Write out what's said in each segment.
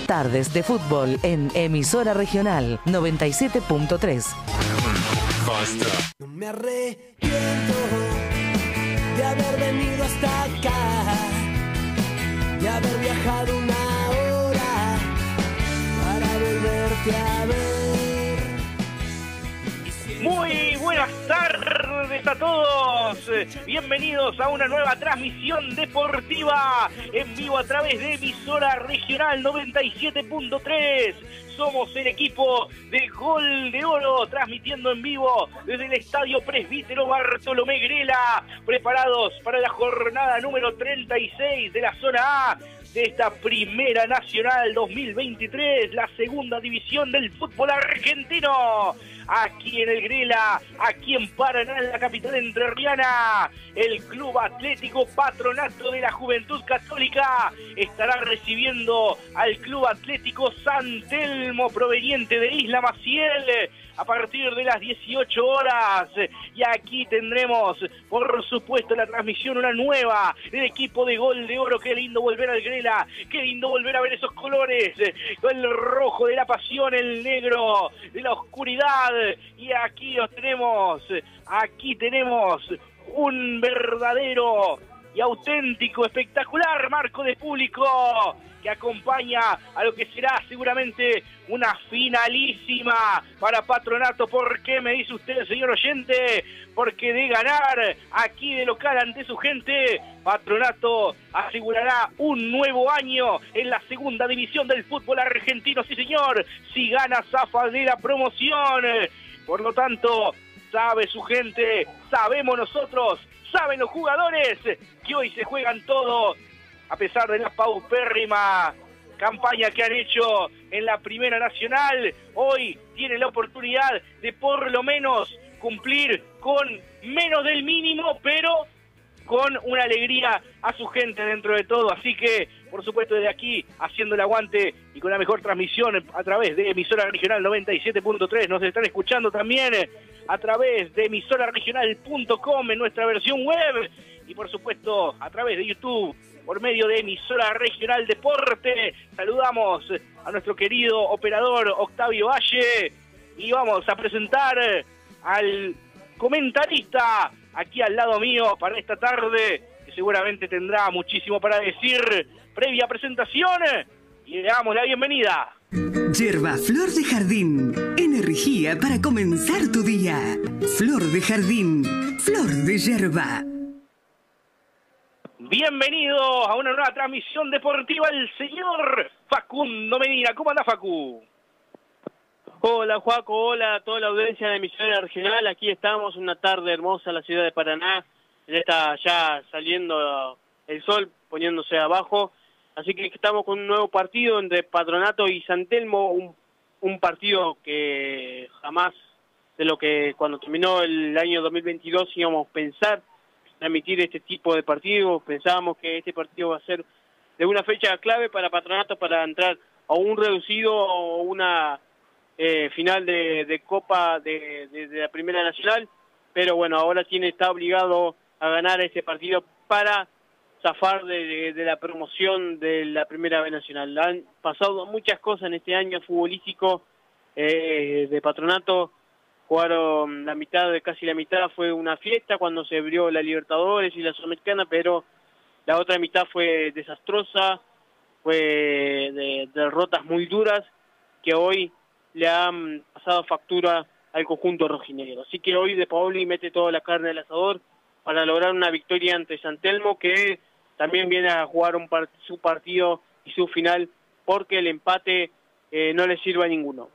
Tardes de fútbol en emisora regional 97.3. No me arrepiento de haber venido hasta acá, de haber viajado una hora para volverte a ver. Muy buenas tardes a todos, bienvenidos a una nueva transmisión deportiva en vivo a través de emisora regional 97.3. Somos el equipo de Gol de Oro, transmitiendo en vivo desde el Estadio Presbítero Bartolomé Grela, preparados para la jornada número 36 de la zona A de esta Primera Nacional 2023, la segunda división del fútbol argentino. Aquí en el Grela, aquí en Paraná, en la capital entrerriana, el Club Atlético Patronato de la Juventud Católica estará recibiendo al Club Atlético San Telmo, proveniente de Isla Maciel, a partir de las 18 horas. Y aquí tendremos, por supuesto, la transmisión, una nueva del equipo de Gol de Oro. Qué lindo volver al Grela, qué lindo volver a ver esos colores, el rojo de la pasión, el negro de la oscuridad. Y aquí los tenemos, aquí tenemos un verdadero y auténtico, espectacular marco de público que acompaña a lo que será seguramente una finalísima para Patronato. ¿Por qué me dice usted, señor oyente? Porque de ganar aquí de local ante su gente, Patronato asegurará un nuevo año en la segunda división del fútbol argentino. Sí, señor, si gana zafa de la promoción. Por lo tanto, sabe su gente, sabemos nosotros, saben los jugadores que hoy se juegan todo, a pesar de la paupérrima campaña que han hecho en la Primera Nacional. Hoy tiene la oportunidad de por lo menos cumplir con menos del mínimo, pero con una alegría a su gente dentro de todo. Así que, por supuesto, desde aquí, haciendo el aguante y con la mejor transmisión a través de emisora regional 97.3, nos están escuchando también a través de emisoraregional.com en nuestra versión web, y por supuesto a través de YouTube por medio de emisora regional Deporte. Saludamos a nuestro querido operador Octavio Valle y vamos a presentar al comentarista aquí al lado mío para esta tarde, que seguramente tendrá muchísimo para decir. Previa presentación y le damos la bienvenida. Yerba Flor de Jardín, energía para comenzar tu día. Flor de Jardín, flor de yerba. Bienvenido a una nueva transmisión deportiva el señor Facundo Medina. ¿Cómo anda, Facu? Hola, Juaco, hola a toda la audiencia de emisora regional. Aquí estamos, una tarde hermosa en la ciudad de Paraná. Ya está ya saliendo el sol, poniéndose abajo. Así que estamos con un nuevo partido entre Patronato y San Telmo, un partido que jamás, de lo que cuando terminó el año 2022 íbamos a pensar transmitir este tipo de partidos. Pensábamos que este partido va a ser de una fecha clave para Patronato para entrar a un reducido o una final de Copa de la Primera Nacional, pero bueno, ahora está obligado a ganar este partido para zafar de la promoción de la Primera B Nacional. Han pasado muchas cosas en este año futbolístico de Patronato. Jugaron casi la mitad fue una fiesta cuando se abrió la Libertadores y la Sudamericana, pero la otra mitad fue desastrosa, fue de derrotas muy duras que hoy le han pasado factura al conjunto rojinegro. Así que hoy De Paoli mete toda la carne al asador para lograr una victoria ante San Telmo, que también viene a jugar su partido y su final, porque el empate no le sirve a ninguno.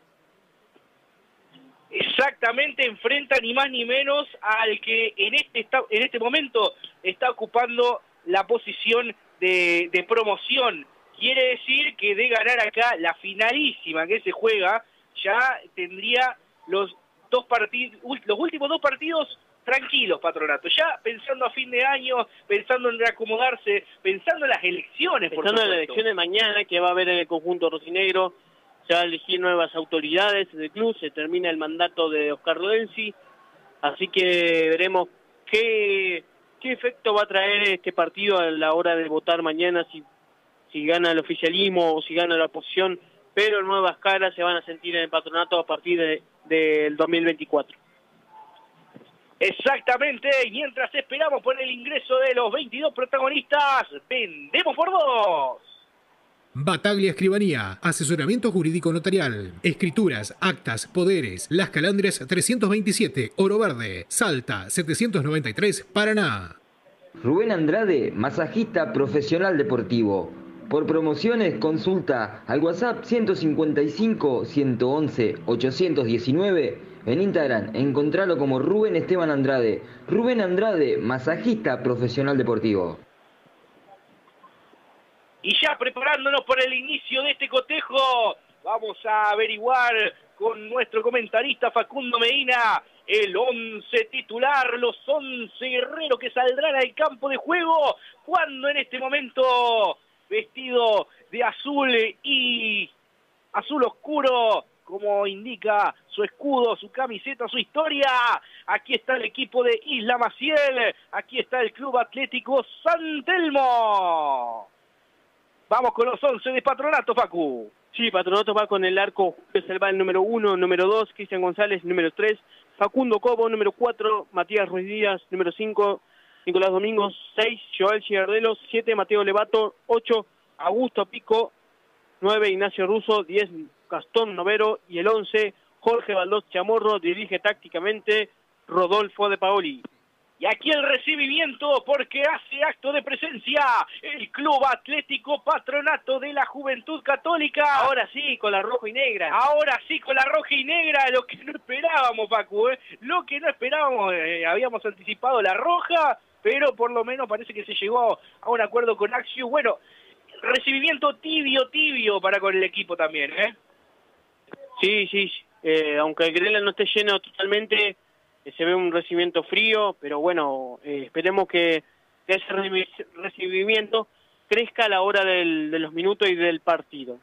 Exactamente, enfrenta ni más ni menos al que en este momento está ocupando la posición de promoción. Quiere decir que de ganar acá la finalísima que se juega, ya tendría los últimos dos partidos tranquilos, Patronato. Ya pensando a fin de año, pensando en reacomodarse, pensando en las elecciones, pensando en las elecciones mañana que va a haber en el conjunto rojinegro. Se va a elegir nuevas autoridades del club, se termina el mandato de Oscar Rodensi, así que veremos qué efecto va a traer este partido a la hora de votar mañana, si si gana el oficialismo o si gana la oposición, pero nuevas caras se van a sentir en el patronato a partir del 2024. Exactamente, y mientras esperamos por el ingreso de los 22 protagonistas, vendemos por 2. Bataglia Escribanía, asesoramiento jurídico notarial, escrituras, actas, poderes, Las Calandrias 327, Oro Verde, Salta 793, Paraná. Rubén Andrade, masajista profesional deportivo. Por promociones, consulta al WhatsApp 155 111 819. En Instagram, encontralo como Rubén Esteban Andrade. Rubén Andrade, masajista profesional deportivo. Y ya preparándonos para el inicio de este cotejo, vamos a averiguar con nuestro comentarista Facundo Medina el 11 titular, los 11 guerreros que saldrán al campo de juego, cuando en este momento, vestido de azul y azul oscuro, como indica su escudo, su camiseta, su historia. Aquí está el equipo de Isla Maciel, aquí está el Club Atlético San Telmo. Vamos con los 11 de Patronato, Facu. Sí, Patronato va con el arco Julio Salval, número 1, número 2, Cristian González, número 3, Facundo Cobo, número 4, Matías Ruiz Díaz, número 5, Nicolás Domingos, 6, Joel Giardelos, 7, Mateo Levato, 8, Augusto Pico, 9, Ignacio Russo, 10, Gastón Novero, y el 11, Jorge Valdós Chamorro, dirige tácticamente Rodolfo de Paoli. Y aquí el recibimiento, porque hace acto de presencia el Club Atlético Patronato de la Juventud Católica. Ahora sí, con la roja y negra. Ahora sí, con la roja y negra, lo que no esperábamos, Pacu, lo que no esperábamos. Habíamos anticipado la roja, pero por lo menos parece que se llegó a un acuerdo con Axius. Bueno, recibimiento tibio para con el equipo también, Sí, aunque el Grela no esté lleno totalmente, se ve un recibimiento frío, pero bueno, esperemos que ese recibimiento crezca a la hora de los minutos y del partido.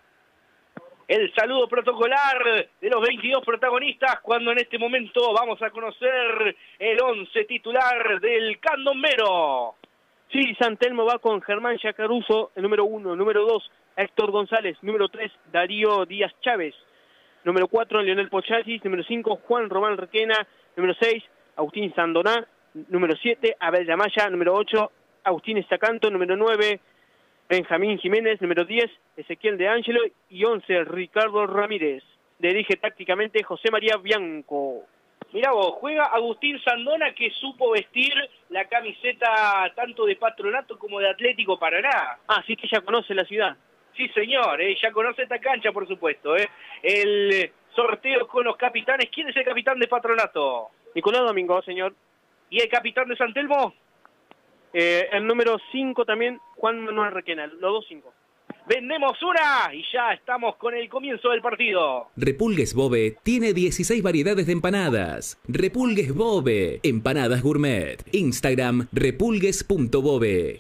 El saludo protocolar de los 22 protagonistas, cuando en este momento vamos a conocer el 11 titular del candombero. Sí, San Telmo va con Germán Yacaruso, el número 1, número 2, Héctor González, número 3, Darío Díaz Chávez, número 4, Leonel Pochasis, número 5, Juan Román Requena, número 6, Agustín Sandoná, número 7, Abel Yamaya, número 8, Agustín Estacanto, número 9, Benjamín Jiménez, número 10, Ezequiel de Ángelo, y 11, Ricardo Ramírez. Dirige tácticamente José María Bianco. Mirá vos, juega Agustín Sandona, que supo vestir la camiseta tanto de Patronato como de Atlético Paraná. Ah, sí, que ya conoce la ciudad. Sí, señor, ya conoce esta cancha, por supuesto. El sorteo con los capitanes. ¿Quién es el capitán de Patronato? Nicolás Domingo, señor. ¿Y el capitán de San Telmo? El número 5 también, Juan Manuel Requena, los dos 5. Vendemos una y ya estamos con el comienzo del partido. Repulgues Bobe tiene 16 variedades de empanadas. Repulgues Bobe, empanadas gourmet. Instagram, repulgues.bobe.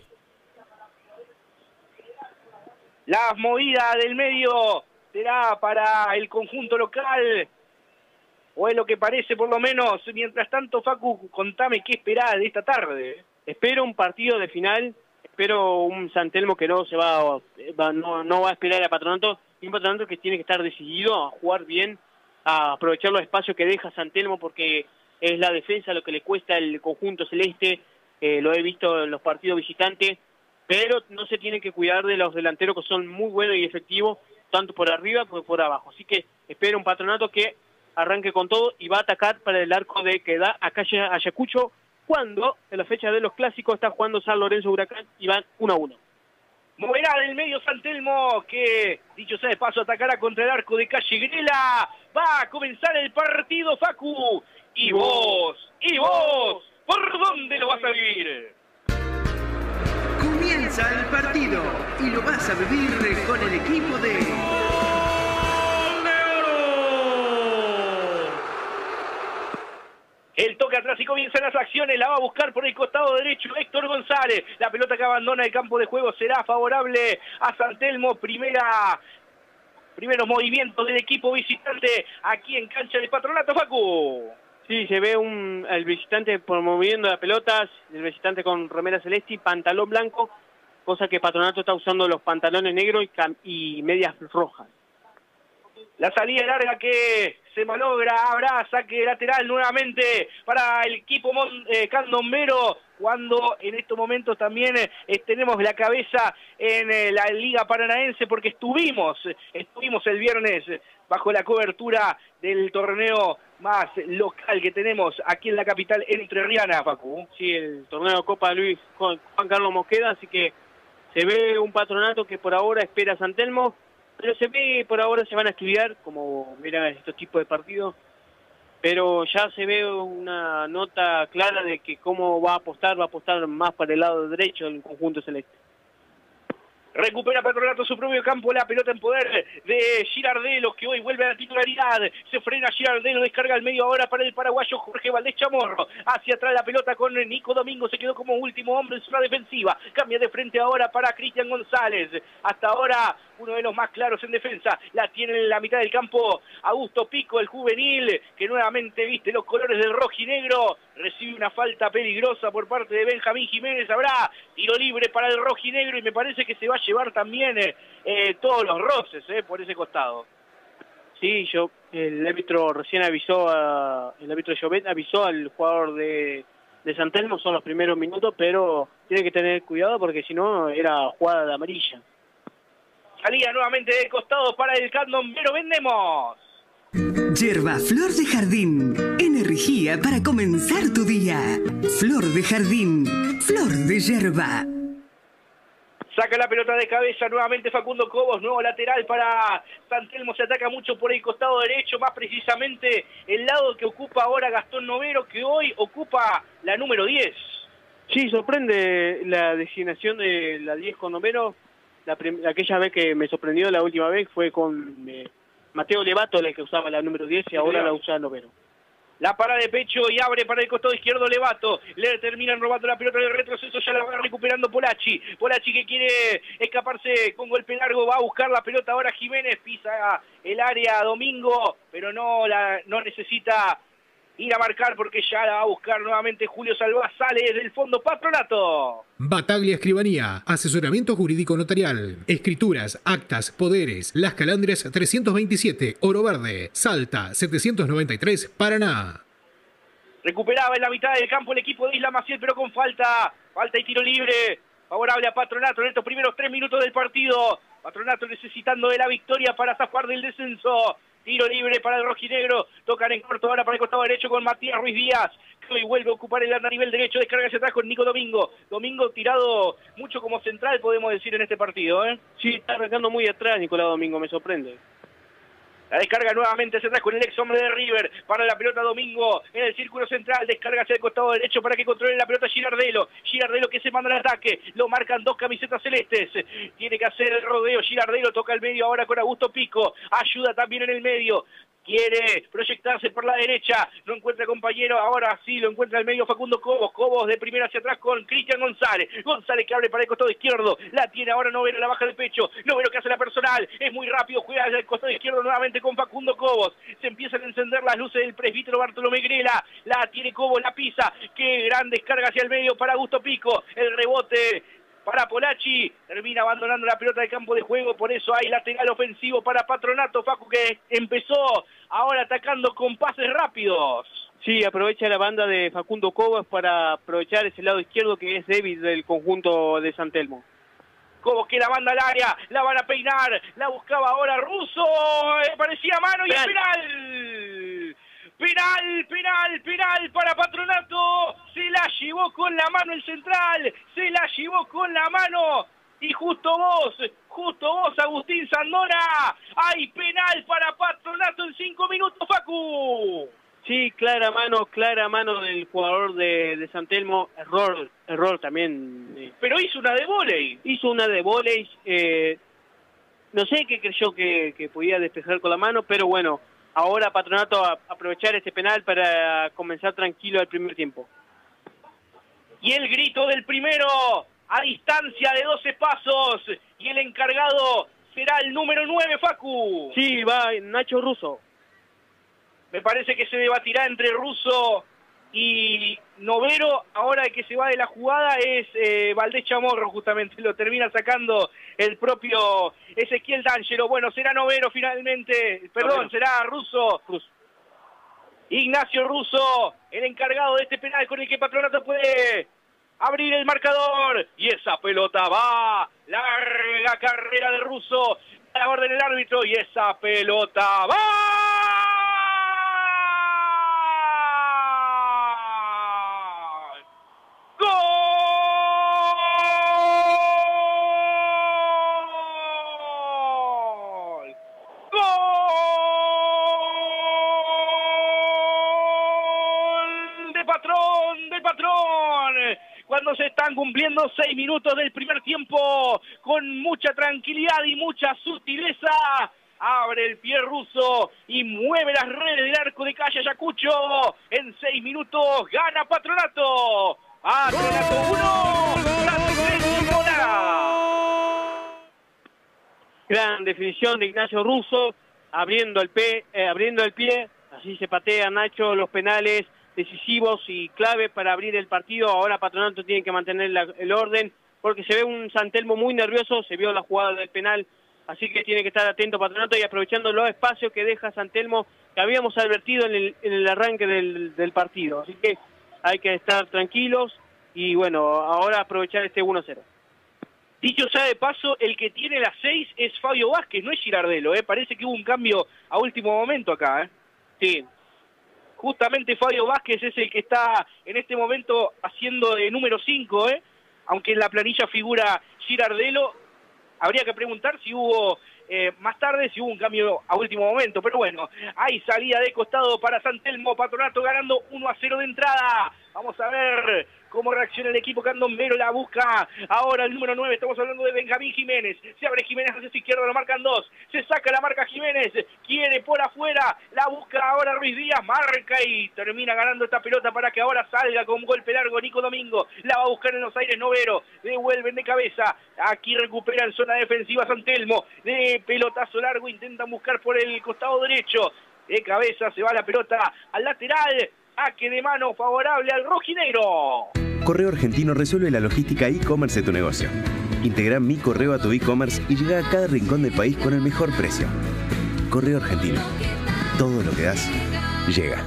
La movida del medio será para el conjunto local, o es lo que parece por lo menos. Mientras tanto, Facu, contame qué esperás de esta tarde. Espero un partido de final, espero un San Telmo que no va a esperar a Patronato, y un Patronato que tiene que estar decidido a jugar bien, a aprovechar los espacios que deja San Telmo, porque es la defensa lo que le cuesta el conjunto celeste. Lo he visto en los partidos visitantes, pero no se tiene que cuidar de los delanteros, que son muy buenos y efectivos, tanto por arriba como por abajo. Así que espero un Patronato que arranque con todo y va a atacar para el arco de que da a calle Ayacucho, cuando en la fecha de los clásicos está jugando San Lorenzo Huracán y van 1-1. Moverá del medio San Telmo, que, dicho sea de paso, atacará contra el arco de Calle Grela. Va a comenzar el partido, Facu. Y vos, ¿por dónde lo vas a vivir? Comienza el partido y lo vas a vivir con el equipo de... El toque atrás y comienzan las acciones, la va a buscar por el costado derecho Héctor González. La pelota que abandona el campo de juego será favorable a San Telmo. Primeros movimientos del equipo visitante aquí en cancha de Patronato, Facu. Sí, se ve el visitante promoviendo las pelotas, el visitante con remera celeste y pantalón blanco. cosa que Patronato está usando los pantalones negros y medias rojas. La salida larga que se malogra, habrá saque lateral nuevamente para el equipo candombero, cuando en estos momentos también tenemos la cabeza en la Liga Paranaense, porque estuvimos el viernes bajo la cobertura del torneo más local que tenemos aquí en la capital entrerriana, Facu. Sí, el torneo Copa Luis Juan Carlos Mosqueda, así que se ve un Patronato que por ahora espera a San Telmo, pero se ve por ahora se van a estudiar, como mira estos tipos de partidos, pero ya se ve una nota clara de que cómo va a apostar más para el lado derecho del conjunto celeste. Recupera Patronato su propio campo, la pelota en poder de Girardelo, que hoy vuelve a la titularidad. Se frena Girardelo, descarga al medio ahora para el paraguayo Jorge Valdés Chamorro. Hacia atrás la pelota con Nico Domingo, se quedó como último hombre en zona defensiva. Cambia de frente ahora para Cristian González. Hasta ahora uno de los más claros en defensa. La tiene en la mitad del campo Augusto Pico, el juvenil, que nuevamente viste los colores del rojinegro. Recibe una falta peligrosa por parte de Benjamín Jiménez. Habrá tiro libre para el rojinegro y me parece que se va a llevar también todos los roces por ese costado. Sí, el árbitro recién avisó, el árbitro Jovet avisó al jugador de San Telmo, son los primeros minutos, pero tiene que tener cuidado porque si no era jugada de amarilla. Salía nuevamente de costado para el candombero, vendemos. Yerba Flor de Jardín, energía para comenzar tu día. Flor de Jardín, flor de yerba. Saca la pelota de cabeza nuevamente Facundo Cobos, nuevo lateral para San Telmo, se ataca mucho por el costado derecho, más precisamente el lado que ocupa ahora Gastón Novero, que hoy ocupa la número 10. Sí, sorprende la designación de la 10 con Novero. Aquella vez que me sorprendió la última vez fue con Mateo Levato, el que usaba la número 10 y ahora la usa Novero. La para de pecho y abre para el costado izquierdo Levato. Le terminan robando la pelota del retroceso, ya la va recuperando Polachi. Polachi que quiere escaparse con golpe largo, va a buscar la pelota ahora Jiménez, pisa el área Domingo, pero no necesita ir a marcar porque ya la va a buscar nuevamente Julio Salvá, sale desde el fondo Patronato. Bataglia Escribanía, asesoramiento jurídico notarial, escrituras, actas, poderes, Las Calandrias 327, Oro Verde, Salta 793, Paraná. Recuperaba en la mitad del campo el equipo de Isla Maciel, pero con falta y tiro libre, favorable a Patronato en estos primeros 3 minutos del partido. Patronato necesitando de la victoria para zafar del descenso. Tiro libre para el rojinegro, tocan en corto ahora para el costado derecho con Matías Ruiz Díaz, que hoy vuelve a ocupar el a nivel derecho, descarga hacia atrás con Nico Domingo. Domingo tirado mucho como central, podemos decir, en este partido. Sí, está arrancando muy atrás Nicolás Domingo, me sorprende. La descarga nuevamente hacia atrás con el ex hombre de River, para la pelota Domingo en el círculo central, descarga hacia el costado derecho para que controle la pelota Girardelo. Girardelo que se manda al ataque, lo marcan 2 camisetas celestes, tiene que hacer el rodeo, Girardelo toca el medio ahora con Augusto Pico, ayuda también en el medio. Quiere proyectarse por la derecha, no encuentra compañero, ahora sí lo encuentra el medio Facundo Cobos, Cobos de primera hacia atrás con Cristian González, González que abre para el costado izquierdo, la tiene ahora Novero, la baja de pecho, Novero que hace la personal, es muy rápido, juega hacia el costado izquierdo nuevamente con Facundo Cobos, se empiezan a encender las luces del presbítero Bartolomé Grela, la tiene Cobos, la pisa, qué gran descarga hacia el medio para Augusto Pico, el rebote para Polachi, termina abandonando la pelota del campo de juego, por eso hay lateral ofensivo para Patronato, Facu, que empezó ahora atacando con pases rápidos. Sí, aprovecha la banda de Facundo Cobos para aprovechar ese lado izquierdo que es débil del conjunto de San Telmo. Cobos que la manda al área, la van a peinar, la buscaba ahora Russo, parecía mano y es penal. Penal para Patronato, se la llevó con la mano el central, se la llevó con la mano, y justo vos Agustín Sandona, hay penal para Patronato en 5 minutos, Facu. Sí, clara mano del jugador de San Telmo, error también. Pero hizo una de vóley. No sé qué creyó que podía despejar con la mano, pero bueno. Ahora Patronato a aprovechar este penal para comenzar tranquilo el primer tiempo. Y el grito del primero a distancia de 12 pasos. Y el encargado será el número 9, Facu. Sí, va Nacho Russo. Me parece que se debatirá entre Russo y Novero, ahora el que se va de la jugada es Valdés Chamorro, justamente lo termina sacando el propio Ezequiel D'Angelo. Bueno, será Novero finalmente, perdón, será Russo. Ignacio Russo, el encargado de este penal con el que Patronato puede abrir el marcador, y esa pelota va, larga carrera de Russo, a la orden del árbitro, y esa pelota va. Cuando se están cumpliendo 6 minutos del primer tiempo, con mucha tranquilidad y mucha sutileza, abre el pie Russo y mueve las redes del arco de Calle Ayacucho. En 6 minutos gana Patronato. Patronato 1, gran definición de Ignacio Russo, abriendo el pie, así se patea Nacho los penales decisivos y clave para abrir el partido. Ahora Patronato tiene que mantener el orden, porque se ve un San Telmo muy nervioso, se vio la jugada del penal, así que tiene que estar atento Patronato y aprovechando los espacios que deja San Telmo, que habíamos advertido en el arranque del partido. Así que hay que estar tranquilos y bueno, ahora aprovechar este 1-0. Dicho sea de paso, el que tiene las 6 es Fabio Vázquez, no es Girardelo, parece que hubo un cambio a último momento acá. Sí. Justamente Fabio Vázquez es el que está en este momento haciendo de número 5, aunque en la planilla figura Girardelo. Habría que preguntar si hubo más tarde, si hubo un cambio a último momento, pero bueno, hay salida de costado para San Telmo, Patronato ganando 1-0 de entrada. Vamos a ver cómo reacciona el equipo candombero, la busca ahora el número 9, estamos hablando de Benjamín Jiménez, se abre Jiménez hacia su izquierda, lo marcan 2, se saca la marca Jiménez, quiere por afuera, la busca ahora Ruiz Díaz, marca y termina ganando esta pelota para que ahora salga con golpe largo Nico Domingo, la va a buscar en los aires Novero, devuelven de cabeza, aquí recupera en zona defensiva San Telmo, de pelotazo largo, intentan buscar por el costado derecho, de cabeza se va la pelota al lateral, saque de mano favorable al rojinegro. Correo Argentino resuelve la logística e-commerce de tu negocio. Integra mi correo a tu e-commerce y llega a cada rincón del país con el mejor precio. Correo Argentino. Todo lo que das, llega.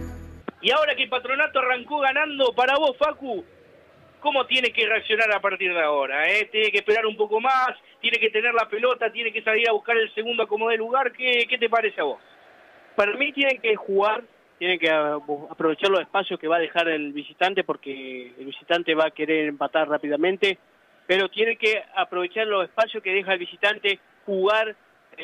Y ahora que Patronato arrancó ganando, para vos, Facu, ¿cómo tiene que reaccionar a partir de ahora? Tiene que esperar un poco más, tiene que tener la pelota, tiene que salir a buscar el segundo acomodo de lugar. ¿Qué te parece a vos? Para mí tienen que jugar, tienen que aprovechar los espacios que va a dejar el visitante, porque el visitante va a querer empatar rápidamente, pero tienen que aprovechar los espacios que deja el visitante, jugar,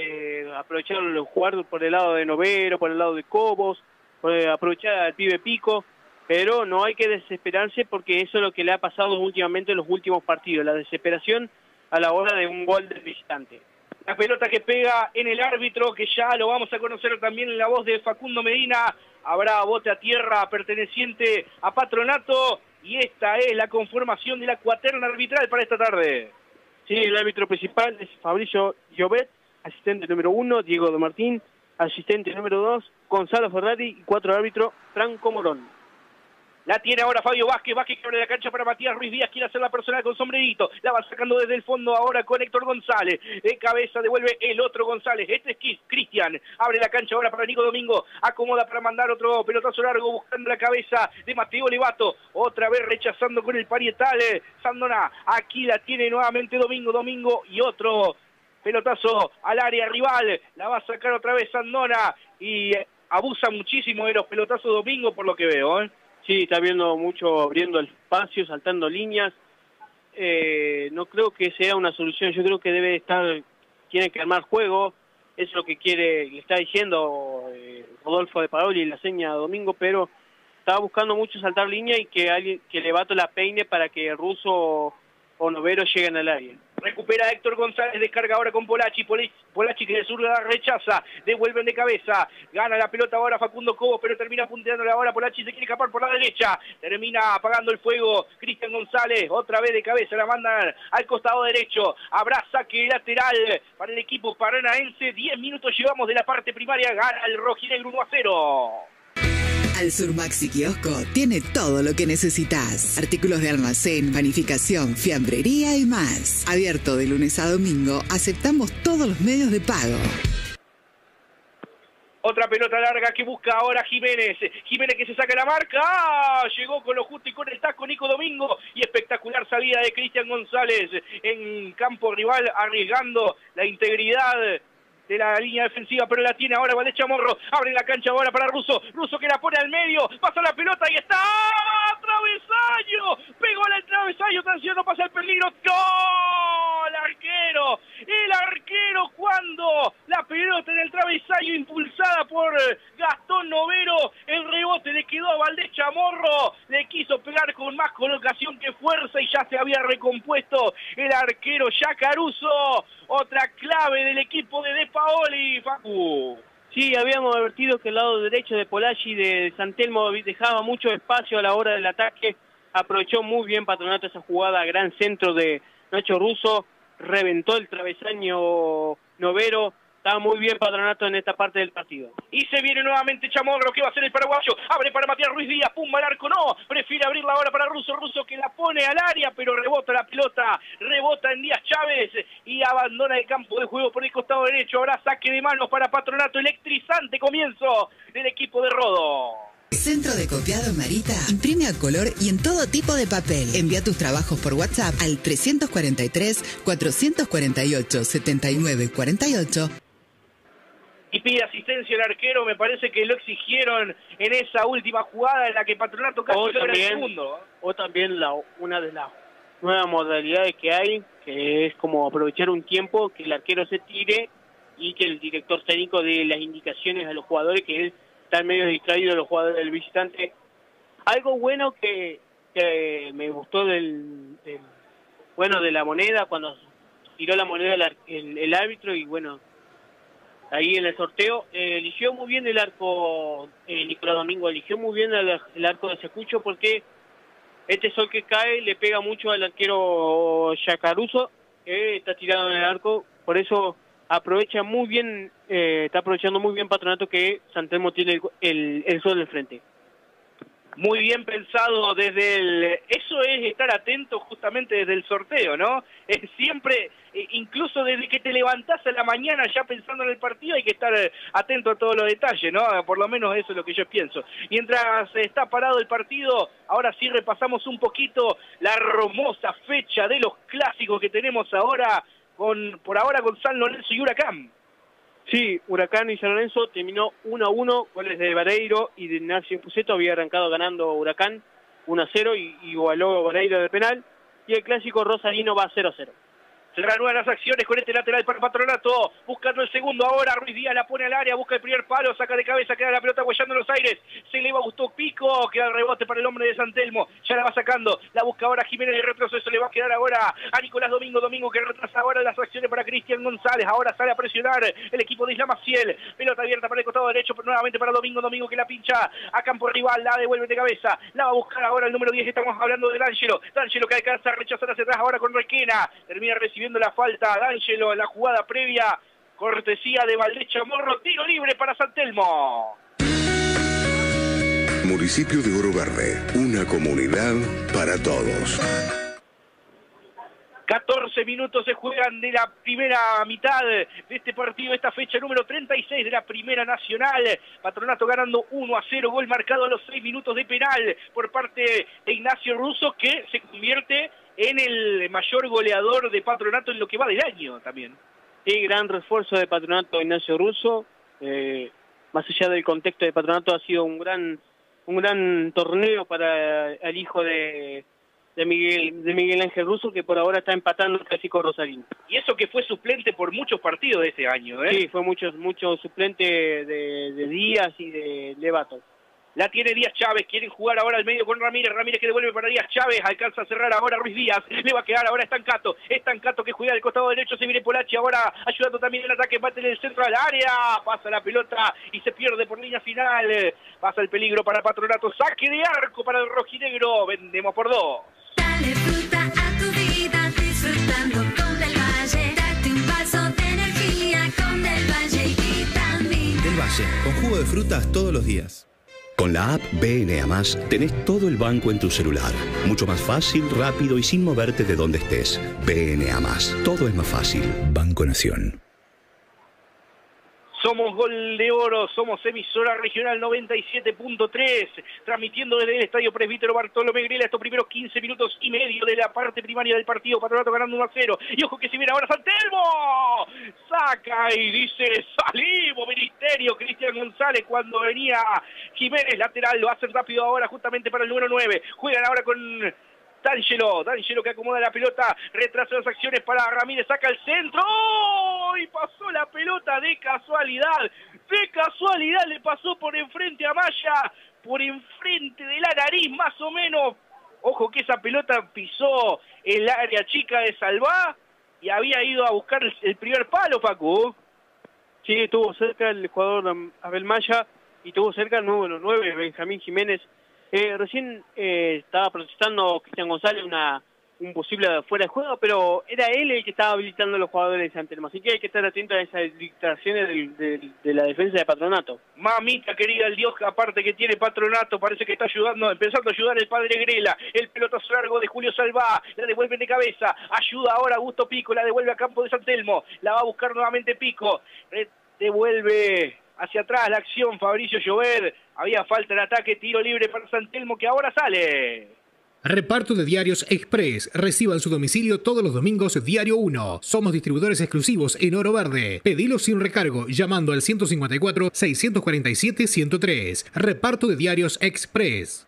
jugar por el lado de Novero, por el lado de Cobos, aprovechar al pibe Pico, pero no hay que desesperarse, porque eso es lo que le ha pasado últimamente en los últimos partidos, la desesperación a la hora de un gol del visitante. La pelota que pega en el árbitro, que ya lo vamos a conocer también en la voz de Facundo Medina. Habrá bote a tierra perteneciente a Patronato, y esta es la conformación de la cuaterna arbitral para esta tarde. Sí, el árbitro principal es Fabricio Llobet, asistente número 1, Diego de Martín, asistente número 2, Gonzalo Ferrari, y 4 árbitro, Franco Morón. La tiene ahora Fabio Vázquez, Vázquez que abre la cancha para Matías Ruiz Díaz, quiere hacer la personal con sombrerito, la va sacando desde el fondo ahora con Héctor González, de cabeza devuelve el otro González, este es Cristian, abre la cancha ahora para Nico Domingo, acomoda para mandar otro pelotazo largo, buscando la cabeza de Mateo Levato, otra vez rechazando con el parietal, Sandona, aquí la tiene nuevamente Domingo y otro pelotazo al área rival, la va a sacar otra vez Sandona, y abusa muchísimo de los pelotazos Domingo por lo que veo, Sí, está viendo mucho, abriendo el espacio, saltando líneas. No creo que sea una solución. Yo creo que tiene que armar juego. Es lo que le está diciendo Rodolfo de Paroli y la seña Domingo, pero estaba buscando mucho saltar línea y que Levato la peine para que Russo o Novero lleguen al área. Recupera Héctor González, descarga ahora con Polachi que de zurda rechaza, devuelven de cabeza, gana la pelota ahora Facundo Cobos, pero termina punteándola ahora Polachi, se quiere escapar por la derecha, termina apagando el fuego Cristian González, otra vez de cabeza, la mandan al costado derecho, habrá saque lateral para el equipo paranaense, 10 minutos llevamos de la parte primaria, gana el rojinegro 1-0. Al Sur Maxi Kiosco tiene todo lo que necesitas. Artículos de almacén, panificación, fiambrería y más. Abierto de lunes a domingo, aceptamos todos los medios de pago. Otra pelota larga que busca ahora Jiménez. Jiménez que se saca la marca. ¡Ah! Llegó con lo justo y con el taco Nico Domingo. Y espectacular salida de Cristian González en campo rival, arriesgando la integridad de la línea defensiva, pero la tiene ahora Valdés Chamorro. Abre la cancha ahora para Russo. Russo que la pone al medio. Pasa la pelota y está. ¡Travesaño! Pegó el travesaño. Atención, no pasa el peligro. ¡Gol! Arquero. El arquero cuando la pelota en el travesaño impulsada por Gastón Novero. El rebote le quedó a Valdés Chamorro. Le quiso pegar con más colocación que fuerza y ya se había recompuesto el arquero Yacaruso. Otra clave del equipo de Paoli, Facu. Sí, habíamos advertido que el lado derecho de Polacci de San Telmo dejaba mucho espacio a la hora del ataque. Aprovechó muy bien Patronato esa jugada, gran centro de Nacho Russo, reventó el travesaño Novero. Estaba muy bien Patronato en esta parte del partido. Y se viene nuevamente Chamorro, que va a ser el paraguayo. Abre para Matías Ruiz Díaz, pumba al arco, no. Prefiere abrirla ahora para Russo. Russo que la pone al área, pero rebota la pelota. Rebota en Díaz Chávez y abandona el campo de juego por el costado derecho. Ahora saque de manos para Patronato. Electrizante comienzo del equipo de Rodo. Centro de Copiado Marita imprime a color y en todo tipo de papel. Envía tus trabajos por WhatsApp al 343-448-7948. Y pide asistencia el arquero, me parece que lo exigieron en esa última jugada en la que Patronato casi logra el segundo. O también una de las nuevas modalidades que hay, que es como aprovechar un tiempo, que el arquero se tire y que el director técnico dé las indicaciones a los jugadores, que él está medio distraído, los jugadores del visitante. Algo bueno que me gustó de la moneda, cuando tiró la moneda el árbitro y bueno, ahí en el sorteo, eligió muy bien el arco, Nicolás Domingo, eligió muy bien el arco de Secucho porque este sol que cae le pega mucho al arquero Yacaruso, que está tirado en el arco, por eso aprovecha muy bien, está aprovechando muy bien Patronato que San Telmo tiene el sol del frente. Muy bien pensado eso es estar atento justamente desde el sorteo, ¿no? Siempre, incluso desde que te levantás a la mañana ya pensando en el partido, hay que estar atento a todos los detalles, ¿no? Por lo menos eso es lo que yo pienso. Mientras está parado el partido, ahora sí repasamos un poquito la hermosa fecha de los clásicos que tenemos ahora, por ahora con San Lorenzo y Huracán. Sí, Huracán y San Lorenzo terminó 1-1, goles de Vareiro y de Ignacio Puceto. Había arrancado ganando Huracán 1-0 y igualó Vareiro de penal. Y el clásico rosarino va 0-0. Se reanudan las acciones con este lateral para Patronato, buscando el segundo ahora, Ruiz Díaz la pone al área, busca el primer palo, saca de cabeza, queda la pelota huellando en los aires, se eleva Augusto Pico, queda el rebote para el hombre de San Telmo, ya la va sacando, la busca ahora Jiménez de retroceso, le va a quedar ahora a Nicolás Domingo que retrasa ahora las acciones para Cristian González, ahora sale a presionar el equipo de Isla Maciel, pelota abierta para el costado derecho, pero nuevamente para Domingo que la pincha a campo rival, la devuelve de cabeza, la va a buscar ahora el número 10, estamos hablando de D'Angelo que alcanza a rechazar hacia atrás ahora con Requena, termina recibiendo la falta D'Angelo en la jugada previa, cortesía de Valdés Chamorro, tiro libre para San Telmo. Municipio de Oro Verde, una comunidad para todos. 14 minutos se juegan de la primera mitad de este partido, esta fecha número 36 de la Primera Nacional. Patronato ganando 1-0, gol marcado a los 6 minutos de penal por parte de Ignacio Russo, que se convierte en el mayor goleador de Patronato en lo que va del año también. Sí, gran refuerzo de Patronato Ignacio Russo. Más allá del contexto de Patronato, ha sido un gran torneo para el hijo de Miguel Ángel Russo, que por ahora está empatando el clásico rosarino. Y eso que fue suplente por muchos partidos de este año, ¿eh? Sí, fue mucho suplente de Díaz y de Levato. La tiene Díaz Chávez, quieren jugar ahora al medio con Ramírez que devuelve para Díaz Chávez, alcanza a cerrar ahora Ruiz Díaz, le va a quedar ahora Estancato que juega del costado derecho, se viene Polacci ahora ayudando también en el ataque, bate en el centro del área, pasa la pelota y se pierde por línea final, pasa el peligro para Patronato, saque de arco para el rojinegro, vendemos por 2. Dale fruta a tu vida, disfrutando con Del Valle, date un vaso de energía con Del Valle y Vitamin. Del Valle, con jugo de frutas todos los días. Con la app BNA+, tenés todo el banco en tu celular. Mucho más fácil, rápido y sin moverte de donde estés. BNA+, todo es más fácil. Banco Nación. Somos Gol de Oro, somos emisora regional 97.3, transmitiendo desde el Estadio Presbítero Bartolomé Grela estos primeros 15 minutos y medio de la parte primaria del partido. Patronato ganando 1-0. Y ojo que si viene ahora San Telmo, saca y dice, salimos, Ministerio. Cristian González cuando venía Jiménez, lateral, lo hace rápido ahora justamente para el número 9. Juegan ahora con D'Angelo que acomoda la pelota, retrasa las acciones para Ramírez, saca el centro, ¡oh! Y pasó la pelota de casualidad le pasó por enfrente a Maya, por enfrente de la nariz más o menos. Ojo que esa pelota pisó el área chica de Salvá y había ido a buscar el primer palo, Paco. Sí, estuvo cerca el jugador Abel Maya y estuvo cerca el número 9, Benjamín Jiménez. Recién estaba protestando Cristian González un posible fuera de juego, pero era él el que estaba habilitando a los jugadores de San Telmo, así que hay que estar atento a esas dictaciones de la defensa de Patronato. Mamita querida, el Dios aparte que tiene Patronato, parece que está empezando a ayudar el padre Grela, el pelotazo largo de Julio Salvá, la devuelve de cabeza, ayuda ahora Augusto Pico, la devuelve a campo de San Telmo, la va a buscar nuevamente Pico, devuelve hacia atrás la acción, Fabricio Llobet, había falta en ataque, tiro libre para San Telmo que ahora sale. Reparto de diarios Express. Reciba en su domicilio todos los domingos Diario 1. Somos distribuidores exclusivos en Oro Verde. Pedilo sin recargo llamando al 154-647-103. Reparto de diarios Express.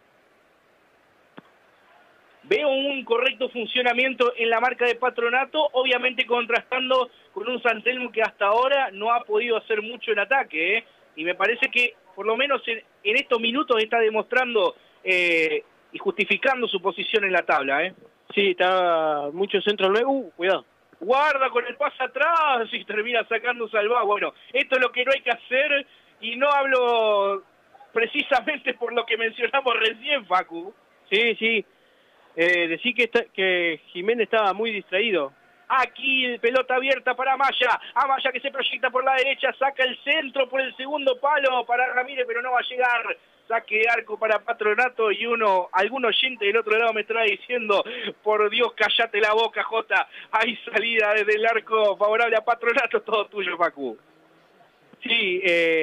Veo un correcto funcionamiento en la marca de Patronato, obviamente contrastando con un San Telmo que hasta ahora no ha podido hacer mucho en ataque, ¿eh? Y me parece que por lo menos en estos minutos está demostrando y justificando su posición en la tabla, ¿eh? Sí, está mucho centro nuevo. Cuidado. Guarda con el pase atrás y termina sacando Salvá. Bueno, esto es lo que no hay que hacer y no hablo precisamente por lo que mencionamos recién, Facu. Sí. Decí que Jiménez estaba muy distraído. Aquí pelota abierta para Amaya. Amaya que se proyecta por la derecha, saca el centro por el segundo palo para Ramírez, pero no va a llegar. Saque de arco para Patronato y algún oyente del otro lado me está diciendo, por Dios, cállate la boca, Jota. Hay salida desde el arco favorable a Patronato, todo tuyo, Facu. Sí,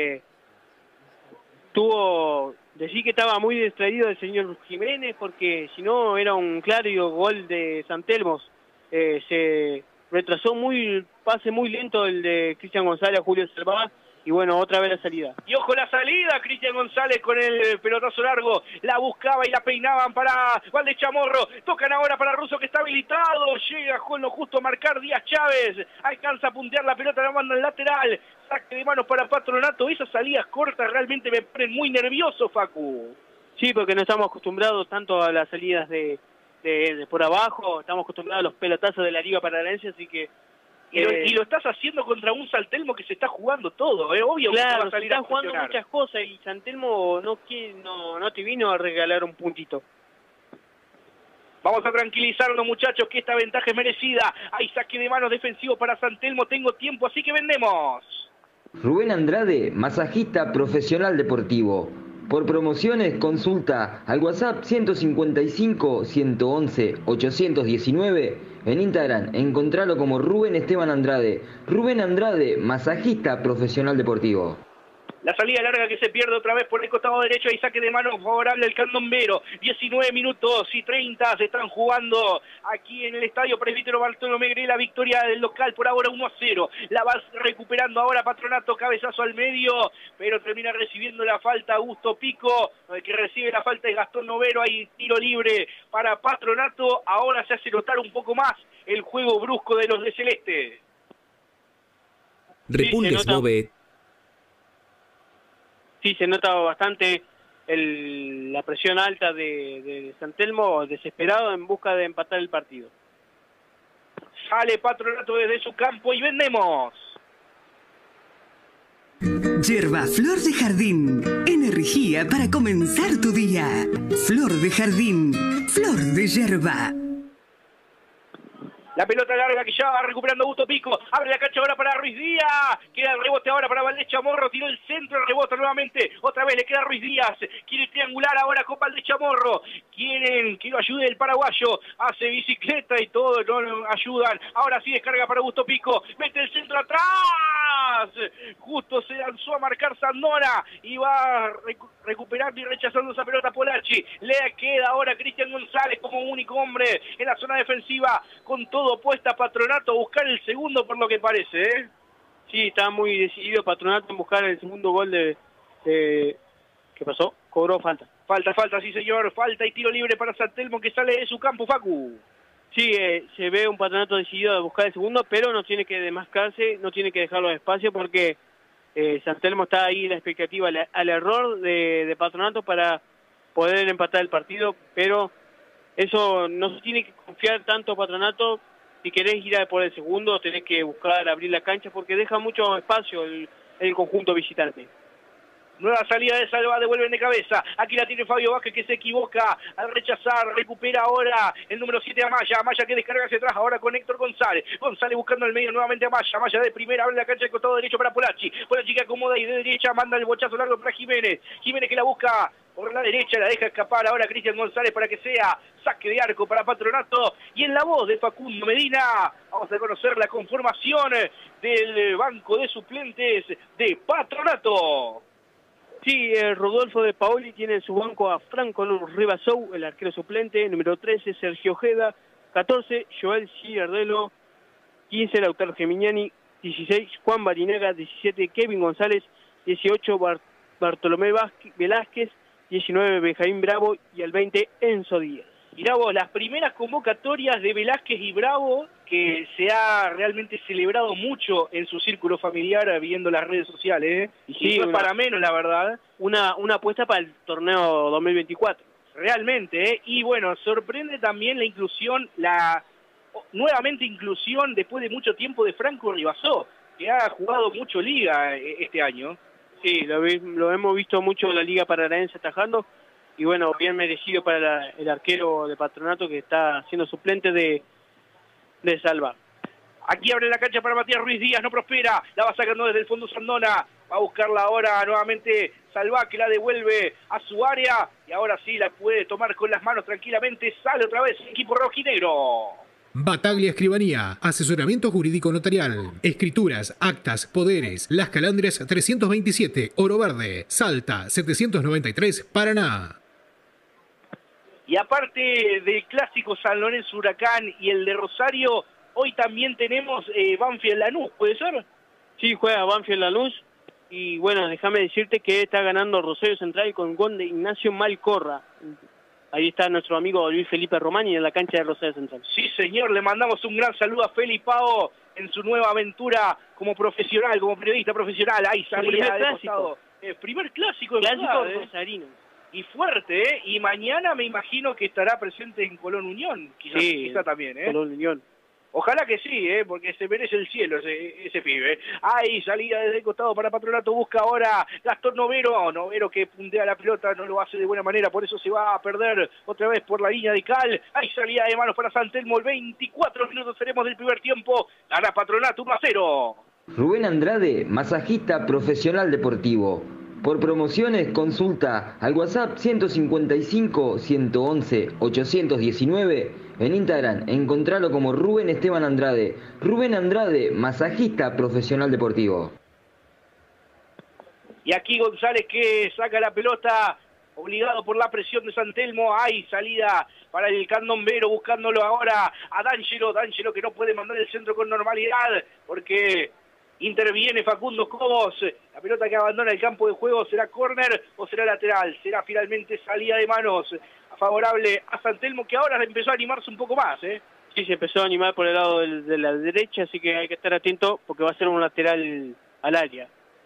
decí que estaba muy distraído el señor Jiménez, porque si no era un claro gol de San Telmo. Se retrasó pase muy lento el de Cristian González a Julio Salvá. Y bueno, otra vez la salida. Y ojo la salida, Cristian González con el pelotazo largo. La buscaba y la peinaban para Valdechamorro. Tocan ahora para Russo que está habilitado. Llega con lo justo a marcar Díaz Chávez. Alcanza a puntear la pelota, la manda al lateral. Saque de manos para Patronato. Esas salidas cortas realmente me ponen muy nervioso, Facu. Sí, porque no estamos acostumbrados tanto a las salidas de por abajo. Estamos acostumbrados a los pelotazos de la Liga Paranaense, así que... Y lo estás haciendo contra un San Telmo que se está jugando todo, obvio. Claro, que va a salir se están jugando muchas cosas y San Telmo no te vino a regalar un puntito. Vamos a tranquilizarnos, muchachos, que esta ventaja es merecida. Hay saque de manos defensivo para San Telmo, tengo tiempo, así que vendemos. Rubén Andrade, masajista profesional deportivo. Por promociones, consulta al WhatsApp 155-111-819. En Instagram, encontralo como Rubén Esteban Andrade. Rubén Andrade, masajista profesional deportivo. La salida larga que se pierde otra vez por el costado derecho y saque de mano favorable al candombero. 19 minutos y 30 se están jugando aquí en el Estadio Presbítero Bartolomé Grela. Victoria del local por ahora 1-0. La va recuperando ahora Patronato, cabezazo al medio, pero termina recibiendo la falta Augusto Pico. El que recibe la falta es Gastón Novero. Hay tiro libre para Patronato. Ahora se hace notar un poco más el juego brusco de los de Celeste. Repulgues Bobe. Sí, se nota bastante la presión alta de San Telmo, desesperado en busca de empatar el partido. Sale Patronato desde su campo y vendemos. Yerba Flor de Jardín. Energía para comenzar tu día. Flor de Jardín. Flor de yerba. La pelota larga que ya va recuperando Augusto Pico. Abre la cancha ahora para Ruiz Díaz. Queda el rebote ahora para Valdés Chamorro. Tiró el centro, el rebote nuevamente. Otra vez le queda Ruiz Díaz. Quiere triangular ahora con Valdés Chamorro. Quieren que lo ayude el paraguayo. Hace bicicleta y todo, no lo ayudan. Ahora sí descarga para Augusto Pico. Mete el centro atrás. Justo se lanzó a marcar Sandona. Y va recuperando y rechazando esa pelota Polacci. Le queda ahora Cristian González como único hombre en la zona defensiva. Con todo puesta Patronato a buscar el segundo por lo que parece, ¿eh? Sí, está muy decidido Patronato en buscar el segundo gol de ¿qué pasó? Cobró falta. Falta, sí señor. Falta y tiro libre para San Telmo que sale de su campo, Facu. Sí, se ve un Patronato decidido a buscar el segundo, pero no tiene que demascarse, no tiene que dejarlo despacio porque San Telmo está ahí en la expectativa al error de Patronato para poder empatar el partido, pero eso no se tiene que confiar tanto Patronato. Si querés ir a por el segundo, tenés que buscar abrir la cancha porque deja mucho espacio el conjunto visitante. Nueva salida de Salva, devuelven de cabeza. Aquí la tiene Fabio Vázquez que se equivoca al rechazar. Recupera ahora el número 7 Amaya. Amaya que descarga hacia atrás ahora con Héctor González. González buscando el medio nuevamente Amaya. Amaya de primera, abre la cancha del costado derecho para Polacci. Polacci que acomoda y de derecha manda el bochazo largo para Jiménez. Jiménez que la busca por la derecha, la deja escapar ahora Cristian González para que sea saque de arco para Patronato. Y en la voz de Facundo Medina vamos a conocer la conformación del banco de suplentes de Patronato. Sí, Rodolfo de Paoli tiene en su banco a Franco Ribasou, el arquero suplente, número 13, Sergio Ojeda, 14, Joel Ciardelo, 15, Lautaro Gemignani, 16, Juan Barinaga, 17, Kevin González, 18, Bartolomé Velázquez, 19, Benjamín Bravo y el 20, Enzo Díaz. Mirá vos, las primeras convocatorias de Velázquez y Bravo, que se ha realmente celebrado mucho en su círculo familiar viendo las redes sociales, ¿eh? Y sí, no es para menos, la verdad. Una apuesta para el torneo 2024. Realmente, ¿eh? Y bueno, sorprende también la inclusión, nuevamente inclusión después de mucho tiempo de Franco Ribasó, que ha jugado mucho liga este año. Sí, lo hemos visto mucho en la Liga Paranaense atajando. Y bueno, bien merecido para el arquero de Patronato que está siendo suplente de Salva. Aquí abre la cancha para Matías Ruiz Díaz, no prospera, la va sacando desde el fondo Sandona, va a buscarla ahora nuevamente Salva que la devuelve a su área y ahora sí la puede tomar con las manos tranquilamente, sale otra vez el equipo rojinegro. Bataglia Escribanía, asesoramiento jurídico notarial, escrituras, actas, poderes, Las Calandrias 327, Oro Verde, Salta 793, Paraná. Y aparte del clásico San Lorenzo Huracán y el de Rosario, hoy también tenemos Banfield Lanús, ¿puede ser? Sí, juega Banfield Lanús. Y bueno, déjame decirte que está ganando Rosario Central con gol de Ignacio Malcorra. Ahí está nuestro amigo Luis Felipe Romani en la cancha de Rosario Central. Sí, señor, le mandamos un gran saludo a Felipao en su nueva aventura como profesional, como periodista profesional. Ahí salía de costado. Primer clásico de rosarino. Y fuerte, ¿eh? Y mañana me imagino que estará presente en Colón Unión. Quizá también, ¿eh? Colón Unión. Ojalá que sí, porque se merece el cielo ese pibe. Ahí, salida desde el costado para Patronato, busca ahora Gastón Novero que puntea la pelota, no lo hace de buena manera, por eso se va a perder otra vez por la línea de cal. Ahí salida de manos para San Telmo, 24 minutos tenemos del primer tiempo, gana Patronato 1-0. Rubén Andrade, masajista profesional deportivo. Por promociones, consulta al WhatsApp 155 111 819. En Instagram, encontralo como Rubén Esteban Andrade. Rubén Andrade, masajista profesional deportivo. Y aquí González que saca la pelota, obligado por la presión de San Telmo. Hay salida para el candombero, buscándolo ahora a D'Angelo. D'Angelo que no puede mandar el centro con normalidad, porque interviene Facundo Cobos. La pelota que abandona el campo de juego, ¿será córner o será lateral? Será finalmente salida de manos favorable a San Telmo, que ahora empezó a animarse un poco más, ¿eh? Sí, se empezó a animar por el lado de la derecha, así que hay que estar atento porque va a ser un lateral al área.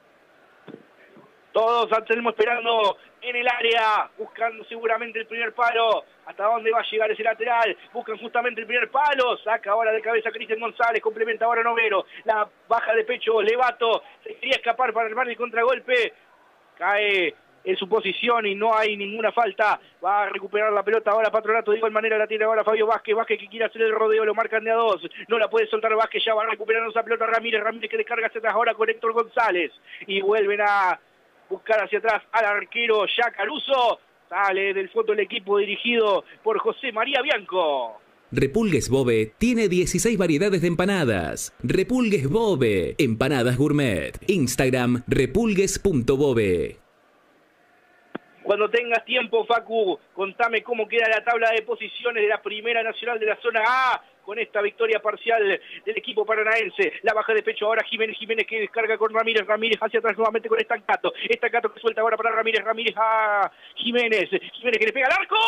Todos San Telmo esperando en el área, buscando seguramente el primer palo. ¿Hasta dónde va a llegar ese lateral? Buscan justamente el primer palo. Saca ahora de cabeza Cristian González, complementa ahora Novero. La baja de pecho Levato, se quería escapar para armar el contragolpe. Cae en su posición y no hay ninguna falta. Va a recuperar la pelota ahora Patronato, de igual manera la tiene ahora Fabio Vázquez que quiere hacer el rodeo, lo marcan de a 2, no la puede soltar Vázquez, ya va a recuperar esa pelota Ramírez que descarga hacia atrás ahora con Héctor González, y vuelven a buscar hacia atrás al arquero ya Caruso, sale del fondo el equipo dirigido por José María Bianco. Repulgues Bobe tiene 16 variedades de empanadas. Repulgues Bobe, empanadas gourmet. Instagram repulgues.bobe. Cuando tengas tiempo, Facu, contame cómo queda la tabla de posiciones de la Primera Nacional de la Zona A, con esta victoria parcial del equipo paranaense. La baja de pecho ahora Jiménez que descarga con Ramírez hacia atrás nuevamente con Estancato que suelta ahora para Ramírez a Jiménez que le pega al arco,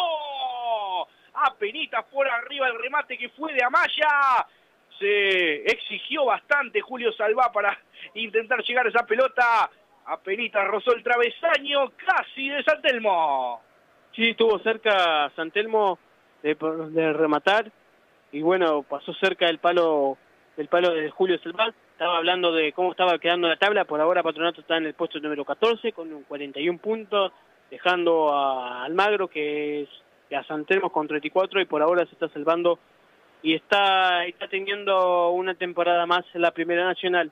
apenitas por arriba el remate que fue de Amaya. Se exigió bastante Julio Salvá para intentar llegar a esa pelota. Apenitas rozó el travesaño casi de San Telmo. Sí, estuvo cerca San Telmo de rematar. Y bueno, pasó cerca del palo de Julio Salvá. Estaba hablando de cómo estaba quedando la tabla. Por ahora Patronato está en el puesto número 14 con 41 puntos, dejando a Almagro que es a San Telmo con 34 y por ahora se está salvando y está teniendo una temporada más en la Primera Nacional.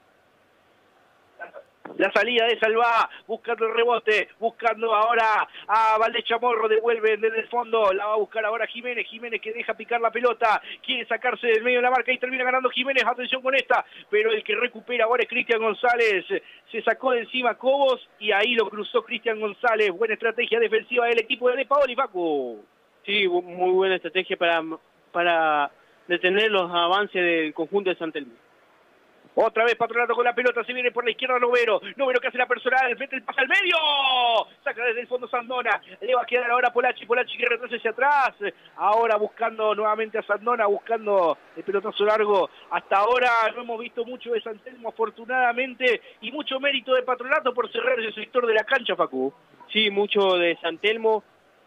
La salida de Salvá, buscando el rebote, buscando ahora a Valdés Chamorro, devuelve desde el fondo, la va a buscar ahora Jiménez que deja picar la pelota, quiere sacarse del medio de la marca y termina ganando Jiménez, atención con esta, pero el que recupera ahora es Cristian González, se sacó de encima Cobos y ahí lo cruzó Cristian González, buena estrategia defensiva del equipo de Paoli, Facu. Sí, muy buena estrategia para detener los avances del conjunto de San Telmo. Otra vez Patronato con la pelota, se viene por la izquierda Novero que hace la personal, mete el pase al medio, saca desde el fondo Sandona, le va a quedar ahora Polachi que retrocede hacia atrás, ahora buscando nuevamente a Sandona, buscando el pelotazo largo. Hasta ahora no hemos visto mucho de San Telmo afortunadamente, y mucho mérito de Patronato por cerrar ese sector de la cancha, Facu. Sí, mucho de San Telmo.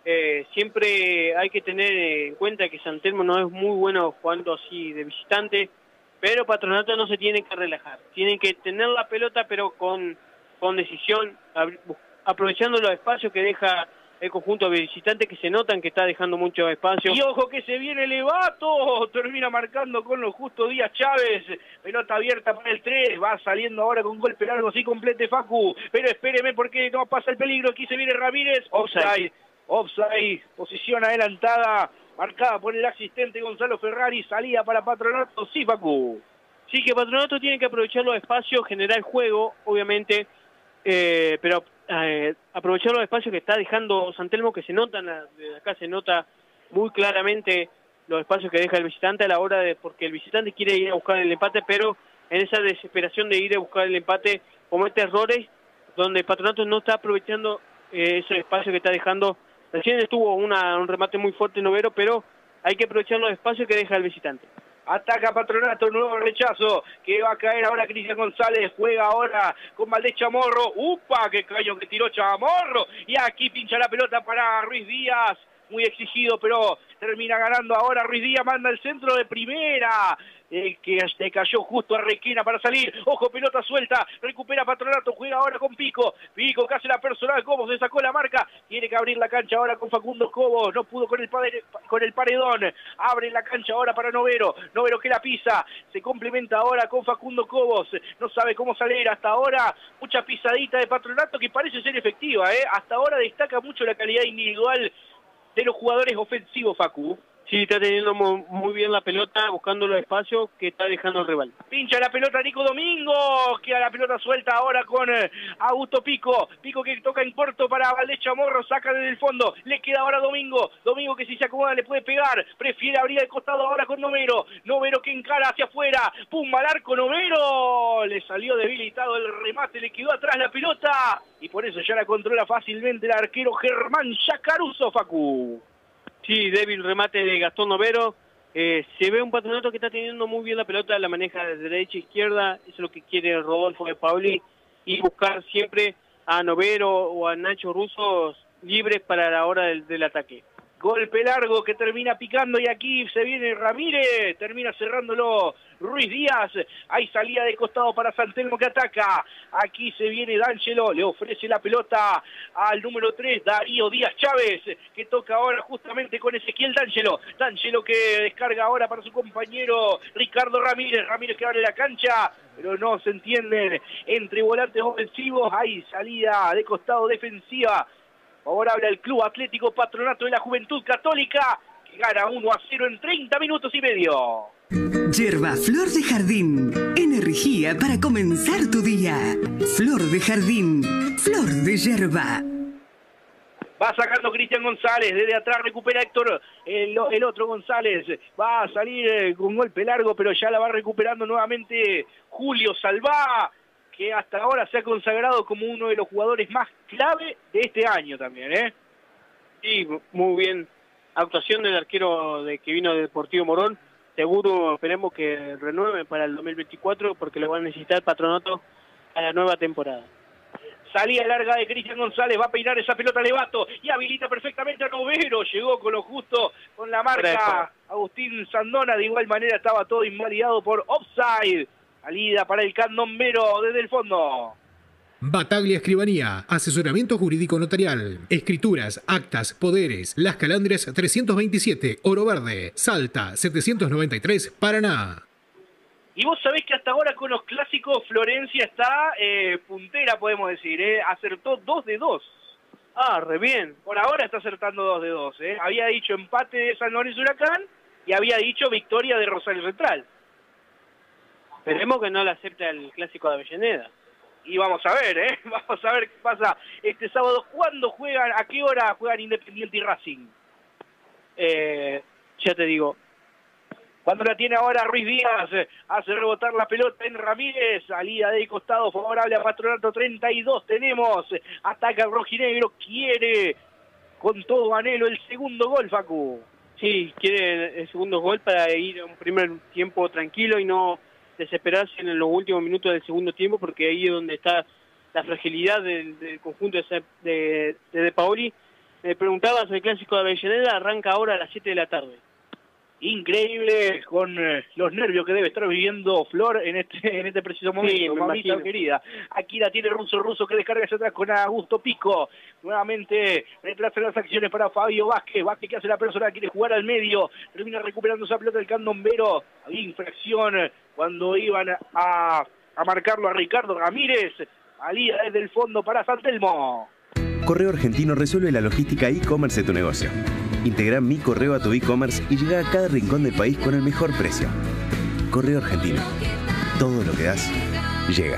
Siempre hay que tener en cuenta que San Telmo no es muy bueno jugando así de visitante, pero Patronato no se tiene que relajar, tienen que tener la pelota pero con decisión, aprovechando los espacios que deja el conjunto visitante, que se notan que está dejando mucho espacio. Y ojo que se viene Levato, termina marcando con lo justo Díaz Chávez, pelota abierta para el 3, va saliendo ahora con golpe largo, así complete Facu, pero espéreme porque no pasa el peligro, aquí se viene Ramírez, offside, posición adelantada, marcada por el asistente Gonzalo Ferrari, salida para Patronato, sí, Facu. Sí, que Patronato tiene que aprovechar los espacios, generar juego, obviamente, pero aprovechar los espacios que está dejando San Telmo, que se notan, desde acá se nota muy claramente los espacios que deja el visitante a la hora de, porque el visitante quiere ir a buscar el empate, pero en esa desesperación de ir a buscar el empate comete errores donde Patronato no está aprovechando esos espacios que está dejando. Recién estuvo un remate muy fuerte Novero, pero hay que aprovechar los espacios que deja el visitante. Ataca Patronato, nuevo rechazo, que va a caer ahora Cristian González, juega ahora con Valdés Chamorro, ¡upa! ¡Qué caño que tiró Chamorro! Y aquí pincha la pelota para Ruiz Díaz, muy exigido, pero termina ganando ahora Ruiz Díaz, manda el centro de primera, que se cayó justo a Requena para salir, ojo, pelota suelta, recupera Patronato, juega ahora con Pico que hace la personal, Cobos se sacó la marca, tiene que abrir la cancha ahora con Facundo Cobos, no pudo con el paredón, abre la cancha ahora para Novero que la pisa, se complementa ahora con Facundo Cobos, no sabe cómo salir, hasta ahora mucha pisadita de Patronato que parece ser efectiva, hasta ahora destaca mucho la calidad individual de los jugadores ofensivos, Facu. Sí, está teniendo muy bien la pelota, buscando los espacios que está dejando el rival. Pincha la pelota Nico Domingo, queda la pelota suelta ahora con Augusto Pico que toca en corto para Valdés Chamorro, saca desde el fondo, le queda ahora Domingo que si se acomoda le puede pegar, prefiere abrir el costado ahora con Novero que encara hacia afuera, pum, al arco Novero, le salió debilitado el remate, le quedó atrás la pelota, y por eso ya la controla fácilmente el arquero Germán Yacaruso, Facu. Sí, débil remate de Gastón Novero. Se ve un Patronato que está teniendo muy bien la pelota, la maneja de derecha a izquierda, eso es lo que quiere Rodolfo de Paoli, y buscar siempre a Novero o a Nacho Russo libres para la hora del ataque. Golpe largo que termina picando y aquí se viene Ramírez, termina cerrándolo Ruiz Díaz. Hay salida de costado para San Telmo que ataca. Aquí se viene D'Angelo, le ofrece la pelota al número 3, Darío Díaz Chávez, que toca ahora justamente con Ezequiel D'Angelo. D'Angelo que descarga ahora para su compañero Ricardo Ramírez. Ramírez que abre la cancha, pero no se entienden entre volantes ofensivos. Hay salida de costado defensiva favorable al Club Atlético Patronato de la Juventud Católica, que gana 1-0 en 30 minutos y medio. Yerba Flor de Jardín, energía para comenzar tu día. Flor de Jardín, flor de yerba. Va sacando Cristian González, desde atrás recupera Héctor, el otro González, va a salir con golpe largo, pero ya la va recuperando nuevamente Julio Salvá, que hasta ahora se ha consagrado como uno de los jugadores más clave de este año también, ¿eh? Sí, muy bien. Actuación del arquero que vino de Deportivo Morón. Seguro, esperemos que renueve para el 2024 porque lo va a necesitar Patronato a la nueva temporada. Salida larga de Cristian González, va a peinar esa pelota Levato y habilita perfectamente a Novero. Llegó con lo justo con la marca Agustín Sandona. De igual manera estaba todo invalidado por offside. Salida para el candombero desde el fondo. Bataglia Escribanía, asesoramiento jurídico notarial, escrituras, actas, poderes, Las Calandrias 327, Oro Verde, Salta 793, Paraná. Y vos sabés que hasta ahora con los clásicos Florencia está puntera, podemos decir, acertó 2 de 2. Ah, re bien. Por ahora está acertando 2 de 2. Había dicho empate de San Lorenzo Huracán y había dicho victoria de Rosario Central. Esperemos que no le acepte el clásico de Avellaneda. Y vamos a ver, vamos a ver qué pasa este sábado. ¿Cuándo juegan? ¿A qué hora juegan Independiente y Racing? Ya te digo. Cuando la tiene ahora Ruiz Díaz, hace rebotar la pelota en Ramírez, salida de costado favorable a Patronato 32 tenemos, ataca el rojinegro, quiere con todo anhelo el segundo gol, Facu. Sí, quiere el segundo gol para ir a un primer tiempo tranquilo y no desesperarse en los últimos minutos del segundo tiempo, porque ahí es donde está la fragilidad del conjunto de Paoli. Me preguntabas, el clásico de Avellaneda arranca ahora a las 7 de la tarde. Increíble con los nervios que debe estar viviendo Flor en este preciso momento, sí, mamita querida. Aquí la tiene Russo que descarga hacia atrás con Augusto Pico. Nuevamente retrasa las acciones para Fabio Vázquez. Vázquez que hace la persona, quiere jugar al medio. Termina recuperando esa pelota del candombero. Había infracción cuando iban a marcarlo a Ricardo Ramírez. Salida desde el fondo para San Telmo. Correo Argentino resuelve la logística e-commerce de tu negocio. Integra Mi Correo a tu e-commerce y llega a cada rincón del país con el mejor precio. Correo Argentino. Todo lo que das, llega.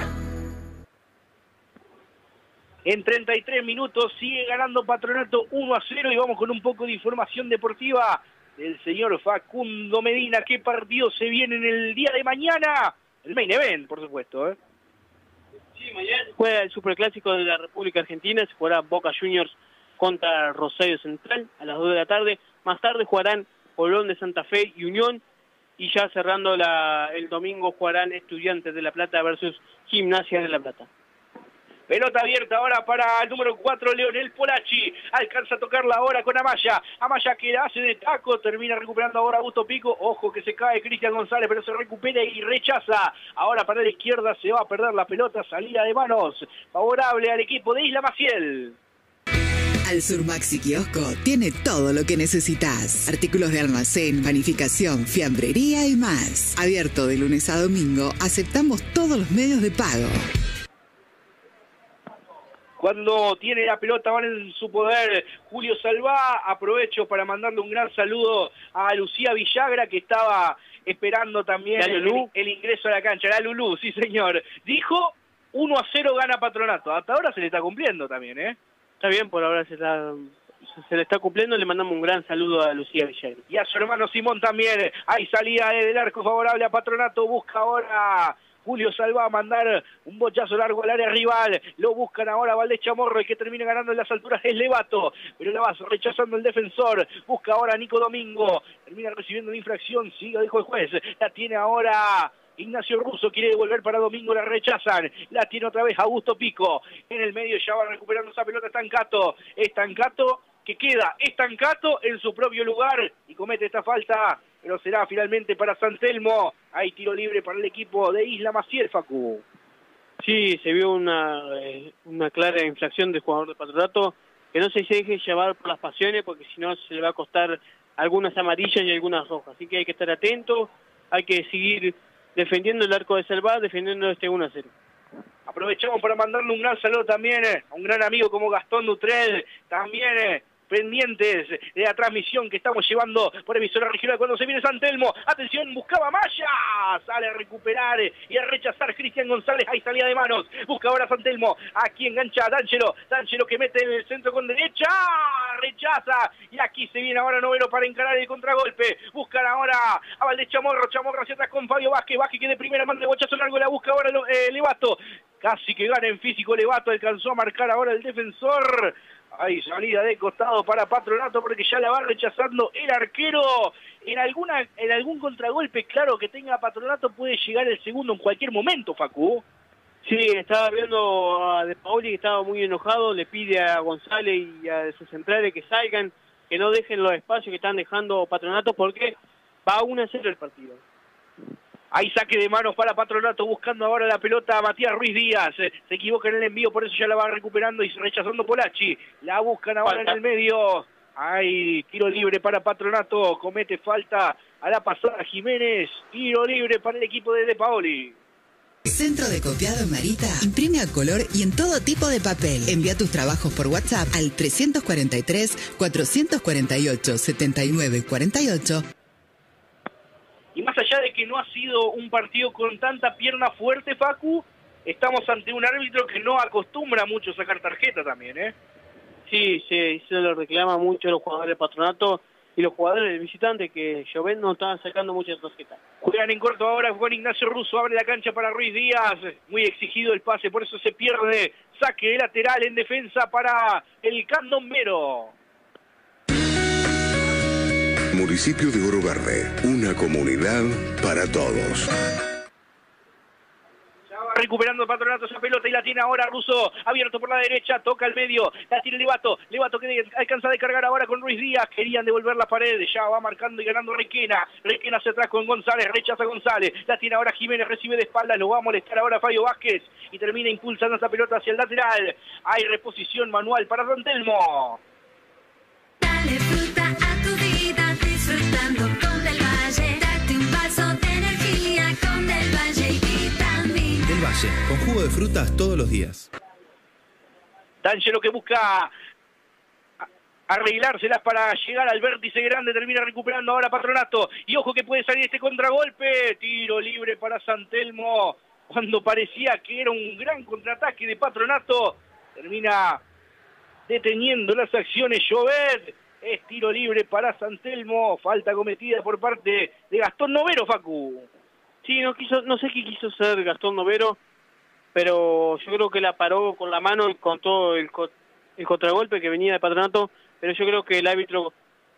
En 33 minutos sigue ganando Patronato 1-0 y vamos con un poco de información deportiva del señor Facundo Medina. ¿Qué partido se viene en el día de mañana? El main event, por supuesto, Sí, mañana juega el Superclásico de la República Argentina, se jugará Boca Juniors contra Rosario Central a las 2 de la tarde. Más tarde jugarán Colón de Santa Fe y Unión, y ya cerrando el domingo jugarán Estudiantes de La Plata versus Gimnasia de La Plata. Pelota abierta ahora para el número 4, Leonel Polacci. Alcanza a tocarla ahora con Amaya. Amaya que la hace de taco. Termina recuperando ahora Augusto Pico. Ojo que se cae Cristian González, pero se recupera y rechaza. Ahora para la izquierda se va a perder la pelota. Salida de manos favorable al equipo de Isla Maciel. Al Sur Maxi Kiosco tiene todo lo que necesitas. Artículos de almacén, panificación, fiambrería y más. Abierto de lunes a domingo, aceptamos todos los medios de pago. Cuando tiene la pelota van en su poder Julio Salvá. Aprovecho para mandarle un gran saludo a Lucía Villagra, que estaba esperando también el ingreso a la cancha. La Lulú, sí señor. Dijo 1-0 gana Patronato. Hasta ahora se le está cumpliendo también, Está bien, por ahora se le está cumpliendo. Le mandamos un gran saludo a Lucía Villagra. Y a su hermano Simón también. Hay salida del arco favorable a Patronato. Busca ahora Julio Salvá a mandar un bochazo largo al área rival. Lo buscan ahora Valdés Chamorro. El que termina ganando en las alturas es Levato, pero la va rechazando el defensor. Busca ahora Nico Domingo. Termina recibiendo una infracción. Sigue, dijo el juez. La tiene ahora Ignacio Russo, quiere devolver para Domingo, la rechazan. La tiene otra vez Augusto Pico. En el medio ya va recuperando esa pelota Estancato. que queda estancato en su propio lugar y comete esta falta, pero será finalmente para San Telmo. Hay tiro libre para el equipo de Isla Maciel, Facu. Sí, se vio una clara infracción del jugador de Patronato, que no se deje llevar por las pasiones, porque si no se le va a costar algunas amarillas y algunas rojas. Así que hay que estar atento, hay que seguir defendiendo el arco de Salvat, defendiendo este 1-0. Aprovechamos para mandarle un gran saludo también a un gran amigo como Gastón Dutrell, también pendientes de la transmisión que estamos llevando por emisora regional cuando se viene San Telmo. Atención, buscaba Maya, sale a recuperar y a rechazar Cristian González, hay salida de manos, busca ahora San Telmo, aquí engancha a D'Angelo que mete en el centro con derecha, rechaza, y aquí se viene ahora Novero para encarar el contragolpe, buscan ahora a Valdés Chamorro hacia atrás con Fabio Vázquez que de primera manda de bochazo largo, la busca ahora Levato, casi que gana en físico Levato, alcanzó a marcar ahora el defensor. Hay salida de costado para Patronato porque ya la va rechazando el arquero. En algún contragolpe claro que tenga Patronato puede llegar el segundo en cualquier momento, Facu. Sí, estaba viendo a De Paoli que estaba muy enojado, le pide a González y a sus centrales que salgan, que no dejen los espacios que están dejando Patronato porque va 1-0 el partido. Hay saque de manos para Patronato, buscando ahora la pelota a Matías Ruiz Díaz. Se equivoca en el envío, por eso ya la va recuperando y rechazando Polachi. La buscan ahora en el medio. Hay tiro libre para Patronato, comete falta a la pasada Jiménez. Tiro libre para el equipo de Paoli. Centro de Copiado en Marita. Imprime a color y en todo tipo de papel. Envía tus trabajos por WhatsApp al 343-448-7948. Y más allá de que no ha sido un partido con tanta pierna fuerte, Facu, estamos ante un árbitro que no acostumbra mucho sacar tarjeta también, ¿eh? Sí, se lo reclama mucho los jugadores del Patronato y los jugadores del visitante, que Joven no estaban sacando muchas tarjetas. Juegan en corto ahora con Ignacio Russo, abre la cancha para Ruiz Díaz, muy exigido el pase, por eso se pierde. Saque de lateral en defensa para el Candombero. Municipio de Oro Verde, una comunidad para todos. Ya va recuperando Patronato esa pelota y la tiene ahora Russo, abierto por la derecha, toca al medio, la tiene Levato que alcanza a descargar ahora con Ruiz Díaz, querían devolver la pared, ya va marcando y ganando Requena hacia atrás con González, rechaza González, la tiene ahora Jiménez, recibe de espaldas, lo va a molestar ahora Fabio Vázquez y termina impulsando esa pelota hacia el lateral. Hay reposición manual para San Telmo. Dale fruta a tu vida, disfrutando con Del Valle. Date un vaso de energía con Del Valle y vitamina. Del Valle, con jugo de frutas todos los días. D'Angelo que busca arreglárselas para llegar al vértice grande, termina recuperando ahora Patronato. Y ojo que puede salir este contragolpe. Tiro libre para San Telmo. Cuando parecía que era un gran contraataque de Patronato, termina deteniendo las acciones Jovet. Es tiro libre para San Telmo, falta cometida por parte de Gastón Novero, Facu. Sí, no sé qué quiso hacer Gastón Novero, pero yo creo que la paró con la mano y con todo el contragolpe que venía de Patronato, pero yo creo que el árbitro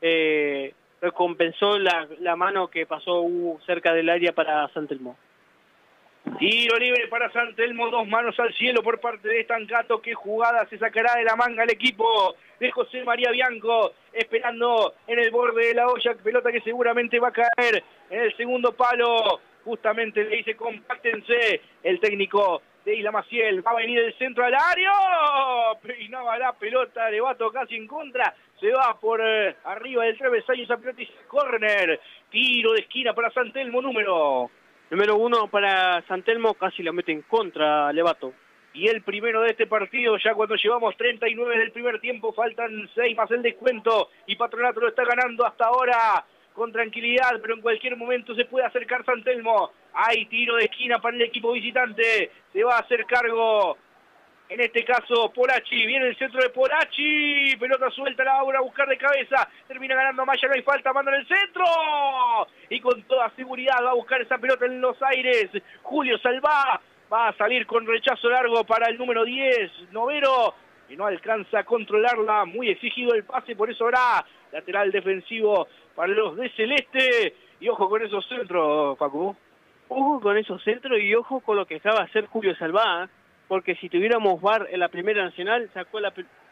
recompensó la mano que pasó cerca del área para San Telmo. Tiro libre para San Telmo, 2 manos al cielo por parte de Estancato. Qué jugada se sacará de la manga el equipo de José María Bianco, esperando en el borde de la olla, pelota que seguramente va a caer en el segundo palo. Justamente le dice compáctense el técnico de Isla Maciel, va a venir el centro al área, peinaba la pelota, le va a tocar casi en contra, se va por arriba del travesaño esa pelota y córner. Tiro de esquina para San Telmo, número 1 para San Telmo, casi lo mete en contra Levato. Y el primero de este partido, ya cuando llevamos 39 del primer tiempo, faltan 6 más el descuento, y Patronato lo está ganando hasta ahora con tranquilidad, pero en cualquier momento se puede acercar San Telmo. Hay tiro de esquina para el equipo visitante, se va a hacer cargo, en este caso Polachi, viene el centro de Polachi, pelota suelta, la va a buscar de cabeza, termina ganando Maya, no hay falta, manda en el centro, y con toda seguridad va a buscar esa pelota en los aires, Julio Salvá, va a salir con rechazo largo para el número 10, Novero, y no alcanza a controlarla, muy exigido el pase, por eso habrá lateral defensivo para los de Celeste, y ojo con esos centros, Facu. Ojo con esos centros y ojo con lo que acaba de hacer Julio Salvá, porque si tuviéramos VAR en la Primera Nacional, sacó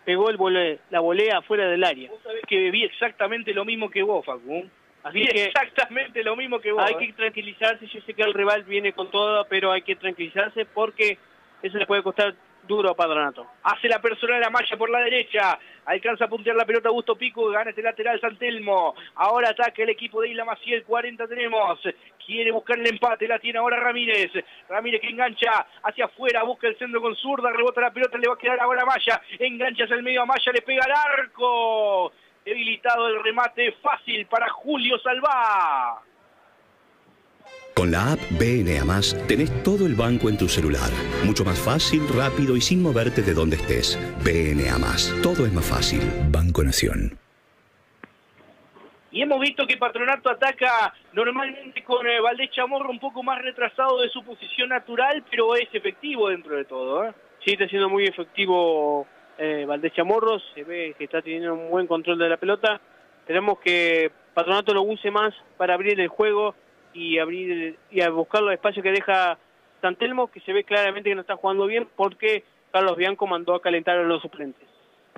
pegó la volea fuera del área. Vos sabés que vi exactamente lo mismo que vos, Facu. Así que exactamente lo mismo que vos. Hay que tranquilizarse, yo sé que el rival viene con todo, pero hay que tranquilizarse porque eso le puede costar duro a Patronato. Hace la personal a Maya por la derecha, alcanza a puntear la pelota Augusto Pico, gana este lateral San Telmo. Ahora ataca el equipo de Isla Maciel, 40 tenemos. Quiere buscar el empate, la tiene ahora Ramírez. Ramírez que engancha hacia afuera, busca el centro con zurda, rebota la pelota, le va a quedar ahora a Maya. Engancha hacia el medio a Maya, le pega al arco. Debilitado el remate, fácil para Julio Salvá. Con la app BNA+, tenés todo el banco en tu celular. Mucho más fácil, rápido y sin moverte de donde estés. BNA+, todo es más fácil. Banco Nación. Y hemos visto que Patronato ataca normalmente con Valdés Chamorro un poco más retrasado de su posición natural, pero es efectivo dentro de todo, ¿eh? Sí, está siendo muy efectivo Valdés Chamorro, se ve que está teniendo un buen control de la pelota. Esperemos que Patronato lo use más para abrir el juego y a buscar los espacios que deja San Telmo, que se ve claramente que no está jugando bien porque Carlos Bianco mandó a calentar a los suplentes.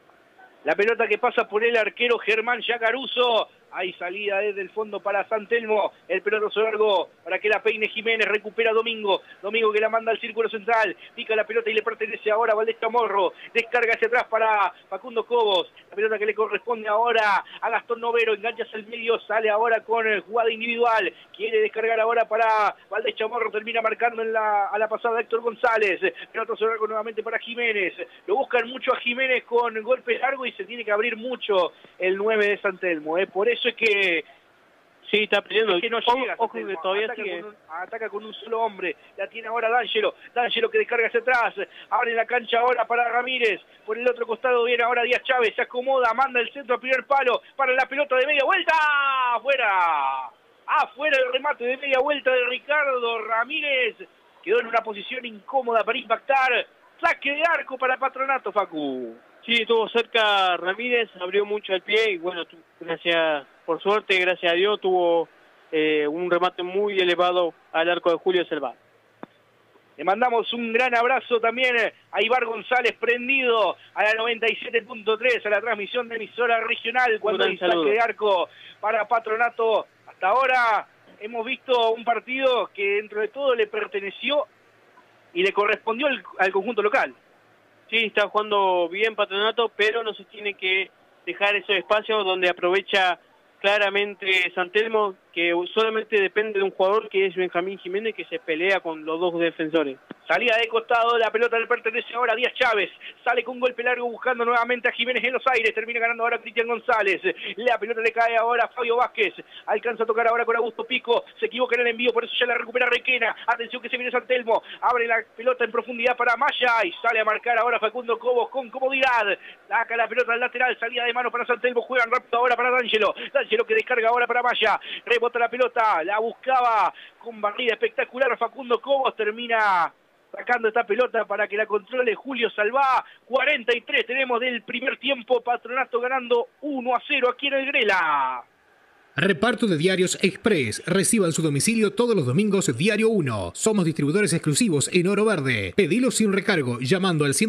La pelota que pasa por el arquero Germán Yacaruso. Hay salida desde el fondo para San Telmo. El pelotazo largo para que la peine Jiménez. Recupera Domingo. Domingo que la manda al círculo central. Pica la pelota y le pertenece ahora a Valdés Chamorro. Descarga hacia atrás para Facundo Cobos. La pelota que le corresponde ahora a Gastón Novero. Engancha hacia el medio. Sale ahora con jugada individual. Quiere descargar ahora para Valdés Chamorro. Termina marcando a la pasada Héctor González. Pelotazo largo nuevamente para Jiménez. Lo buscan mucho a Jiménez con golpe largo y se tiene que abrir mucho el 9 de San Telmo. Por eso es que sí, está perdiendo. Es que no llega. Ojo que todavía ataca con un solo hombre. La tiene ahora D'Angelo. D'Angelo que descarga hacia atrás. Abre la cancha ahora para Ramírez. Por el otro costado viene ahora Díaz Chávez. Se acomoda, manda el centro a primer palo. Para la pelota de media vuelta. ¡Afuera! Afuera el remate de media vuelta de Ricardo Ramírez. Quedó en una posición incómoda para impactar. Saque de arco para Patronato, Facu. Sí, estuvo cerca Ramírez, abrió mucho el pie y bueno, por suerte, gracias a Dios, tuvo un remate muy elevado al arco de Julio Salvá. Le mandamos un gran abrazo también a Ibar González, prendido a la 97.3, a la transmisión de emisora regional, cuando hay saque de arco para Patronato. Hasta ahora hemos visto un partido que dentro de todo le perteneció y le correspondió al conjunto local. Sí, está jugando bien Patronato, pero no se tiene que dejar esos espacios donde aprovecha claramente San Telmo, que solamente depende de un jugador que es Benjamín Jiménez, que se pelea con los dos defensores. Salida de costado, la pelota le pertenece ahora a Díaz Chávez. Sale con golpe largo buscando nuevamente a Jiménez en los aires. Termina ganando ahora Cristian González. La pelota le cae ahora a Fabio Vázquez. Alcanza a tocar ahora con Augusto Pico. Se equivoca en el envío, por eso ya la recupera Requena. Atención que se viene San Telmo. Abre la pelota en profundidad para Maya y sale a marcar ahora Facundo Cobos con comodidad. Saca la pelota al lateral. Salida de mano para San Telmo. Juegan rápido ahora para D'Angelo. D'Angelo que descarga ahora para Maya. Rebota la pelota. La buscaba con barrida espectacular Facundo Cobos. Termina sacando esta pelota para que la controle Julio Salvá. 43 tenemos del primer tiempo. Patronato ganando 1-0 aquí en el Grela. Reparto de diarios Express. Reciba en su domicilio todos los domingos Diario 1. Somos distribuidores exclusivos en Oro Verde. Pedilo sin recargo llamando al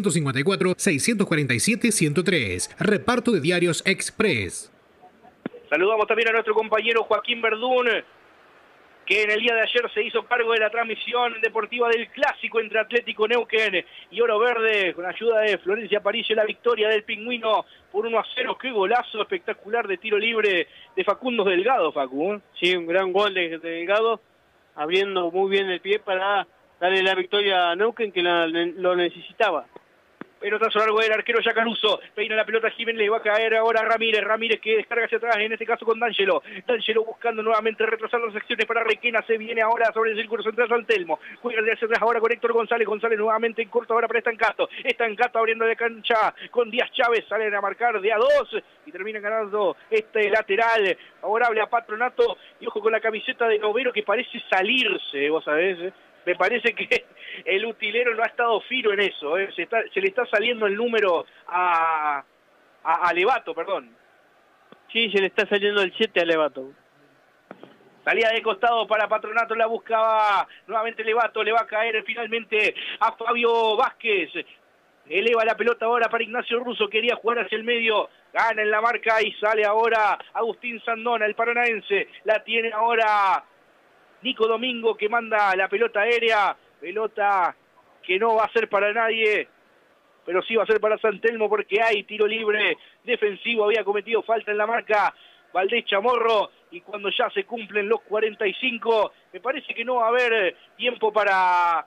154-647-103. Reparto de diarios Express. Saludamos también a nuestro compañero Joaquín Verdún, que en el día de ayer se hizo cargo de la transmisión deportiva del clásico entre Atlético Neuquén y Oro Verde, con ayuda de Florencia Aparicio, la victoria del Pingüino por 1-0. Qué golazo espectacular de tiro libre de Facundo Delgado, Facu. Sí, un gran gol de Delgado, abriendo muy bien el pie para darle la victoria a Neuquén, que lo necesitaba. Pelotazo largo del arquero Yacaruso. Peina la pelota Jiménez, le va a caer ahora a Ramírez. Ramírez que descarga hacia atrás, en este caso con D'Angelo. D'Angelo buscando nuevamente retrasar las acciones para Requena. Se viene ahora sobre el círculo central San Telmo. Juega de hacia atrás ahora con Héctor González. González nuevamente en corto ahora para Estancato. Estancato abriendo de cancha con Díaz Chávez. Salen a marcar de a 2 y terminan ganando este lateral favorable a Patronato. Y ojo con la camiseta de Novero que parece salirse, vos sabés, Me parece que el utilero no ha estado fino en eso, se le está saliendo el número a Levato, perdón. Sí, se le está saliendo el 7 a Levato. Salida de costado para Patronato, la buscaba nuevamente Levato, le va a caer finalmente a Fabio Vázquez. Eleva la pelota ahora para Ignacio Russo, quería jugar hacia el medio, gana en la marca y sale ahora Agustín Sandona, el paranaense. La tiene ahora Nico Domingo, que manda la pelota aérea, pelota que no va a ser para nadie, pero sí va a ser para San Telmo porque hay tiro libre defensivo, había cometido falta en la marca Valdés Chamorro, y cuando ya se cumplen los 45, me parece que no va a haber tiempo para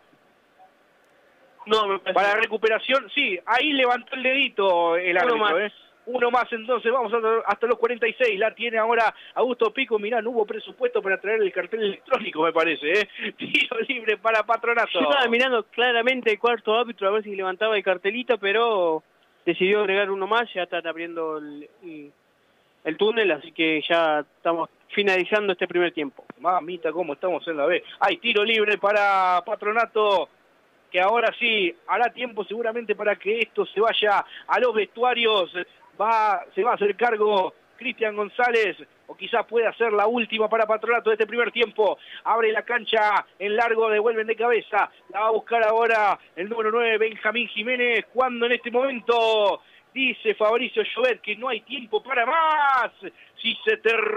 recuperación. Sí, ahí levantó el dedito el árbitro. Uno más, entonces vamos hasta los 46. La tiene ahora Augusto Pico. Mirá, no hubo presupuesto para traer el cartel electrónico, me parece. Tiro libre para Patronato. Yo estaba mirando claramente el cuarto árbitro a ver si levantaba el cartelito, pero decidió agregar uno más. Ya están abriendo el túnel, así que ya estamos finalizando este primer tiempo. Mamita, cómo estamos en la B. Hay tiro libre para Patronato, que ahora sí hará tiempo seguramente para que esto se vaya a los vestuarios. Se va a hacer cargo Cristian González, o quizás pueda ser la última para Patronato de este primer tiempo. Abre la cancha en largo, devuelven de cabeza, la va a buscar ahora el número 9, Benjamín Jiménez, cuando en este momento dice Fabricio Llobet que no hay tiempo para más. Si se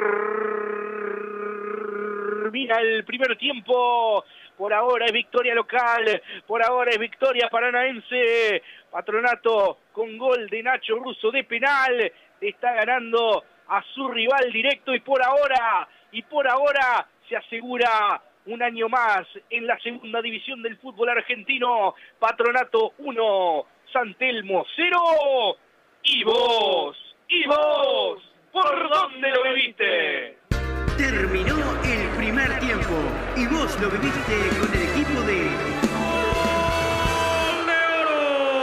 termina el primer tiempo, por ahora es victoria local, por ahora es victoria paranaense. Patronato con gol de Nacho Russo de penal está ganando a su rival directo, y por ahora se asegura un año más en la segunda división del fútbol argentino. Patronato 1, San Telmo 0. ¿Y vos, por dónde lo viviste? Terminó el primer tiempo y vos lo viviste con el equipo de ¡Gol de Oro!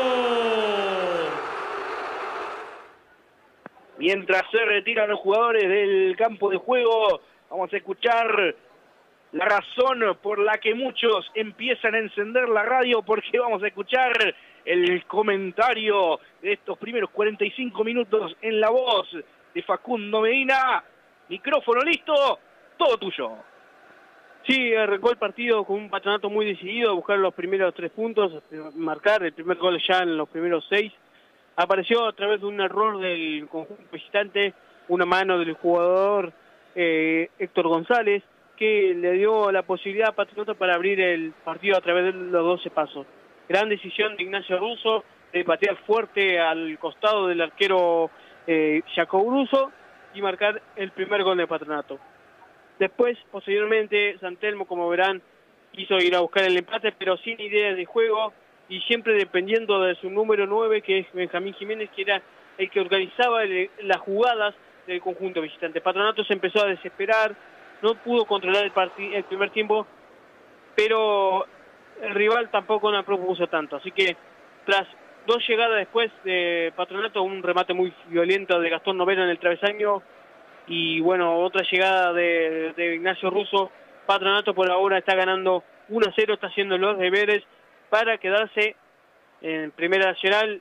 Mientras se retiran los jugadores del campo de juego, vamos a escuchar la razón por la que muchos empiezan a encender la radio, porque vamos a escuchar el comentario de estos primeros 45 minutos en la voz de Facundo Medina. Micrófono listo, todo tuyo. Sí, arrancó el partido con un Patronato muy decidido a buscar los primeros 3 puntos, marcar el primer gol ya en los primeros 6. Apareció a través de un error del conjunto visitante, una mano del jugador Héctor González, que le dio la posibilidad a Patronato para abrir el partido a través de los 12 pasos. Gran decisión de Ignacio Russo de patear fuerte al costado del arquero Jacob Russo y marcar el primer gol de Patronato. Después, posteriormente, San Telmo, como verán, quiso ir a buscar el empate, pero sin idea de juego y siempre dependiendo de su número 9, que es Benjamín Jiménez, que era el que organizaba las jugadas del conjunto visitante. Patronato se empezó a desesperar, no pudo controlar el primer tiempo, pero el rival tampoco nos propuso tanto. Así que, tras 2 llegadas después de Patronato, un remate muy violento de Gastón Novena en el travesaño, y bueno, otra llegada de Ignacio Russo, Patronato por ahora está ganando 1-0, está haciendo los deberes para quedarse en Primera Nacional.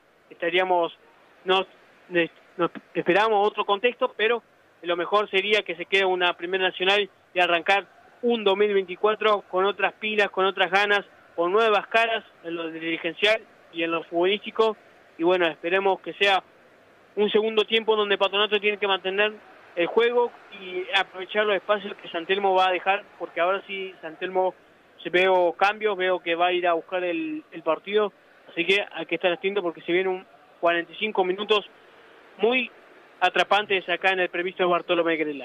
Nos esperamos otro contexto, pero lo mejor sería que se quede una Primera Nacional y arrancar un 2024 con otras pilas, con otras ganas, con nuevas caras en lo dirigencial y en lo futbolístico. Y bueno, esperemos que sea un segundo tiempo donde Patronato tiene que mantener el juego y aprovechar los espacios que San Telmo va a dejar, porque ahora sí San Telmo veo cambios, veo que va a ir a buscar el partido, así que hay que estar atento porque se vienen 45 minutos muy atrapantes acá en el previsto Bartolomé Grela.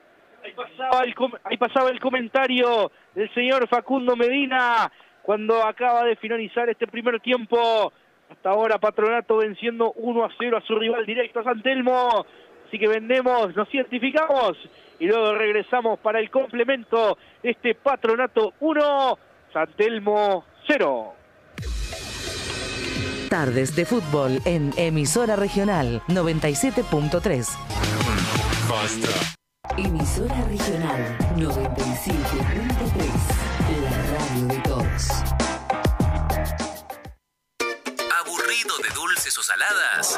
Ahí pasaba el comentario del señor Facundo Medina cuando acaba de finalizar este primer tiempo. Hasta ahora Patronato venciendo 1-0 a su rival directo, a San Telmo. Así que nos identificamos y luego regresamos para el complemento de este Patronato 1, San Telmo 0. Tardes de fútbol en emisora regional 97.3. Emisora regional 97.3, la radio de todos. ¿Aburrido de dulces o saladas?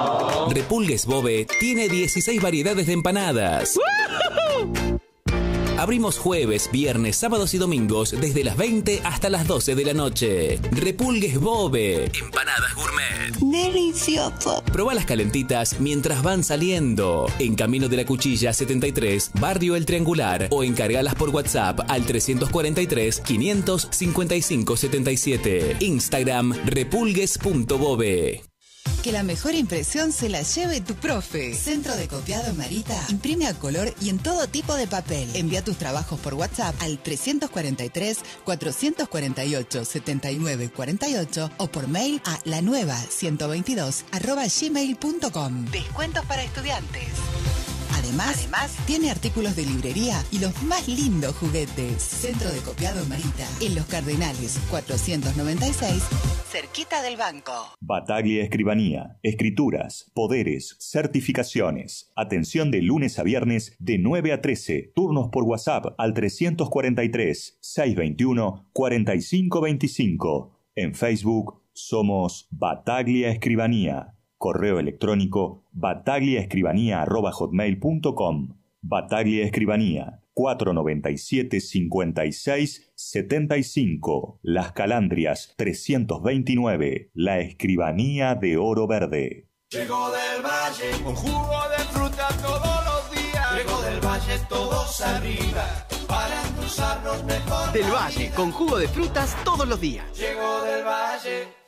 Repulgues Bobe tiene 16 variedades de empanadas. Abrimos jueves, viernes, sábados y domingos desde las 20 hasta las 12 de la noche. Repulgues Bobe, empanadas gourmet. Delicioso. Probá las calentitas mientras van saliendo. En Camino de la Cuchilla 73, Barrio El Triangular, o encargalas por WhatsApp al 343 555 77. Instagram repulgues.bobe. Que la mejor impresión se la lleve tu profe. Centro de Copiado Marita imprime a color y en todo tipo de papel. Envía tus trabajos por WhatsApp al 343-448-7948 o por mail a lanueva122@gmail.com. Descuentos para estudiantes. Además, tiene artículos de librería y los más lindos juguetes. Centro de Copiado Marita, en Los Cardenales 496, cerquita del banco. Bataglia Escribanía. Escrituras, poderes, certificaciones. Atención de lunes a viernes de 9 a 13. Turnos por WhatsApp al 343-621-4525. En Facebook somos Bataglia Escribanía. Correo electrónico batagliaescribanía@hotmail.com. Bataglia Escribanía 497-5675. Las Calandrias 329. La Escribanía de Oro Verde. Llegó del Valle con jugo de fruta todos los días. Llegó del Valle todos arriba para endulzarnos mejor. Del Valle con jugo de frutas todos los días. Llegó del Valle.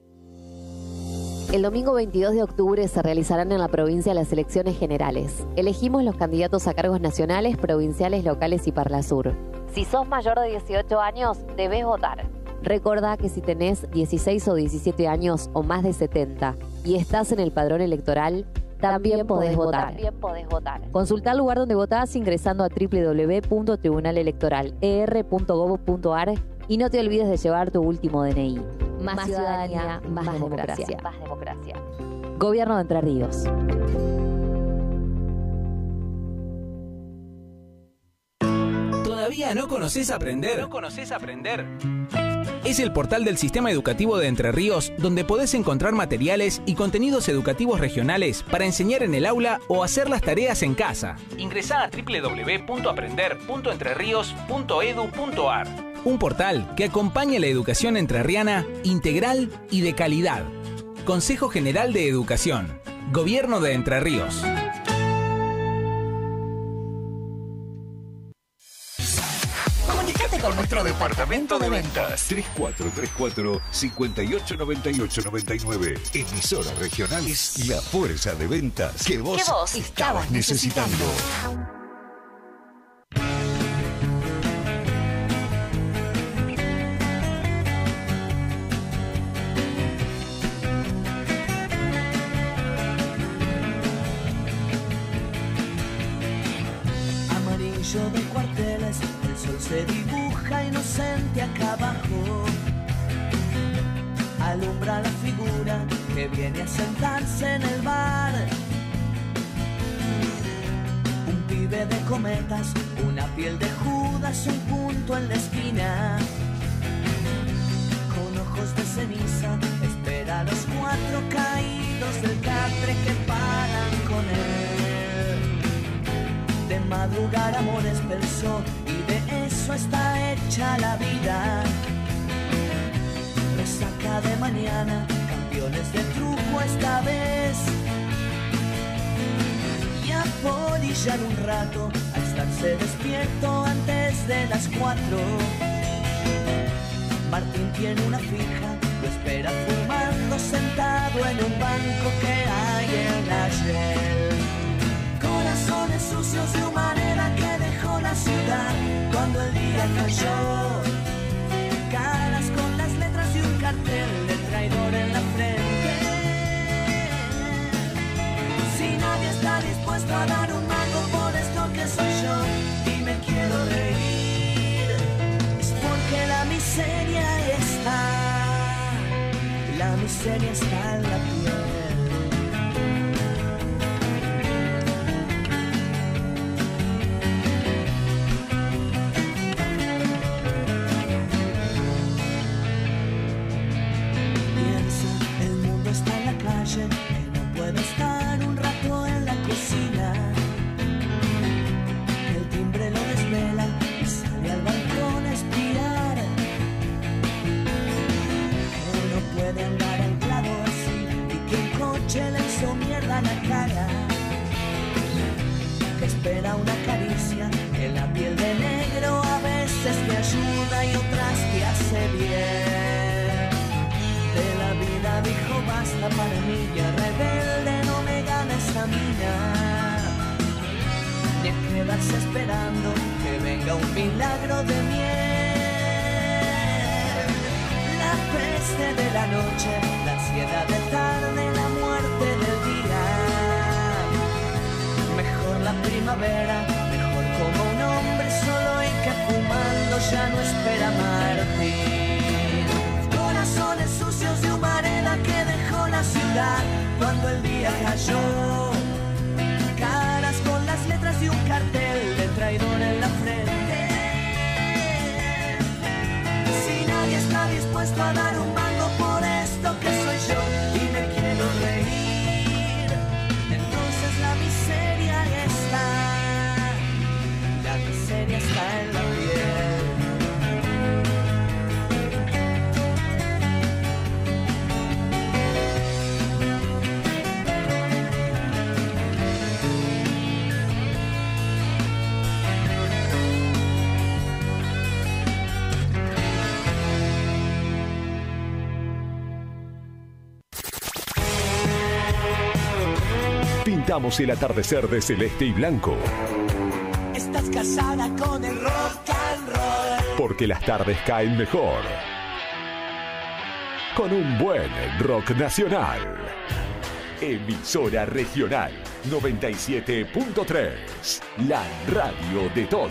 El domingo 22 de octubre se realizarán en la provincia las elecciones generales. Elegimos los candidatos a cargos nacionales, provinciales, locales y Parlasur. Si sos mayor de 18 años, debes votar. Recordá que si tenés 16 o 17 años o más de 70 y estás en el padrón electoral, también podés votar. Consultá el lugar donde votás ingresando a www.tribunalelectoral.er.gov.ar y no te olvides de llevar tu último DNI. Más ciudadanía, más democracia. Gobierno de Entre Ríos. ¿Todavía no conocés Aprender? Es el portal del Sistema Educativo de Entre Ríos donde podés encontrar materiales y contenidos educativos regionales para enseñar en el aula o hacer las tareas en casa. Ingresá a www.aprender.entrerrios.edu.ar. Un portal que acompaña la educación entrerriana integral y de calidad. Consejo General de Educación. Gobierno de Entre Ríos. Comunicate con nuestro departamento de ventas. 3434-589899. Emisora regional es la fuerza de ventas que vos estabas necesitando. De cuarteles, el sol se dibuja inocente acá abajo. Alumbra la figura que viene a sentarse en el bar. Un pibe de cometas, una piel de Judas, un punto en la esquina. Con ojos de ceniza, espera a los 4 caídos del catre que paran con él. De madrugar amores pensó y de eso está hecha la vida. Resaca de mañana, campeones de truco esta vez. Y a polillar un rato, a estarse despierto antes de las 4. Martín tiene una fija, lo espera fumando sentado en un banco que hay en la Shell. Corazones sucios de humanera que dejó la ciudad cuando el día cayó. Caras con las letras y un cartel de traidor en la frente. Si nadie está dispuesto a dar un mango por esto que soy yo y me quiero reír, es porque la miseria está en la piel. Que no puede estar un rato en la cocina. El timbre lo desvela noche le hizo mierda la cara, que espera una caricia, que la piel de negro a veces te ayuda y otras te hace bien. De la vida dijo basta para mí, ya rebelde no me gana esta mina, ni a quedarse esperando que venga un milagro de miel. La peste de la noche, la ansiedad de tarde, la muerte del día. Mejor la primavera, mejor como un hombre solo y que fumando ya no espera Martín. Corazones sucios de humareda que dejó la ciudad cuando el día cayó. Caras con las letras de un cartel de traidor en la frente. Si nadie está dispuesto a dar un mango por esto que soy yo y me quiero reír, entonces la miseria está en la piel. Pintamos el atardecer de celeste y blanco. Estás casada con el rock and roll. Porque las tardes caen mejor con un buen rock nacional. Emisora regional 97.3, la radio de todos.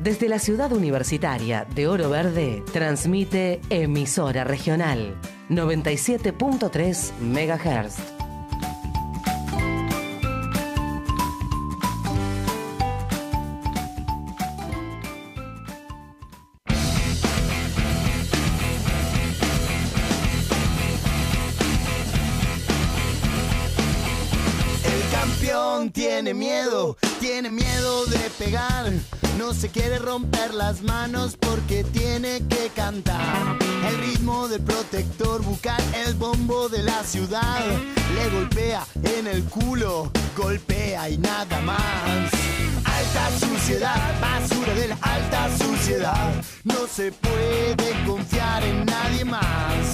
Desde la ciudad universitaria de Oro Verde, transmite Emisora Regional 97.3 MHz. Tiene miedo de pegar, no se quiere romper las manos porque tiene que cantar. El ritmo del protector bucal, el bombo de la ciudad, le golpea en el culo, golpea y nada más. Alta suciedad, basura de la alta suciedad, no se puede confiar en nadie más.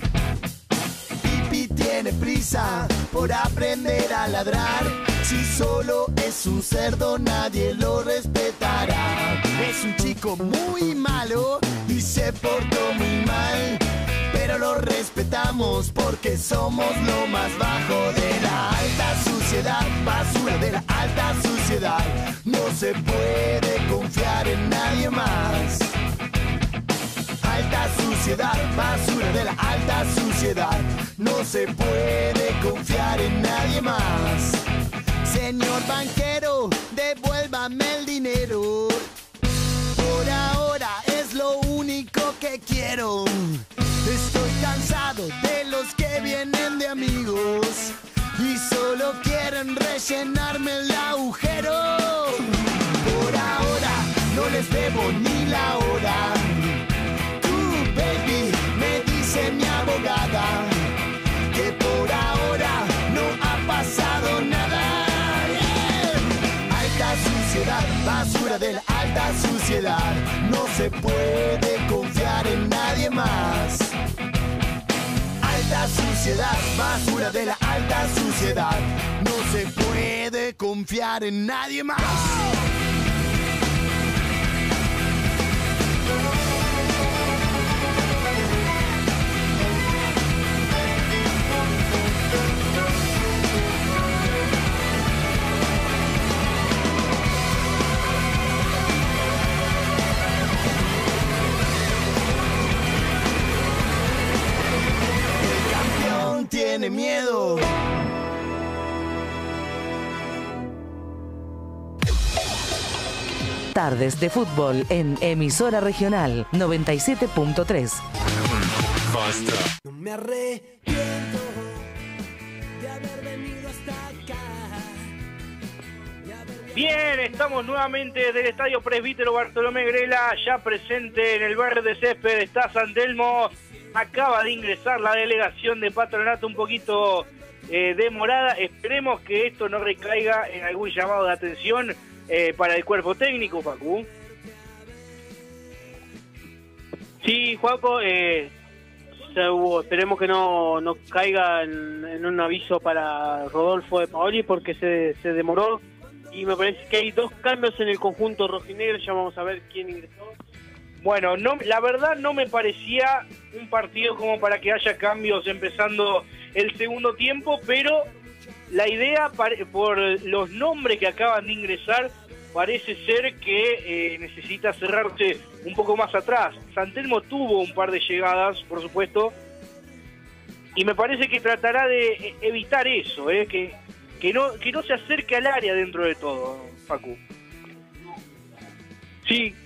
Pipi tiene prisa por aprender a ladrar. Si solo es un cerdo, nadie lo respetará. Es un chico muy malo y se portó muy mal, pero lo respetamos porque somos lo más bajo de la alta suciedad. Basura de la alta suciedad, no se puede confiar en nadie más. Alta suciedad, basura de la alta suciedad, no se puede confiar en nadie más. Señor banquero, devuélvame el dinero. Por ahora es lo único que quiero. Estoy cansado de los que vienen de amigos y solo quieren rellenarme el agujero. Por ahora no les debo ni la hora. Tú, baby, me dice mi abogada que por ahora no ha pasado nada. Suciedad, basura de la alta suciedad, no se puede confiar en nadie más. Alta suciedad, basura de la alta suciedad, no se puede confiar en nadie más. Tiene miedo. Tardes de fútbol en Emisora Regional 97.3. No me arrepiento de haber venido hasta acá. Bien, estamos nuevamente del Estadio Presbítero Bartolomé Grela, ya presente en el verde césped está San Telmo. Acaba de ingresar la delegación de Patronato un poquito demorada. Esperemos que esto no recaiga en algún llamado de atención para el cuerpo técnico, Facu. Sí, Juaco, esperemos que no caiga en un aviso para Rodolfo de Paoli porque se demoró y me parece que hay 2 cambios en el conjunto rojinegro. Ya vamos a ver quién ingresó. Bueno, no, la verdad no me parecía un partido como para que haya cambios empezando el segundo tiempo, pero la idea, por los nombres que acaban de ingresar, parece ser que necesita cerrarse un poco más atrás. San Telmo tuvo un par de llegadas, por supuesto, y me parece que tratará de evitar eso, que no se acerque al área dentro de todo, Facu. Sí.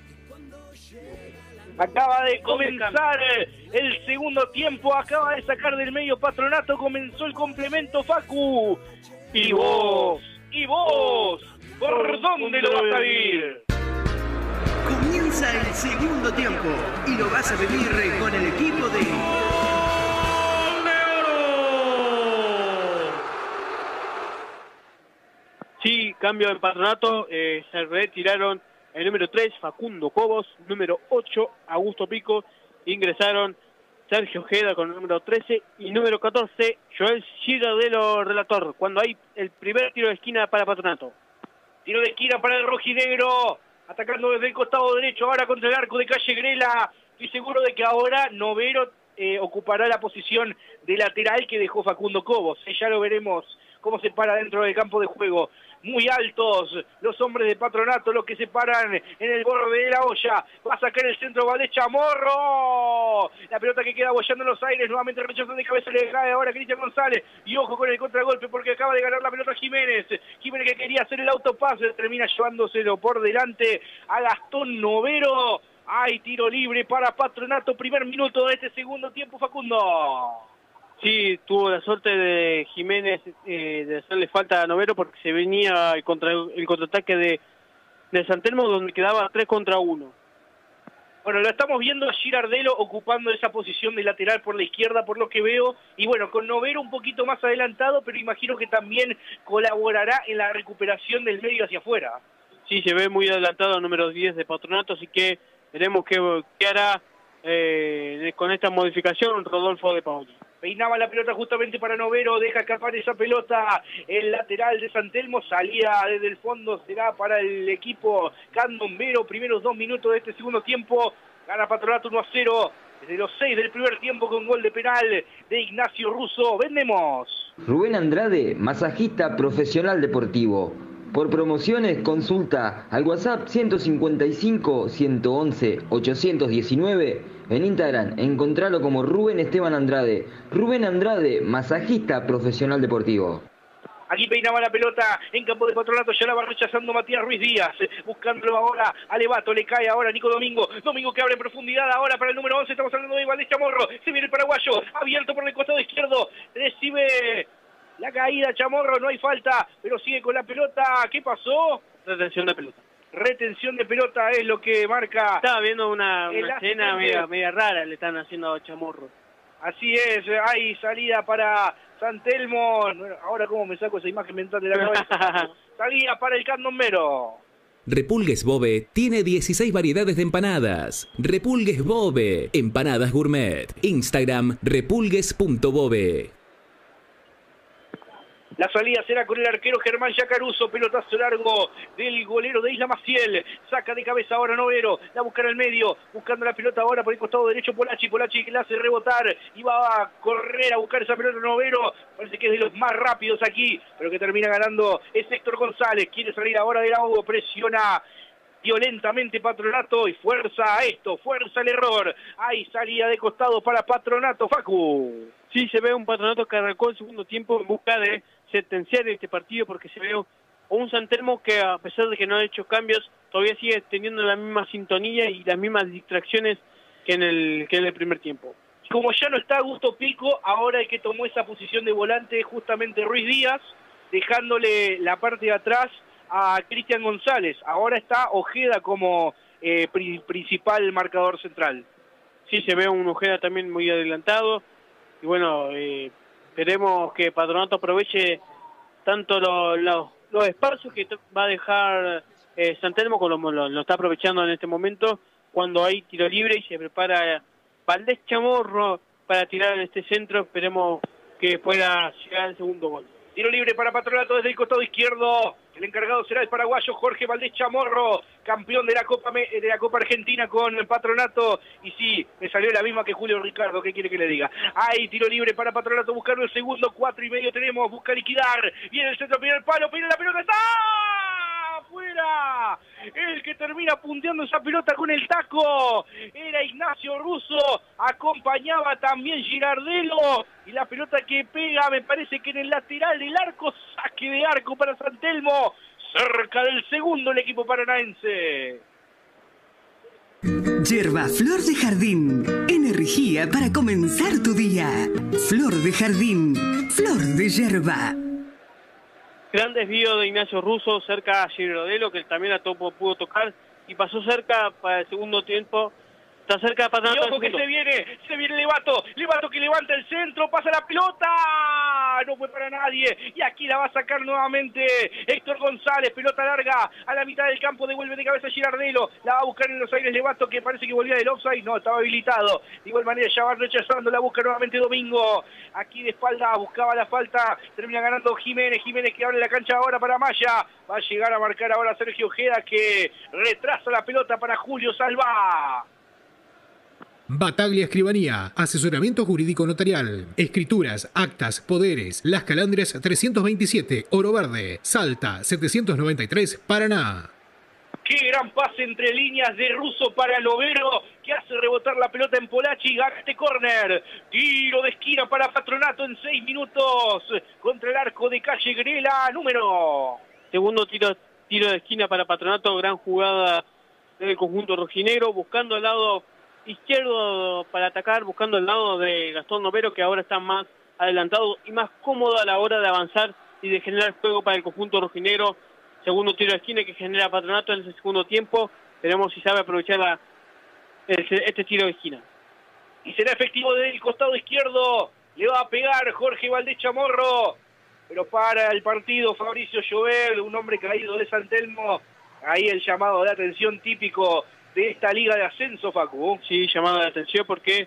Acaba de comenzar el segundo tiempo, acaba de sacar del medio Patronato, comenzó el complemento, Facu. ¿Y vos? ¿Por dónde lo vas a vivir? Comienza el segundo tiempo y lo vas a vivir con el equipo de... Sí, cambio en Patronato, se retiraron el número 3, Facundo Cobos, número 8, Augusto Pico, ingresaron Sergio Ojeda con el número 13 y número 14, Joel Giradelo, relator, cuando hay el primer tiro de esquina para Patronato. Tiro de esquina para el rojinegro, atacando desde el costado derecho, ahora contra el arco de Calle Grela. Estoy seguro de que ahora Novero ocupará la posición de lateral que dejó Facundo Cobos. Ya lo veremos cómo se para dentro del campo de juego. muy altos los hombres de Patronato, los que se paran en el borde de la olla. Va a sacar el centro Valdés Chamorro. La pelota que queda bollando en los aires, nuevamente rechazando de cabeza, le cae ahora Cristian González. Y ojo con el contragolpe porque acaba de ganar la pelota Jiménez. Jiménez que quería hacer el autopase, termina llevándoselo por delante a Gastón Novero. Hay tiro libre para Patronato, primer minuto de este segundo tiempo, Facundo. Sí, tuvo la suerte de Jiménez de hacerle falta a Novero porque se venía el contraataque de San Telmo donde quedaba 3 contra 1. Bueno, lo estamos viendo a Girardelo ocupando esa posición de lateral por la izquierda, por lo que veo, y bueno, con Novero un poquito más adelantado, pero imagino que también colaborará en la recuperación del medio hacia afuera. Sí, se ve muy adelantado el número 10 de Patronato, así que veremos qué hará con esta modificación Rodolfo de Paoli. Peinaba la pelota justamente para Novero, deja escapar esa pelota, el lateral de San Telmo, salía desde el fondo, será para el equipo candombero, primeros 2 minutos de este segundo tiempo, gana Patronato 1-0, desde los 6 del primer tiempo con gol de penal de Ignacio Russo. Vendemos. Rubén Andrade, masajista profesional deportivo. Por promociones, consulta al WhatsApp 155-111-819. En Instagram, encontralo como Rubén Esteban Andrade. Rubén Andrade, masajista profesional deportivo. Aquí peinaba la pelota en campo de Patronato, ya la va rechazando Matías Ruiz Díaz, buscándolo ahora a Levato, le cae ahora Nico Domingo que abre en profundidad ahora para el número 11, estamos hablando de Valdés Chamorro, se viene el paraguayo, abierto por el costado izquierdo, recibe la caída Chamorro, no hay falta, pero sigue con la pelota. ¿Qué pasó? Retención de pelota. Retención de pelota es lo que marca. Estaba viendo una escena media rara, le están haciendo a Chamorro. Así es, hay salida para San Telmo. Ahora cómo me saco esa imagen mental de la cabeza. Salida para el candombero. Repulgues Bobe tiene 16 variedades de empanadas. Repulgues Bobe, empanadas gourmet. Instagram repulgues.bobe. La salida será con el arquero Germán Yacaruso, pelotazo largo del golero de Isla Maciel, saca de cabeza ahora Novero, la busca en el medio, buscando la pelota ahora por el costado derecho Polachi que la hace rebotar y va a correr a buscar esa pelota Novero, parece que es de los más rápidos aquí, pero que termina ganando es Héctor González, quiere salir ahora del ahogo, presiona violentamente Patronato y fuerza esto, fuerza el error, hay salida de costado para Patronato, Facu. Sí, se ve un Patronato que arrancó el segundo tiempo en busca de sentenciar este partido porque se ve un San Telmo que a pesar de que no ha hecho cambios todavía sigue teniendo la misma sintonía y las mismas distracciones que en el primer tiempo. Como ya no está Augusto Pico, ahora el que tomó esa posición de volante es justamente Ruiz Díaz, dejándole la parte de atrás a Cristian González. Ahora está Ojeda como principal marcador central. Sí, se ve un Ojeda también muy adelantado y bueno, esperemos que Patronato aproveche tanto los espacios que va a dejar San Telmo, como lo está aprovechando en este momento, cuando hay tiro libre y se prepara Valdés Chamorro para tirar en este centro. Esperemos que pueda llegar al segundo gol. Tiro libre para Patronato desde el costado izquierdo. El encargado será el paraguayo Jorge Valdés Chamorro, campeón de la Copa Argentina con Patronato. Y sí, me salió la misma que Julio Ricardo, ¿qué quiere que le diga? Hay tiro libre para Patronato, buscando el segundo, 4:30 tenemos, busca liquidar. Viene el centro, viene el palo, viene la pelota, ¡está! ¡Afuera! El que termina punteando esa pelota con el taco era Ignacio Russo, acompañaba también Girardelo, y la pelota que pega, me parece que en el lateral del arco, saque de arco para San Telmo, cerca del segundo el equipo paranaense. Yerba Flor de Jardín, energía para comenzar tu día. Flor de Jardín, flor de yerba. Gran desvío de Ignacio Russo cerca a Girardelo, que también pudo tocar y pasó cerca para el segundo tiempo. Está cerca de Patronato. Y ojo que se viene Levato que levanta el centro, pasa la pelota, no fue para nadie, y aquí la va a sacar nuevamente Héctor González, pelota larga a la mitad del campo, devuelve de cabeza Girardelo, la va a buscar en los aires Levato, que parece que volvía del offside, no, estaba habilitado, de igual manera ya va rechazando, la busca nuevamente Domingo, aquí de espalda, buscaba la falta, termina ganando Jiménez que abre la cancha ahora para Maya, va a llegar a marcar ahora Sergio Ojeda, que retrasa la pelota para Julio Salva. Bataglia Escribanía, asesoramiento jurídico notarial, escrituras, actas, poderes, Las Calandrias 327, Oro Verde, Salta 793, Paraná. Qué gran pase entre líneas de Russo para Lovero, que hace rebotar la pelota en Polachi y gana este córner. Tiro de esquina para Patronato en 6 minutos contra el arco de Calle Grela, número. Segundo tiro de esquina para Patronato, gran jugada del conjunto rojinegro, buscando el lado izquierdo para atacar, buscando el lado de Gastón Lovero, que ahora está más adelantado y más cómodo a la hora de avanzar y de generar juego para el conjunto rojinegro. Segundo tiro de esquina que genera Patronato en el segundo tiempo. Veremos si sabe aprovechar este tiro de esquina. Y será efectivo desde el costado izquierdo. Le va a pegar Jorge Valdés Chamorro. Pero para el partido Fabricio Llobel, un hombre caído de San Telmo. Ahí el llamado de atención típico de esta liga de ascenso, Facu. Sí, llamado de atención porque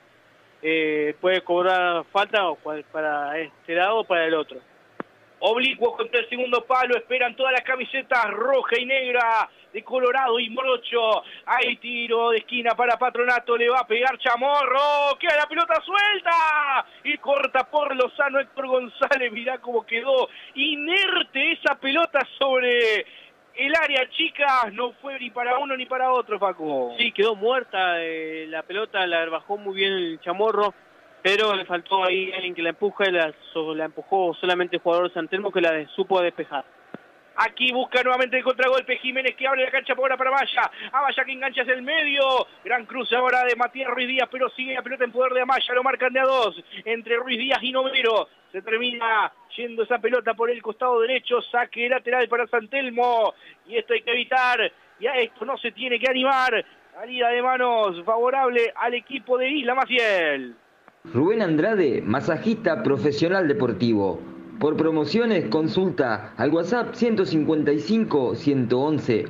puede cobrar falta o para este lado o para el otro. Oblicuo contra el segundo palo, esperan todas las camisetas roja y negra de Colorado y Morocho. Hay tiro de esquina para Patronato, le va a pegar Chamorro, queda la pelota suelta y corta por Lozano Héctor González. Mirá cómo quedó inerte esa pelota sobre el área chica, no fue ni para uno ni para otro, Facu. Sí, quedó muerta la pelota, la bajó muy bien el Chamorro, pero le faltó ahí alguien que la empuja, la empujó solamente el jugador de San Telmo que la supo despejar. Aquí busca nuevamente el contragolpe Jiménez, que abre la cancha por ahora para Amaya. Amaya que engancha hacia el medio. Gran cruce ahora de Matías Ruiz Díaz, pero sigue la pelota en poder de Amaya. Lo marcan de a dos entre Ruiz Díaz y Novero. Se termina yendo esa pelota por el costado derecho. Saque lateral para San Telmo. Y esto hay que evitar. Y a esto no se tiene que animar. Salida de manos favorable al equipo de Isla Maciel. Rubén Andrade, masajista profesional deportivo. Por promociones, consulta al WhatsApp 155 111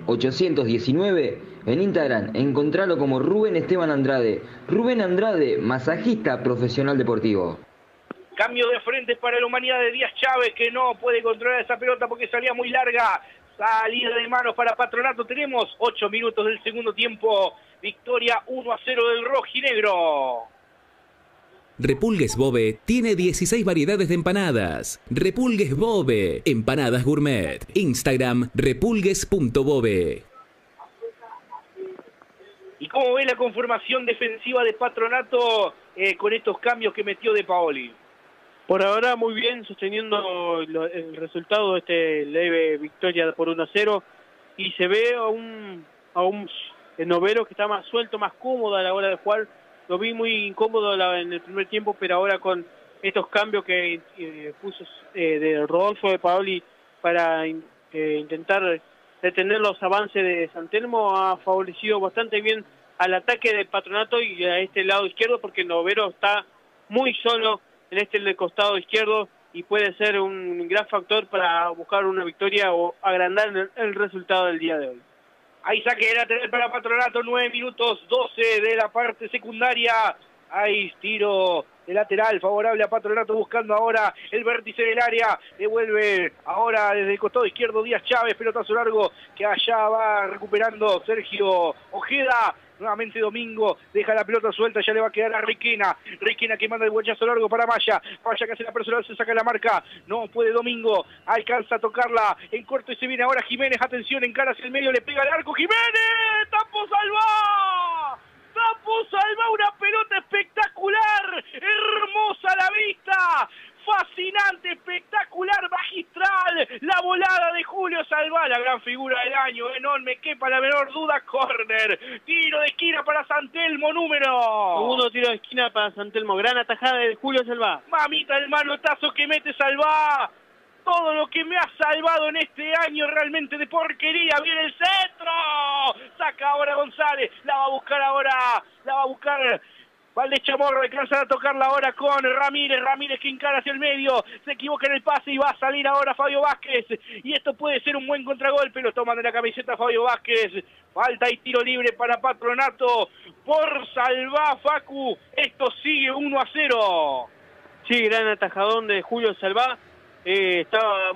819. En Instagram, encontralo como Rubén Esteban Andrade. Rubén Andrade, masajista profesional deportivo. Cambio de frente para la Humanidad de Díaz Chávez, que no puede controlar esa pelota porque salía muy larga. Salida de manos para Patronato. Tenemos 8 minutos del segundo tiempo. Victoria 1-0 del rojinegro. Repulgues Bobe tiene 16 variedades de empanadas. Repulgues Bobe, empanadas gourmet. Instagram, repulgues.bobe. ¿Y cómo ve la conformación defensiva de Patronato con estos cambios que metió De Paoli? Por ahora muy bien, sosteniendo el resultado de este leve victoria por 1-0. Y se ve a un Novero que está más suelto, más cómodo a la hora de jugar. Lo vi muy incómodo en el primer tiempo, pero ahora con estos cambios que puso de Rodolfo De Paoli para intentar detener los avances de San Telmo, ha favorecido bastante bien al ataque del Patronato y a este lado izquierdo, porque Novero está muy solo en este costado izquierdo y puede ser un gran factor para buscar una victoria o agrandar el resultado del día de hoy. Hay saque de lateral para Patronato, 9 minutos 12 de la parte secundaria. Hay tiro de lateral favorable a Patronato, buscando ahora el vértice del área. Devuelve ahora desde el costado izquierdo Díaz Chávez, pelotazo largo que allá va recuperando Sergio Ojeda. Nuevamente Domingo, deja la pelota suelta, ya le va a quedar a Riquena. Riquena que manda el huellazo largo para Maya. Maya que hace la personal, se saca la marca. No puede Domingo, alcanza a tocarla en corto y se viene ahora Jiménez. Atención, encara hacia el medio, le pega al arco. ¡Jiménez! ¡Tapo salva! ¡Tapo salva! Una pelota espectacular, hermosa a la vista. Fascinante, espectacular, magistral, la volada de Julio Salvá, la gran figura del año, no me quepa la menor duda. Córner, tiro de esquina para San Telmo, número. Segundo tiro de esquina para San Telmo, gran atajada de Julio Salvá. Mamita el manotazo que mete Salvá, todo lo que me ha salvado en este año realmente de porquería. Viene el centro, saca ahora González, la va a buscar Valdés Chamorro, alcanza a tocarla ahora con Ramírez que encara hacia el medio, se equivoca en el pase y va a salir ahora Fabio Vázquez, y esto puede ser un buen contragolpe, lo toman de la camiseta Fabio Vázquez. Falta y tiro libre para Patronato por Salvá, Facu, esto sigue 1-0. Sí, gran atajadón de Julio Salvá, estaba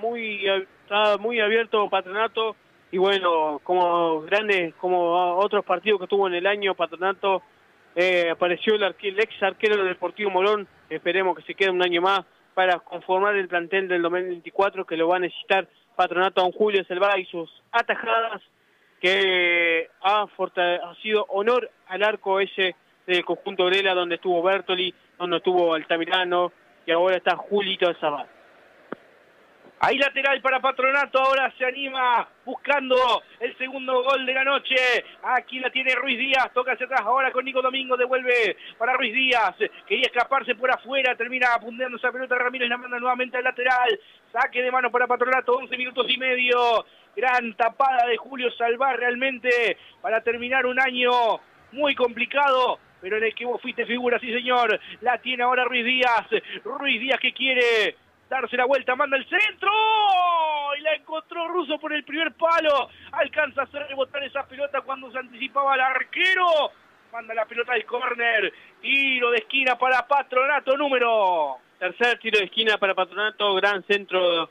muy abierto Patronato, y bueno, como otros partidos que tuvo en el año, Patronato apareció el ex arquero del Deportivo Morón. Esperemos que se quede un año más para conformar el plantel del 2024, que lo va a necesitar Patronato. Don Julio Selvá y sus atajadas, que ha sido honor al arco ese del conjunto Grela, donde estuvo Bertoli, donde estuvo Altamirano, y ahora está Julito Zabat. Ahí lateral para Patronato, ahora se anima buscando el segundo gol de la noche. Aquí la tiene Ruiz Díaz, toca hacia atrás ahora con Nico Domingo, devuelve para Ruiz Díaz. Quería escaparse por afuera, termina apunteando esa pelota. Ramírez la manda nuevamente al lateral. Saque de mano para Patronato, 11 minutos y medio. Gran tapada de Julio Salvar realmente para terminar un año muy complicado, pero en el que vos fuiste figura, sí señor. La tiene ahora Ruiz Díaz. Ruiz Díaz que quiere darse la vuelta, manda el centro y la encontró Russo por el primer palo. Alcanza a hacer rebotar esa pelota cuando se anticipaba el arquero. Manda la pelota al córner. Tiro de esquina para Patronato, tercer tiro de esquina para Patronato. Gran centro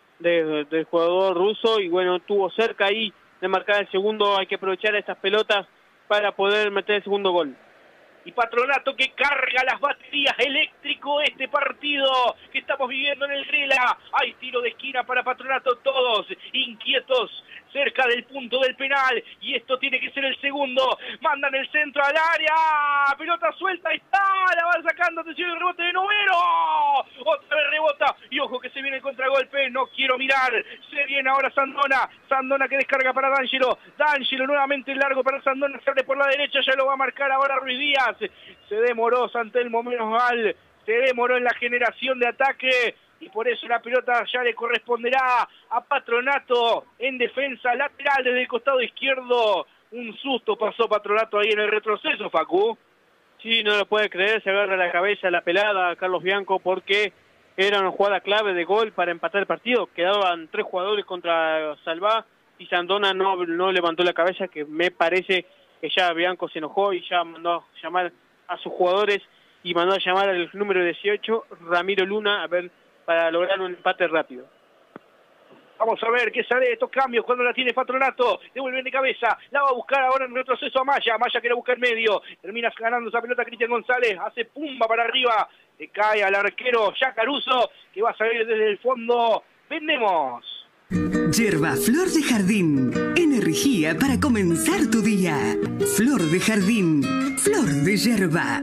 del jugador ruso, y bueno, estuvo cerca ahí de marcar el segundo. Hay que aprovechar estas pelotas para poder meter el segundo gol. Y Patronato que carga las baterías, eléctrico este partido que estamos viviendo en el Grela. Hay tiro de esquina para Patronato, todos inquietos cerca del punto del penal, y esto tiene que ser el segundo. Mandan el centro al área, pelota suelta, está, la van sacando, atención el rebote de Novero, otra vez rebota, y ojo que se viene el contragolpe, no quiero mirar, se viene ahora Sandona que descarga para D'Angelo nuevamente largo para Sandona, sale por la derecha, ya lo va a marcar ahora Ruiz Díaz. Se demoró Santelmo, menos mal, se demoró en la generación de ataque, y por eso la pelota ya le corresponderá a Patronato en defensa lateral desde el costado izquierdo. Un susto pasó Patronato ahí en el retroceso, Facu. Sí, no lo puede creer, se agarra la cabeza la pelada a Carlos Bianco, porque era una jugada clave de gol para empatar el partido. Quedaban 3 jugadores contra Salvá y Sandona no levantó la cabeza, que me parece que ya Bianco se enojó y ya mandó a llamar a sus jugadores y mandó a llamar al número 18, Ramiro Luna, a ver, para lograr un empate rápido. Vamos a ver qué sale de estos cambios cuando la tiene Patronato. Devuelven de cabeza, la va a buscar ahora en retroceso a Maya. Maya que la busca en medio, termina ganando esa pelota Cristian González, hace pumba para arriba, le cae al arquero Yacaruso, que va a salir desde el fondo. Vendemos. Yerba Flor de Jardín, energía para comenzar tu día. Flor de Jardín, flor de yerba.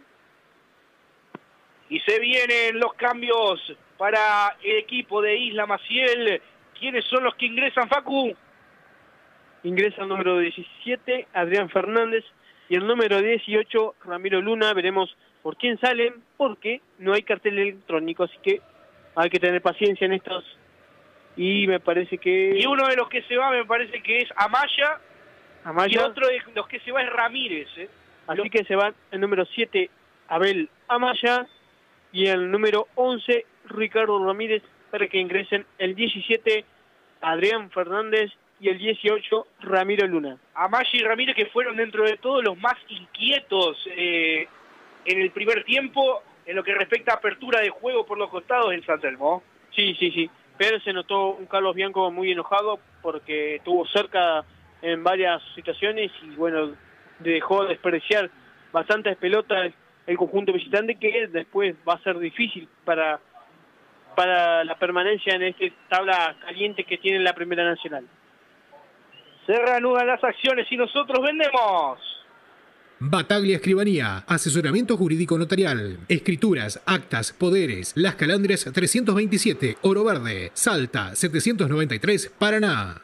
Y se vienen los cambios para el equipo de Isla Maciel. ¿Quiénes son los que ingresan, Facu? Ingresa el número 17, Adrián Fernández, y el número 18, Ramiro Luna. Veremos por quién salen, porque no hay cartel electrónico, así que hay que tener paciencia en estos. Y me parece que... Y uno de los que se va me parece que es Amaya. Y otro de los que se va es Ramírez. Así que se van el número 7, Abel Amaya, y el número 11, Ricardo Ramírez, para que ingresen el 17, Adrián Fernández, y el 18, Ramiro Luna. Amaya y Ramírez, que fueron dentro de todos los más inquietos en el primer tiempo, en lo que respecta a apertura de juego por los costados del San Telmo. Sí. Pero se notó un Carlos Bianco muy enojado porque estuvo cerca en varias situaciones y bueno, dejó desperdiciar bastantes pelotas el conjunto visitante, que después va a ser difícil para la permanencia en esta tabla caliente que tiene la Primera Nacional. Se reanudan las acciones y nosotros vendemos. Bataglia Escribanía, asesoramiento jurídico notarial, escrituras, actas, poderes, Las Calandrias 327, Oro Verde, Salta 793, Paraná.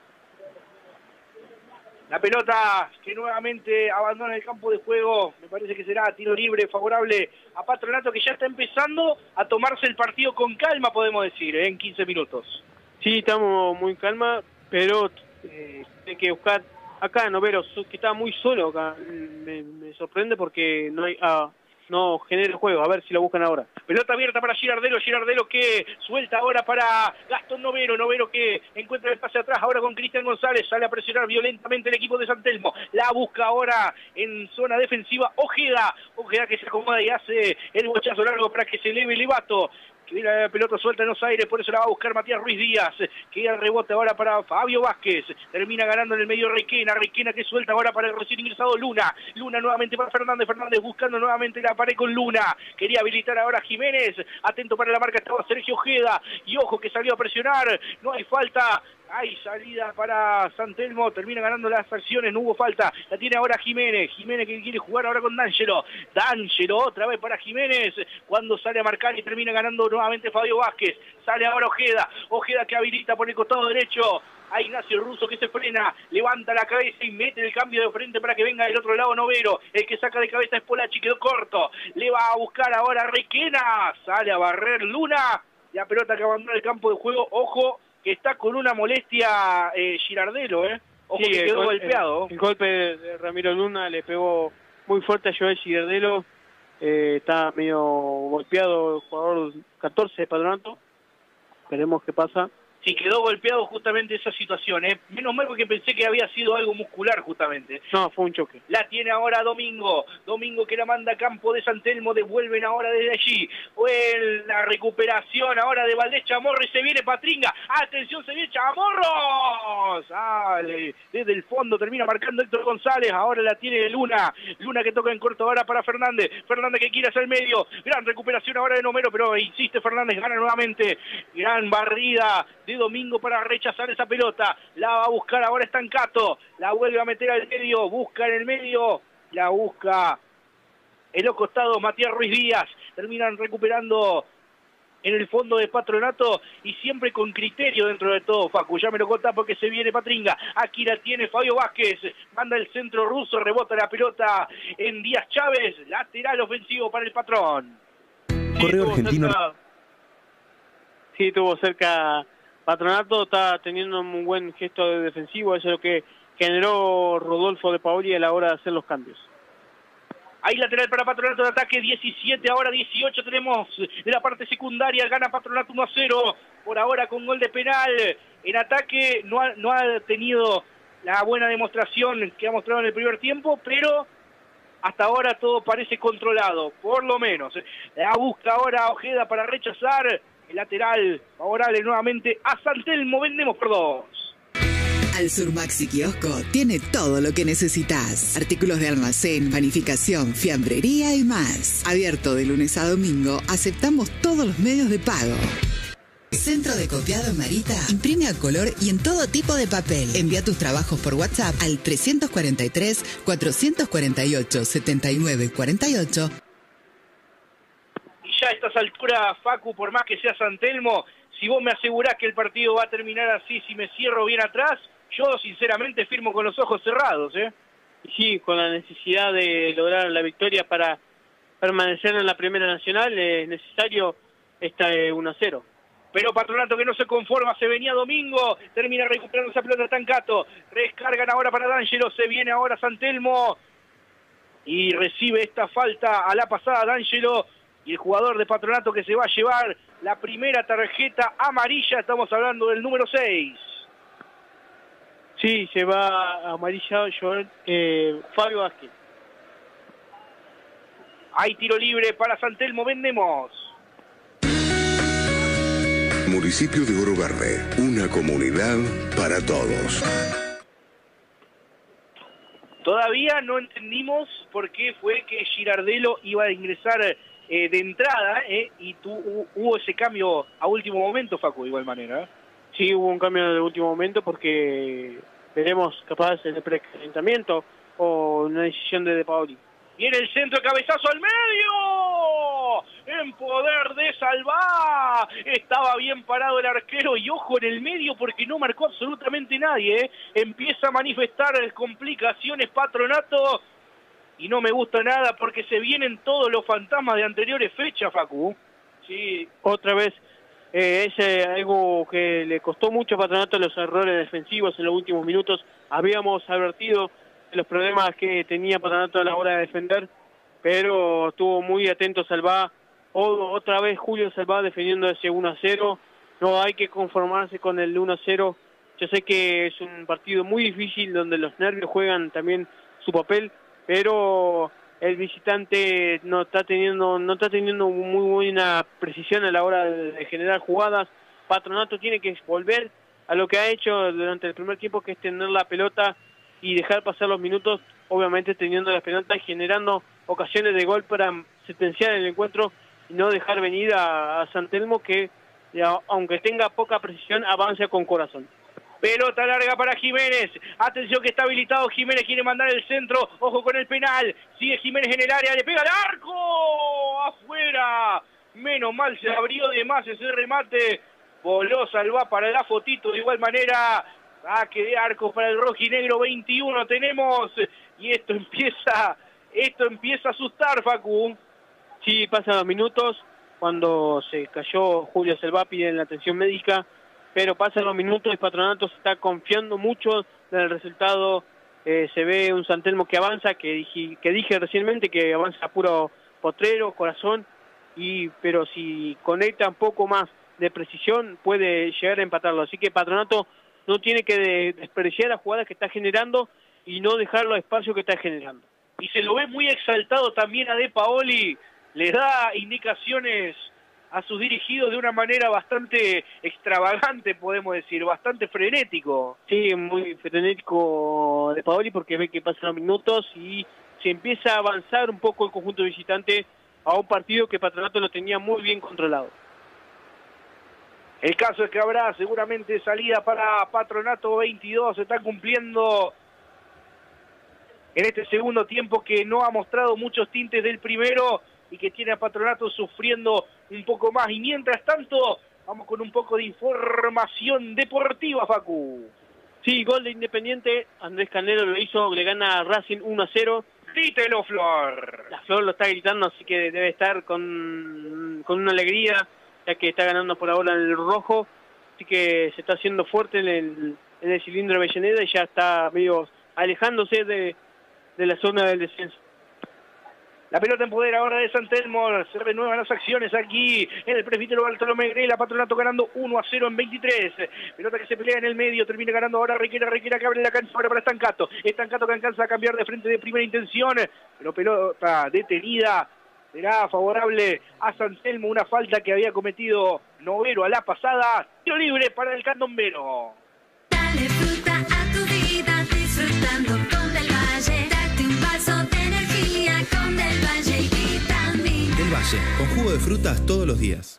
La pelota que nuevamente abandona el campo de juego, me parece que será tiro libre favorable a Patronato, que ya está empezando a tomarse el partido con calma, podemos decir, en 15 minutos. Sí, estamos muy calma, pero hay que buscar acá Novero, que está muy solo acá. Me sorprende porque no genera el juego. A ver si lo buscan ahora. Pelota abierta para Girardelo que suelta ahora para Gastón Novero que encuentra el pase atrás ahora con Cristian González, sale a presionar violentamente el equipo de San Telmo, la busca ahora en zona defensiva Ojeda que se acomoda y hace el bochazo largo para que se eleve Levato. que viene la pelota suelta en los aires, por eso la va a buscar Matías Ruiz Díaz, queda el rebote ahora para Fabio Vázquez, termina ganando en el medio Requena que suelta ahora para el recién ingresado Luna nuevamente para Fernández buscando nuevamente la pared con Luna, quería habilitar ahora a Jiménez, atento para la marca estaba Sergio Ojeda, y ojo que salió a presionar, no hay falta, hay salida para San Telmo, termina ganando las acciones, no hubo falta, la tiene ahora Jiménez que quiere jugar ahora con D'Angelo otra vez para Jiménez, cuando sale a marcar y termina ganando nuevamente Fabio Vázquez, sale ahora Ojeda que habilita por el costado derecho, a Ignacio Russo que se frena, levanta la cabeza y mete el cambio de frente para que venga del otro lado Novero, el que saca de cabeza es Polacci, quedó corto, le va a buscar ahora Requena, sale a barrer Luna, la pelota que abandona el campo de juego, ojo, que está con una molestia Girardelo, ojo sí, que quedó golpeado. El golpe de Ramiro Luna le pegó muy fuerte a Joel Girardelo, está medio golpeado el jugador 14 de Patronato, veremos qué pasa. Sí, quedó golpeado justamente esa situación, menos mal porque pensé que había sido algo muscular justamente. No, fue un choque. La tiene ahora Domingo que la manda a campo de San Telmo, devuelven ahora desde allí, la recuperación ahora de Valdés Chamorro y se viene Patringa, atención, se viene Chamorro, sale desde el fondo, termina marcando Héctor González, ahora la tiene Luna que toca en corto ahora para Fernández que quiere hacer el medio, gran recuperación ahora de Nomero, pero insiste Fernández, gana nuevamente, gran barrida de Domingo para rechazar esa pelota, la va a buscar ahora Stancato, la vuelve a meter al medio, busca en el medio, la busca en los costados Matías Ruiz Díaz, terminan recuperando en el fondo de Patronato y siempre con criterio dentro de todo, Facu, ya me lo contá porque se viene Patringa, aquí la tiene Fabio Vázquez, manda el centro ruso, rebota la pelota en Díaz Chávez, lateral ofensivo para el patrón. Correo argentino. Sí, tuvo cerca Patronato, está teniendo un buen gesto de defensivo, eso es lo que generó Rodolfo de Paoli a la hora de hacer los cambios. Hay lateral para Patronato de ataque, 17, ahora 18 tenemos de la parte secundaria, gana Patronato 1-0, por ahora con gol de penal, en ataque no ha tenido la buena demostración que ha mostrado en el primer tiempo, pero hasta ahora todo parece controlado, por lo menos. La busca ahora Ojeda para rechazar, el lateral favorable nuevamente a San Telmo, vendemos por 2. Al Sur Maxi Kiosco tiene todo lo que necesitas. Artículos de almacén, panificación, fiambrería y más. Abierto de lunes a domingo, aceptamos todos los medios de pago. Centro de Copiado en Marita imprime a color y en todo tipo de papel. Envía tus trabajos por WhatsApp al 343-448-7948. Y ya a estas alturas, Facu, por más que sea San Telmo, si vos me asegurás que el partido va a terminar así, si me cierro bien atrás, yo sinceramente firmo con los ojos cerrados, Sí, con la necesidad de lograr la victoria para permanecer en la Primera Nacional, es necesario esta 1-0. Pero Patronato que no se conforma, se venía Domingo, termina recuperando esa pelota Stancato, rescargan ahora para D'Angelo, se viene ahora San Telmo y recibe esta falta a la pasada D'Angelo y el jugador de Patronato que se va a llevar la primera tarjeta amarilla, estamos hablando del número 6. Sí, se va amarilla Fabio Vázquez. Hay tiro libre para San Telmo, vendemos. Municipio de Oro Verde, una comunidad para todos. Todavía no entendimos por qué fue que Girardelo iba a ingresar de entrada, y hubo ese cambio a último momento, Facu, de igual manera. Sí, hubo un cambio de último momento porque veremos capaz el precalentamiento o una decisión de Paoli. Viene el centro, cabezazo al medio, en poder de Salvá, estaba bien parado el arquero y ojo en el medio porque no marcó absolutamente nadie, empieza a manifestar complicaciones Patronato y no me gusta nada porque se vienen todos los fantasmas de anteriores fechas, Facu. Sí, otra vez, es algo que le costó mucho a Patronato, los errores defensivos en los últimos minutos, habíamos advertido los problemas que tenía Patronato a la hora de defender, pero estuvo muy atento Salvá, otra vez Julio Salvá defendiendo ese 1-0, no hay que conformarse con el 1-0, yo sé que es un partido muy difícil donde los nervios juegan también su papel, pero el visitante no está teniendo muy buena precisión a la hora de generar jugadas. Patronato tiene que volver a lo que ha hecho durante el primer tiempo, que es tener la pelota y dejar pasar los minutos, obviamente teniendo la pelota y generando ocasiones de gol para sentenciar el encuentro y no dejar venir a San Telmo, que aunque tenga poca precisión, avanza con corazón. Pelota larga para Jiménez. Atención que está habilitado. Jiménez quiere mandar el centro. Ojo con el penal. Sigue Jiménez en el área. Le pega al arco. Afuera. Menos mal se abrió de más ese remate. Voló, salva para la fotito. De igual manera, saque de arco para el rojinegro. 21 tenemos. Y esto empieza a asustar, Facu. Sí, pasan los minutos. Cuando se cayó Julio Selvapi en la atención médica, pero pasan los minutos y Patronato se está confiando mucho en el resultado. Se ve un San Telmo que avanza, que dije recientemente que avanza a puro potrero, corazón, pero si conecta un poco más de precisión puede llegar a empatarlo. Así que Patronato no tiene que desperdiciar las jugadas que está generando y no dejar los espacios que está generando. Y se lo ve muy exaltado también a De Paoli. Le da indicaciones a sus dirigidos de una manera bastante extravagante, podemos decir, bastante frenético. Sí, muy frenético De Paoli, porque ve que pasan los minutos y se empieza a avanzar un poco el conjunto visitante a un partido que Patronato lo tenía muy bien controlado. El caso es que habrá seguramente salida para Patronato. 22, se está cumpliendo en este segundo tiempo, que no ha mostrado muchos tintes del primero y que tiene a Patronato sufriendo un poco más. Y mientras tanto, vamos con un poco de información deportiva, Facu. Sí, gol de Independiente, Andrés Canelo lo hizo, le gana a Racing 1-0. Grítelo, Flor. La Flor lo está gritando, así que debe estar con una alegría, ya que está ganando por ahora en el rojo, así que se está haciendo fuerte en el cilindro de Avellaneda y ya está medio alejándose de la zona del descenso. La pelota en poder ahora de San Telmo. Se renuevan las acciones aquí en el presbítero Bartolomé Grela. Patronato ganando 1-0 en 23. Pelota que se pelea en el medio. Termina ganando ahora Requera que abre la cancha ahora para Estancato. Estancato que alcanza a cambiar de frente de primera intención. Pero pelota detenida. Será favorable a San Telmo. Una falta que había cometido Novero a la pasada. Tiro libre para el candombero. Dale fruta a tu vida disfrutando con Del Valle. Date un vaso de energía con Del Valle y Vitamin. Del Valle, con jugo de frutas todos los días.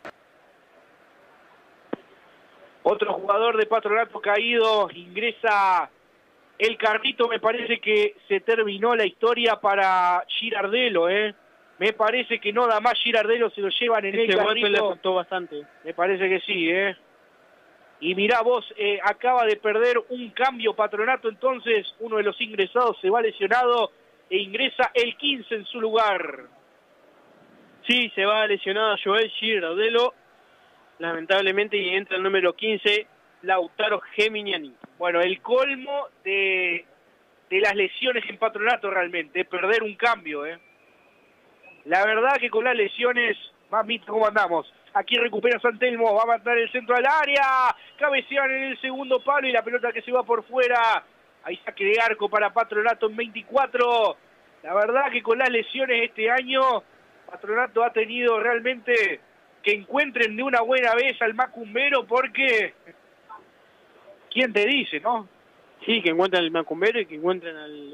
Otro jugador de Patronato caído, ingresa el carrito. Me parece que se terminó la historia para Girardelo, Me parece que no da más Girardelo, se lo llevan en el carrito. Le afectó bastante. Me parece que sí, Y mirá vos, acaba de perder un cambio Patronato, entonces uno de los ingresados se va lesionado e ingresa el 15 en su lugar. Sí, se va lesionado Joel Girardelo, lamentablemente, y entra el número 15, Lautaro Geminiani. Bueno, el colmo de las lesiones en Patronato realmente, perder un cambio, La verdad que con las lesiones, mamita, ¿cómo andamos? Aquí recupera San Telmo, va a mandar el centro al área, cabecean en el segundo palo y la pelota que se va por fuera. Ahí saque de arco para Patronato en 24. La verdad que con las lesiones este año, Patronato ha tenido realmente que encuentren de una buena vez al Macumbero, porque ¿quién te dice, no? Sí, que encuentren al Macumbero y que encuentren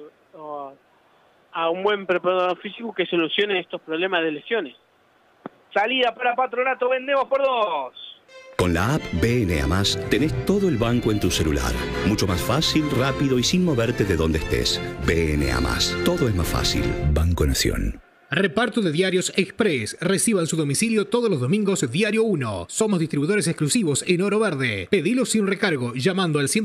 a un buen preparador físico que solucione estos problemas de lesiones. Salida para Patronato, vendemos por 2. Con la app BNA+, tenés todo el banco en tu celular. Mucho más fácil, rápido y sin moverte de donde estés. BNA+, todo es más fácil. Banco Nación. Reparto de diarios Express. Reciba en su domicilio todos los domingos Diario 1. Somos distribuidores exclusivos en Oro Verde. Pedilo sin recargo llamando al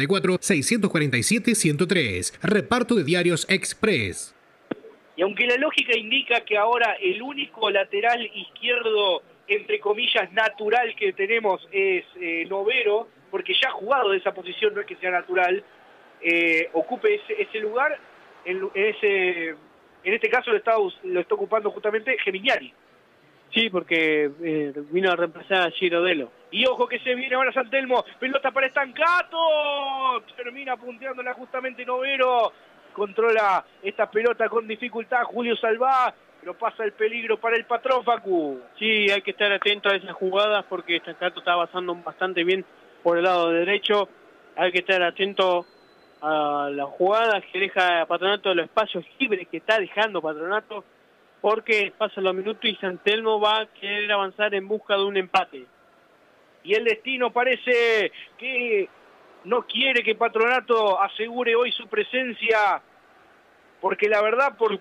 154-647-103. Reparto de diarios Express. Y aunque la lógica indica que ahora el único lateral izquierdo, entre comillas, natural que tenemos es Novero, porque ya ha jugado de esa posición, no es que sea natural, ocupe ese lugar, en este caso lo está ocupando justamente Geminiani. Sí, porque vino a reemplazar a Girardelo. Y ojo que se viene ahora San Telmo, pelota para Estancato, termina punteándola justamente Novero. controla esta pelota con dificultad Julio Salvá, pero pasa el peligro para el patrón, Facu. Sí, hay que estar atento a esas jugadas porque Staccato está avanzando bastante bien por el lado derecho. Hay que estar atento a las jugadas que deja Patronato, los espacios libres que está dejando Patronato, porque pasan los minutos y San Telmo va a querer avanzar en busca de un empate. Y el destino parece que no quiere que Patronato asegure hoy su presencia, porque la verdad, por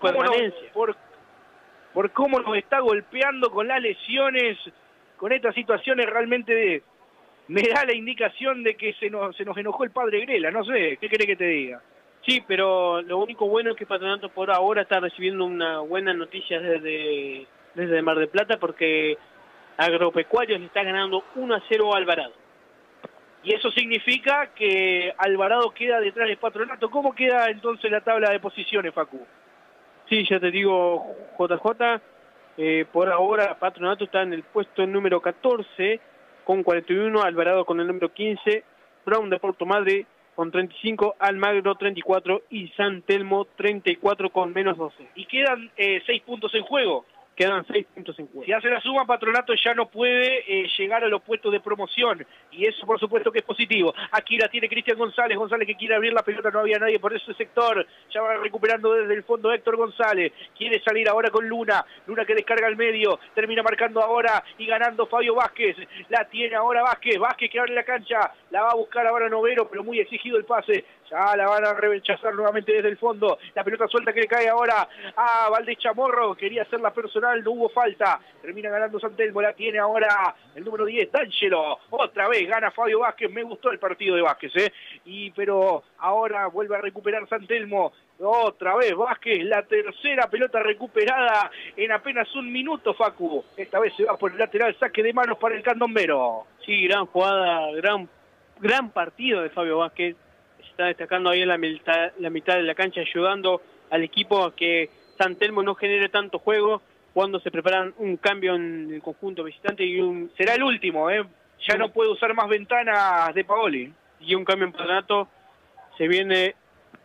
cómo nos está golpeando con las lesiones, con estas situaciones, realmente me da la indicación de que se nos enojó el padre Grela. No sé, ¿qué querés que te diga? Sí, pero lo único bueno es que Patronato por ahora está recibiendo una buena noticia desde Mar del Plata, porque Agropecuarios le está ganando 1-0 a Alvarado. Y eso significa que Alvarado queda detrás de Patronato. ¿Cómo queda entonces la tabla de posiciones, Facu? Sí, ya te digo, JJ, por ahora Patronato está en el puesto número 14 con 41, Alvarado con el número 15, Brown de Puerto Madre con 35, Almagro 34 y San Telmo 34 con menos 12. Y quedan 6 puntos en juego. Quedan 6 puntos en juego. Si hace la suma, Patronato ya no puede llegar a los puestos de promoción. Y eso, por supuesto, que es positivo. Aquí la tiene Cristian González. González que quiere abrir la pelota. No había nadie por ese sector. Ya va recuperando desde el fondo Héctor González. Quiere salir ahora con Luna. Luna que descarga al medio. Termina marcando ahora y ganando Fabio Vázquez. La tiene ahora Vázquez. Vázquez que abre la cancha. La va a buscar ahora Novero, pero muy exigido el pase. Ya la van a rechazar nuevamente desde el fondo. La pelota suelta que le cae ahora a Valdés Chamorro. Quería hacer la personal, no hubo falta. Termina ganando San Telmo. La tiene ahora el número 10, D'Angelo. Otra vez gana Fabio Vázquez. Me gustó el partido de Vázquez, pero ahora vuelve a recuperar San Telmo. Otra vez Vázquez, la tercera pelota recuperada en apenas un minuto, Facu. Esta vez se va por el lateral, saque de manos para el candombero. Sí, gran jugada, gran partido de Fabio Vázquez. Está destacando ahí en la mitad de la cancha, ayudando al equipo a que San Telmo no genere tanto juego cuando se preparan un cambio en el conjunto visitante. Será el último, ya no puede usar más ventanas de Paoli. Y un cambio en Patronato. Se viene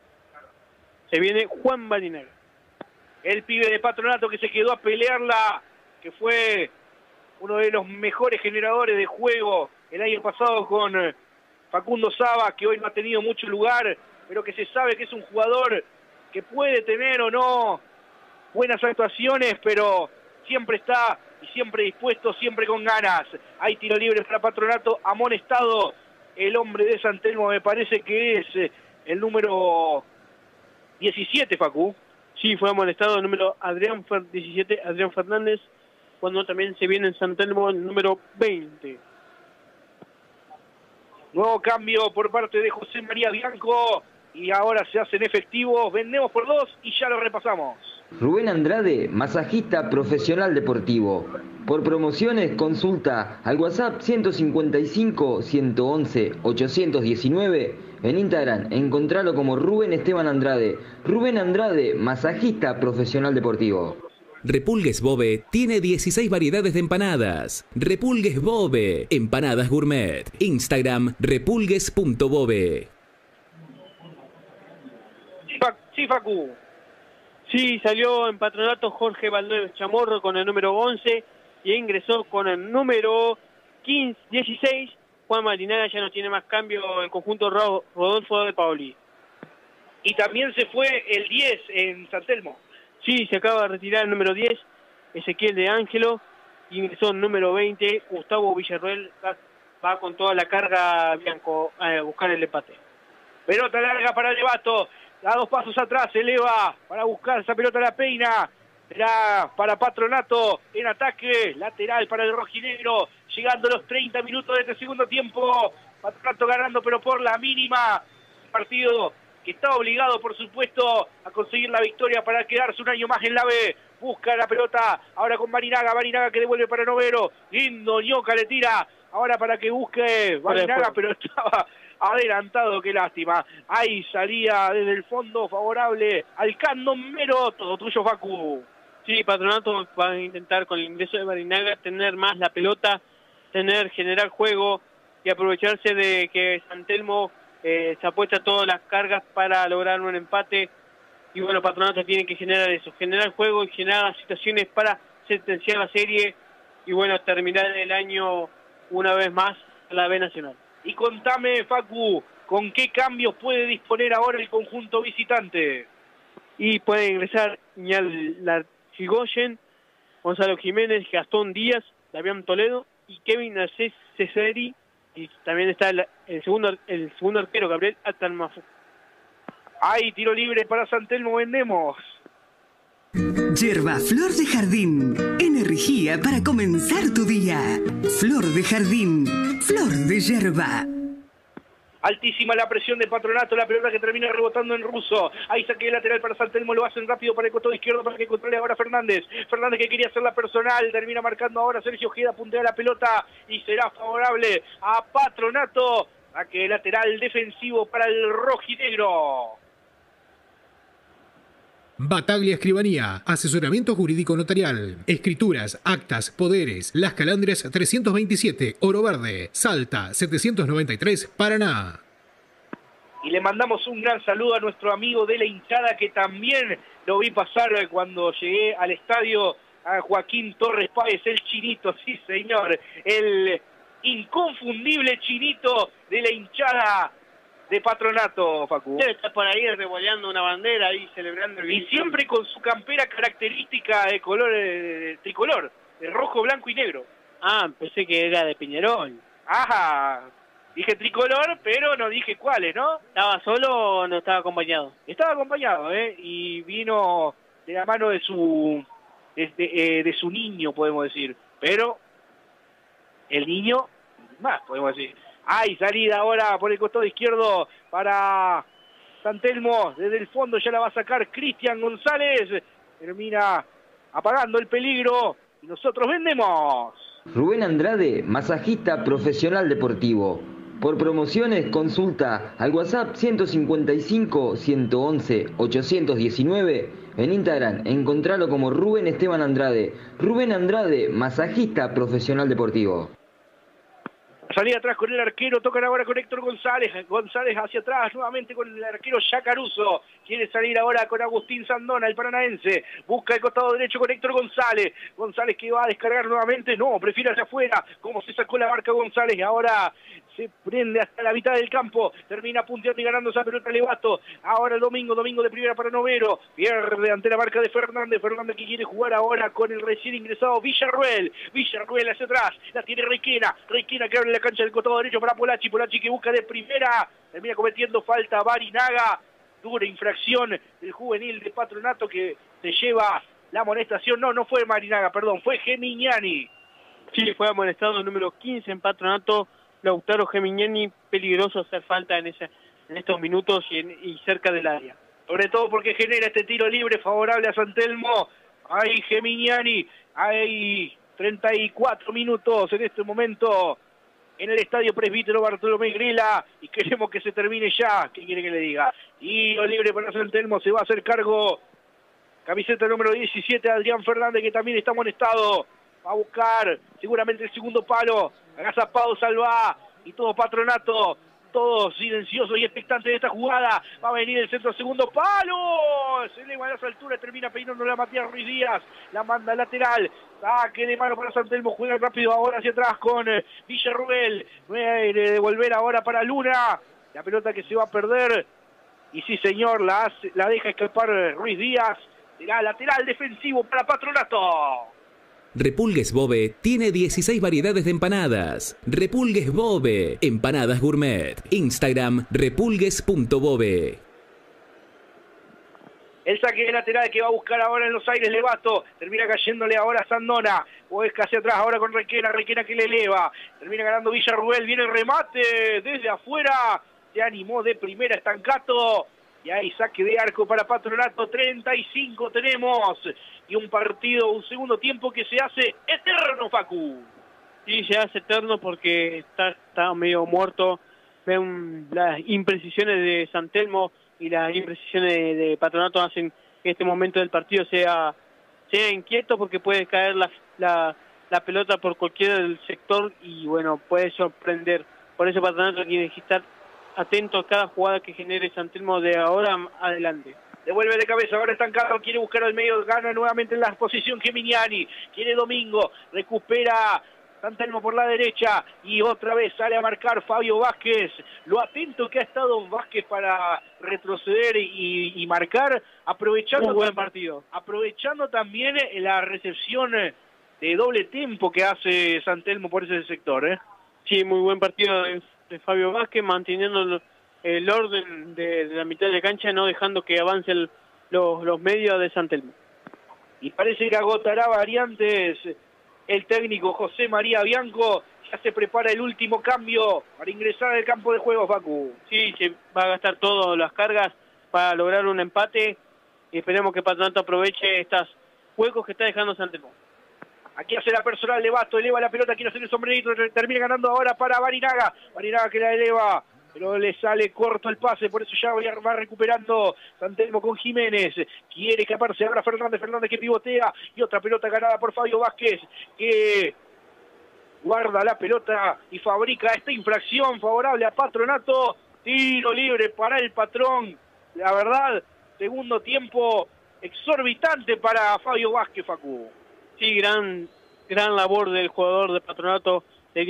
Juan Barinaga. El pibe de Patronato que se quedó a pelearla, que fue uno de los mejores generadores de juego el año pasado con Facundo Saba, que hoy no ha tenido mucho lugar, pero que se sabe que es un jugador que puede tener o no buenas actuaciones, pero siempre está y siempre dispuesto, siempre con ganas. Hay tiro libre para Patronato, amonestado el hombre de San Telmo, me parece que es el número 17, Facu. Sí, fue amonestado el número 17, Adrián Fernández, cuando también se viene en San Telmo el número 20. Nuevo cambio por parte de José María Bianco y ahora se hacen efectivos. Vendemos por 2 y ya lo repasamos. Rubén Andrade, masajista profesional deportivo. Por promociones, consulta al WhatsApp 155 111 819. En Instagram, encontralo como Rubén Esteban Andrade. Rubén Andrade, masajista profesional deportivo. Repulgues Bobe tiene 16 variedades de empanadas. Repulgues Bobe, empanadas gourmet. Instagram, repulgues.bobe. Sí, Facu. Sí, salió en Patronato Jorge Valdés Chamorro con el número 11 y ingresó con el número 16. Juan Marinaga. Ya no tiene más cambio el conjunto Rodolfo de Paoli. Y también se fue el 10 en San Telmo. Sí, se acaba de retirar el número 10, Ezequiel de Ángelo, y ingresó el número 20, Gustavo Villarroel, va con toda la carga Bianco a buscar el empate. Pelota larga para Levato, da 2 pasos atrás, se eleva para buscar esa pelota, la peina, será para Patronato en ataque, lateral para el rojinegro, llegando a los 30 minutos de este segundo tiempo, Patronato ganando pero por la mínima, partido que está obligado, por supuesto, a conseguir la victoria para quedarse un año más en la B. Busca la pelota, ahora con Barinaga que devuelve para Novero, lindo Ñoca le tira, ahora para que busque Barinaga, pero estaba adelantado, qué lástima. Ahí salía desde el fondo favorable al candombero, todo tuyo, Facu. Sí, Patronato va a intentar con el ingreso de Barinaga tener más la pelota, generar juego y aprovecharse de que San Telmo se apuesta todas las cargas para lograr un empate y bueno, Patronato tiene que generar eso, generar juego y generar situaciones para sentenciar la serie y bueno, terminar el año una vez más en la B Nacional. Y contame, Facu, ¿con qué cambios puede disponer ahora el conjunto visitante? Y puede ingresar Iñal Sigoyen, Gonzalo Jiménez, Gastón Díaz, Damián Toledo y Kevin Narcés Ceseri, y también está el segundo arquero, Gabriel Atanmafú. Hay tiro libre para San Telmo, vendemos. Yerba Flor de Jardín. Energía para comenzar tu día. Flor de Jardín. Flor de yerba. Altísima la presión de Patronato, la pelota que termina rebotando en Russo. Ahí saque de lateral para San Telmo, lo hacen rápido para el costado izquierdo para que controle ahora Fernández. Fernández que quería hacer la personal, termina marcando ahora Sergio Ojeda, puntea la pelota y será favorable a Patronato. Saque de lateral defensivo para el rojinegro. Bataglia Escribanía, asesoramiento jurídico notarial, escrituras, actas, poderes, Las Calandrias 327, Oro Verde, Salta 793, Paraná. Y le mandamos un gran saludo a nuestro amigo de la hinchada que también lo vi pasar cuando llegué al estadio, a Joaquín Torres Páez, el chinito, sí señor, el inconfundible chinito de la hinchada de Patronato, Facu. Está por ahí revoleando una bandera ahí celebrando el y siempre con su campera característica de color tricolor, de rojo, blanco y negro. Ah, pensé que era de Peñarol. Ajá, dije tricolor, pero no dije cuáles, ¿no? ¿Estaba solo o no estaba acompañado? Estaba acompañado, y vino de la mano de su niño, podemos decir. Pero el niño, más podemos decir. Hay salida ahora por el costado izquierdo para San Telmo. Desde el fondo ya la va a sacar Cristian González. Termina apagando el peligro y nosotros vendemos. Rubén Andrade, masajista profesional deportivo. Por promociones, consulta al WhatsApp 155 111 819. En Instagram, encontralo como Rubén Esteban Andrade. Rubén Andrade, masajista profesional deportivo. Salida atrás con el arquero, tocan ahora con Héctor González. González hacia atrás, nuevamente con el arquero Yacaruso. Quiere salir ahora con Agustín Sandona, el paranaense. Busca el costado derecho con Héctor González. González que va a descargar nuevamente. No, prefiere hacia afuera. Como se sacó la marca González. Y ahora se prende hasta la mitad del campo. Termina punteando y ganando esa pelota Levato. Ahora el domingo de primera para Novero. Pierde ante la marca de Fernández. Fernández que quiere jugar ahora con el recién ingresado Villarruel. Villarruel hacia atrás. La tiene Requena. Requena que abre la cancha del costado derecho para Polachi. Polachi que busca de primera. Termina cometiendo falta Barinaga. Dura infracción del juvenil de Patronato que se lleva la amonestación. No fue Barinaga, perdón. Fue Gemignani. Sí, fue amonestado número 15 en Patronato. Lautaro Gemignani, peligroso hacer falta en estos minutos y cerca del área. Sobre todo porque genera este tiro libre favorable a San Telmo. Ahí Gemignani, hay 34 minutos en este momento en el Estadio Presbítero Bartolomé Grela y queremos que se termine ya. ¿Qué quiere que le diga? Tiro libre para San Telmo, se va a hacer cargo. Camiseta número 17, Adrián Fernández, que también está amonestado. Va a buscar seguramente el segundo palo. Agazapado Salva y todo Patronato. Todos silenciosos y expectantes de esta jugada. Va a venir el centro, segundo palo. Se eleva a las alturas, termina peinándola a Matías Ruiz Díaz. La manda lateral. Saque de mano para San Telmo. Juega rápido ahora hacia atrás con Villarruel. De devolver ahora para Luna. La pelota que se va a perder. Y sí, señor, la deja escapar Ruiz Díaz. Será lateral defensivo para Patronato. Repulgues Bobe tiene 16 variedades de empanadas. Repulgues Bobe, empanadas gourmet. Instagram, repulgues.bobe. El saque de lateral que va a buscar ahora en los aires Levato. Termina cayéndole ahora a Sandona. Huesca hacia atrás ahora con Requena. Requena que le eleva. Termina ganando Villarruel. Viene el remate desde afuera. Se animó de primera Estancato. Y ahí saque de arco para Patronato. 35 tenemos. Y un partido, un segundo tiempo que se hace eterno, Facu. Sí, se hace eterno porque está medio muerto. Ven las imprecisiones de San Telmo y las imprecisiones de Patronato hacen que este momento del partido sea inquieto porque puede caer la pelota por cualquiera del sector y bueno, puede sorprender. Por eso Patronato tiene que estar atento a cada jugada que genere San Telmo de ahora adelante. Devuelve de cabeza, ahora estancado, quiere buscar al medio, gana nuevamente en la posición Geminiani, quiere Domingo, recupera San Telmo por la derecha y otra vez sale a marcar Fabio Vázquez. Lo atento que ha estado Vázquez para retroceder y marcar, aprovechando un buen partido. Aprovechando también la recepción de doble tiempo que hace San Telmo por ese sector. Sí, muy buen partido de Fabio Vázquez, manteniendo el orden de la mitad de la cancha, no dejando que avancen los medios de San Telmo. Y parece que agotará variantes el técnico José María Bianco. Ya se prepara el último cambio para ingresar al campo de juego, Facu. Sí, se va a gastar todas las cargas para lograr un empate y esperemos que Patronato aproveche estos huecos que está dejando San Telmo. Aquí hace la personal de Basto, eleva la pelota, quiere hacer el sombrerito, termina ganando ahora para Barinaga. Barinaga que la eleva, pero le sale corto el pase, por eso ya va recuperando San Telmo con Jiménez. Quiere escaparse ahora Fernández que pivotea, y otra pelota ganada por Fabio Vázquez, que guarda la pelota y fabrica esta infracción favorable a Patronato. Tiro libre para el Patrón. La verdad, segundo tiempo exorbitante para Fabio Vázquez, Facu. Sí, gran labor del jugador de Patronato,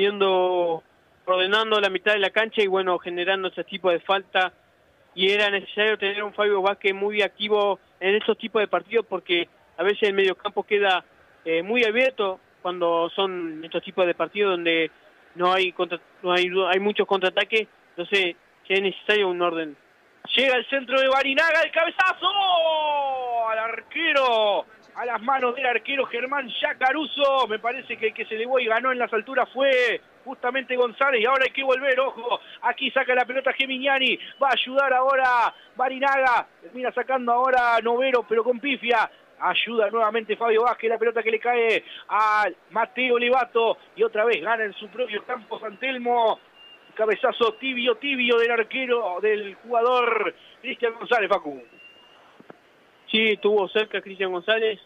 ordenando la mitad de la cancha y bueno, generando ese tipo de falta. Y era necesario tener un Fabio Vázquez muy activo en estos tipos de partidos, porque a veces el mediocampo queda muy abierto cuando son estos tipos de partidos donde hay muchos contraataques. Entonces es necesario un orden. Llega el centro de Barinaga, el cabezazo al arquero, a las manos del arquero Germán Yacaruso. Me parece que el que se elevó y ganó en las alturas fue justamente González, y ahora hay que volver, ojo, aquí saca la pelota Geminiani, va a ayudar ahora Barinaga, termina sacando ahora Novero, pero con pifia. Ayuda nuevamente Fabio Vázquez, la pelota que le cae a Mateo Levato, y otra vez gana en su propio campo San Telmo. Cabezazo tibio del arquero, del jugador Cristian González, Facu. Sí, estuvo cerca Cristian González,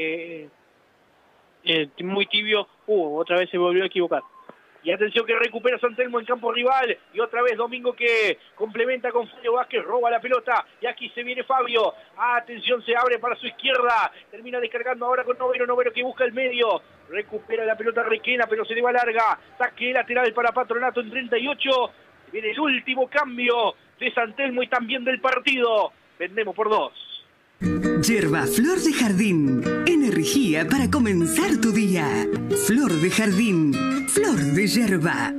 muy tibio, otra vez se volvió a equivocar. Y atención que recupera San Telmo en campo rival, y otra vez Domingo que complementa con Fabio Vázquez, roba la pelota, y aquí se viene Fabio, atención, se abre para su izquierda, termina descargando ahora con Novero que busca el medio, recupera la pelota Requena, pero se le va larga, saque lateral para Patronato en 38, viene el último cambio de San Telmo y también del partido, vendemos por 2. Yerba Flor de Jardín. Energía para comenzar tu día. Flor de Jardín. Flor de yerba.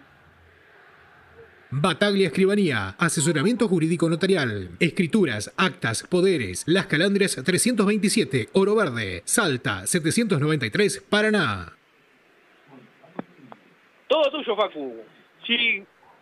Bataglia Escribanía, asesoramiento jurídico notarial, escrituras, actas, poderes, Las Calandrias 327, Oro Verde, Salta 793, Paraná. Todo tuyo, Facu. Sí.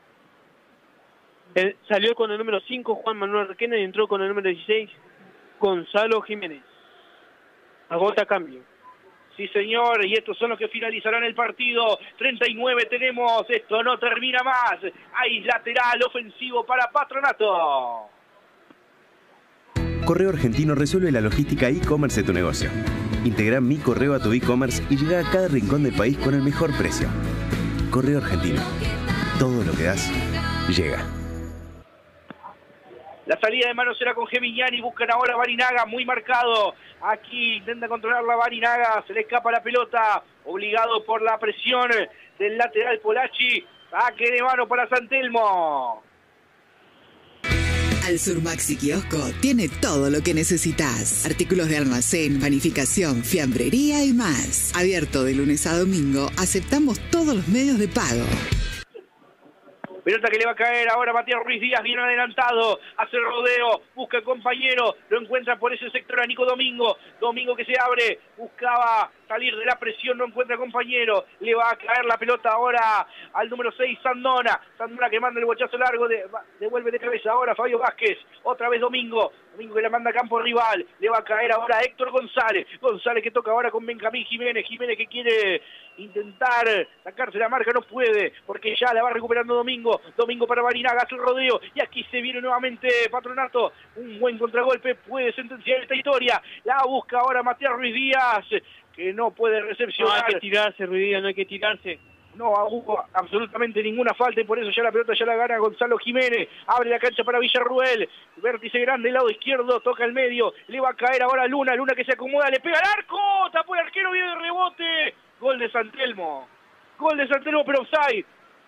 Salió con el número 5 Juan Manuel Requena y entró con el número 16 Gonzalo Jiménez. Agota cambio. Sí, señor, y estos son los que finalizarán el partido. 39 tenemos, esto no termina más. Hay lateral ofensivo para Patronato. Correo Argentino resuelve la logística e-commerce de tu negocio. Integra Mi Correo a tu e-commerce y llega a cada rincón del país con el mejor precio. Correo Argentino. Todo lo que das, llega. La salida de mano será con Geminiani, buscan ahora a Barinaga, muy marcado. Aquí intenta controlar la Barinaga, se le escapa la pelota, obligado por la presión del lateral Polacci. Saque de mano para San Telmo. Al Sur Maxi Kiosco tiene todo lo que necesitas. Artículos de almacén, panificación, fiambrería y más. Abierto de lunes a domingo, aceptamos todos los medios de pago. Pelota que le va a caer ahora Matías Ruiz Díaz, bien adelantado, hace el rodeo, busca el compañero, lo encuentra por ese sector a Nico Domingo, Domingo que se abre, buscaba salir de la presión, no encuentra compañero, le va a caer la pelota ahora al número 6, Sandona que manda el bochazo largo, devuelve de cabeza ahora Fabio Vázquez, otra vez Domingo que la manda a campo rival, le va a caer ahora Héctor González que toca ahora con Benjamín Jiménez que quiere intentar sacarse la marca, no puede, porque ya la va recuperando Domingo para Barinaga, hace el rodeo, y aquí se viene nuevamente Patronato, un buen contragolpe, puede sentenciar esta historia, la busca ahora Matías Ruiz Díaz, que no puede recepcionar. No hay que tirarse, Ruiz Díaz, no hay que tirarse. No hubo absolutamente ninguna falta y por eso ya la pelota ya la gana Gonzalo Jiménez. Abre la cancha para Villarruel. Vértice grande, lado izquierdo, toca el medio. Le va a caer ahora Luna. Luna que se acomoda, le pega al arco. Tapó el arquero, viene de rebote. Gol de San Telmo. Gol de San Telmo, pero offside.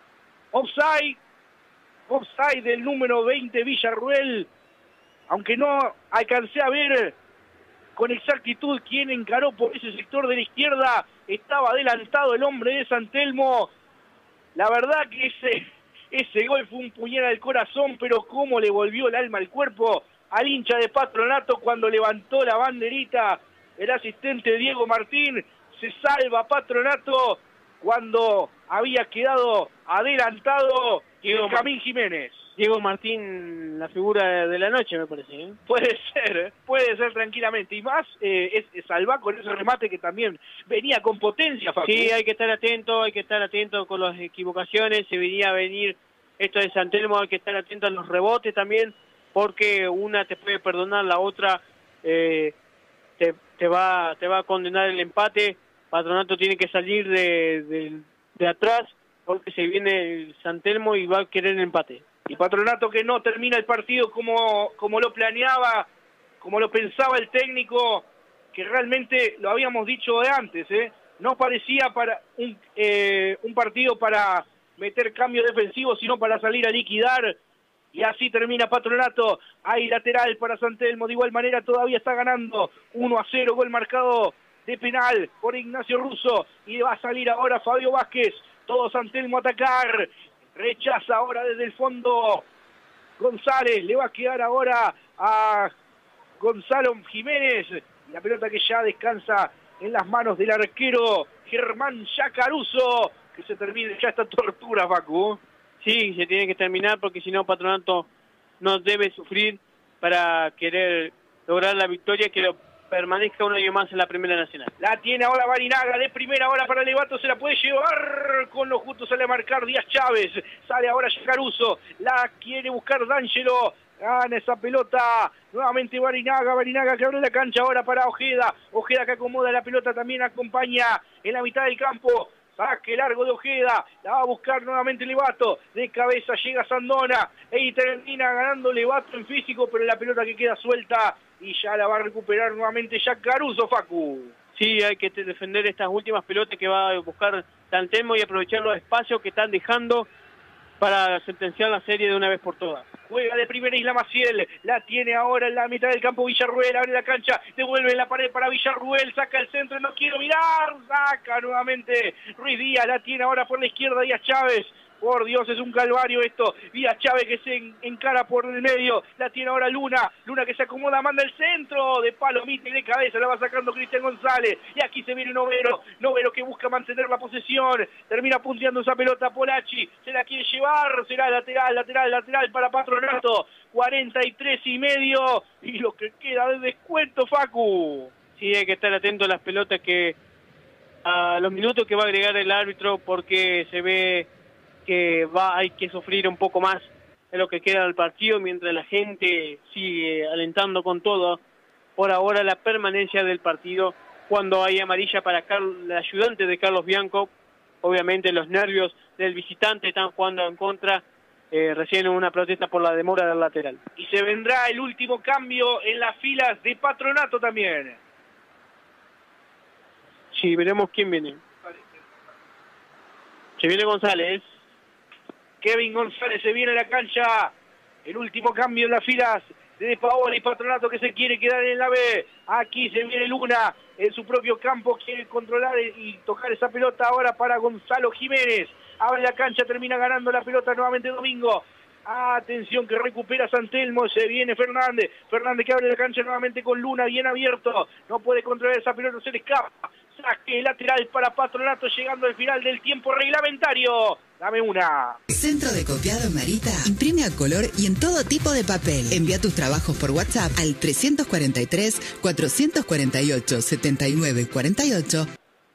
Offside del número 20 Villarruel. Aunque no alcancé a ver con exactitud quién encaró por ese sector de la izquierda, estaba adelantado el hombre de San Telmo. La verdad que ese gol fue un puñal al corazón, pero cómo le volvió el alma al cuerpo al hincha de Patronato cuando levantó la banderita el asistente Diego Martín. Se salva Patronato cuando había quedado adelantado Benjamín Jiménez. Diego Martín, la figura de la noche, me parece, ¿eh? Puede ser tranquilamente. Y más es salvar con ese remate que también venía con potencia, Facu. Sí, hay que estar atento con las equivocaciones. Se venía a venir esto de San Telmo, hay que estar atento a los rebotes también, porque una te puede perdonar, la otra te va a condenar el empate. Patronato tiene que salir de atrás, porque se viene el San Telmo y va a querer el empate. Y Patronato que no termina el partido como lo planeaba, como lo pensaba el técnico, que realmente lo habíamos dicho de antes, no parecía para un partido para meter cambios defensivos, sino para salir a liquidar, y así termina Patronato. Hay lateral para San Telmo, de igual manera todavía está ganando 1-0, gol marcado de penal por Ignacio Russo, y va a salir ahora Fabio Vázquez, todo San Telmo a atacar. Rechaza ahora desde el fondo González, le va a quedar ahora a Gonzalo Jiménez, y la pelota que ya descansa en las manos del arquero Germán Yacaruso, que se termine ya esta tortura, Facu. Sí, se tiene que terminar porque si no Patronato no debe sufrir para querer lograr la victoria, que lo permanezca un año más en la Primera Nacional. La tiene ahora Barinaga, de primera hora para Levato, se la puede llevar, con lo justo sale a marcar Díaz Chávez, sale ahora Yacaruso, la quiere buscar D'Angelo, gana esa pelota, nuevamente Barinaga que abre la cancha ahora para Ojeda que acomoda la pelota, también acompaña en la mitad del campo. Saque largo de Ojeda, la va a buscar nuevamente Levato, de cabeza llega Sandona, y termina ganando Levato en físico, pero la pelota que queda suelta, y ya la va a recuperar nuevamente Jack Caruso, Facu. Sí, hay que defender estas últimas pelotas que va a buscar San Telmo y aprovechar los espacios que están dejando para sentenciar la serie de una vez por todas. Juega de primera Isla Maciel, la tiene ahora en la mitad del campo Villarruel, abre la cancha, devuelve en la pared para Villarruel, saca el centro, no quiero mirar, saca nuevamente Ruiz Díaz, la tiene ahora por la izquierda Díaz Chávez. Por Dios, es un calvario esto. Díaz Chávez que se encara por el medio. La tiene ahora Luna que se acomoda, manda el centro de palomita y de cabeza. La va sacando Cristian González. Y aquí se viene Novero que busca mantener la posesión. Termina punteando esa pelota Polacci. Se la quiere llevar. Será lateral para Patronato. 43,5. Y lo que queda de descuento, Facu. Sí, hay que estar atento a las pelotas a los minutos que va a agregar el árbitro, porque se ve que hay que sufrir un poco más en lo que queda del partido, mientras la gente sigue alentando con todo por ahora la permanencia del partido. Cuando hay amarilla para el ayudante de Carlos Bianco, obviamente los nervios del visitante están jugando en contra, recién una protesta por la demora del lateral. Y se vendrá el último cambio en las filas de Patronato también. Sí, veremos quién viene. Se viene González. Kevin González se viene a la cancha. El último cambio en las filas de De Paola y Patronato, que se quiere quedar en la B. Aquí se viene Luna en su propio campo. Quiere controlar y tocar esa pelota ahora para Gonzalo Jiménez. Abre la cancha, termina ganando la pelota nuevamente Domingo. Atención que recupera San Telmo, se viene Fernández que abre la cancha nuevamente con Luna, bien abierto, no puede controlar esa pelota, se le escapa. Saque lateral para Patronato, llegando al final del tiempo reglamentario. Dame una. Centro de Copiado Marita imprime a color y en todo tipo de papel. Envía tus trabajos por WhatsApp al 343-448-7948.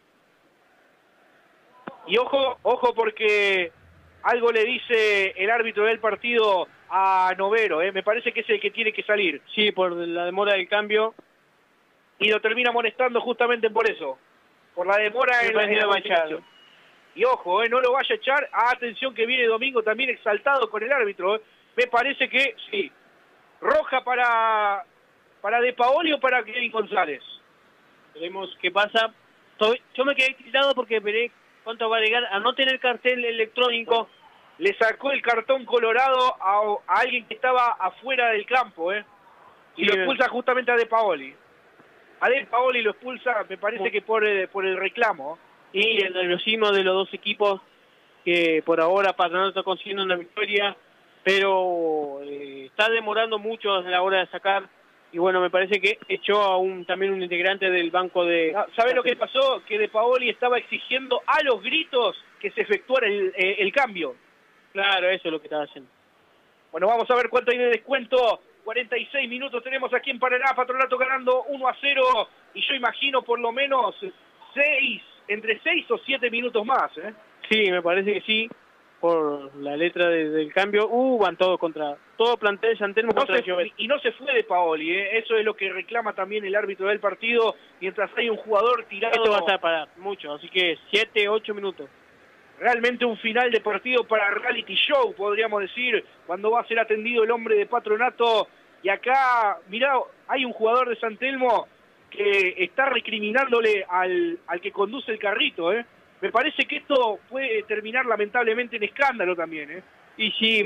Y ojo porque algo le dice el árbitro del partido a Novero, me parece que es el que tiene que salir. Sí, por la demora del cambio. Y lo termina amonestando justamente por eso. Por la demora en la Y ojo, no lo vaya a echar. Atención que viene Domingo también exaltado con el árbitro. Me parece que sí. Roja para De Paoli o para Kevin González. Veremos qué pasa. Yo me quedé tildado porque veré cuánto va a llegar a no tener cartel electrónico. Le sacó el cartón colorado a alguien que estaba afuera del campo, y lo expulsa justamente a De Paoli. A De Paoli lo expulsa, me parece que por el reclamo. Y el nerviosismo de los dos equipos, que por ahora Patronato está consiguiendo una victoria, pero está demorando mucho a la hora de sacar. Y bueno, me parece que echó a también un integrante del banco de... ¿Sabe lo que pasó? Que De Paoli estaba exigiendo a los gritos que se efectuara el cambio. Claro, eso es lo que estaba haciendo. Bueno, vamos a ver cuánto hay de descuento. 46 minutos tenemos aquí en Paraná, Patronato ganando 1-0, y yo imagino por lo menos entre 6 o 7 minutos más. Sí, me parece que sí, por la letra del cambio. Van todo plantel San Telmo contra Llobet. Y no se fue De Paoli, eso es lo que reclama también el árbitro del partido, mientras hay un jugador tirado. Esto va a estar para mucho, así que 7, 8 minutos. Realmente un final de partido para reality show, podríamos decir, cuando va a ser atendido el hombre de Patronato. Y acá, mirá, hay un jugador de San Telmo que está recriminándole al que conduce el carrito. Me parece que esto puede terminar lamentablemente en escándalo también. Y sí,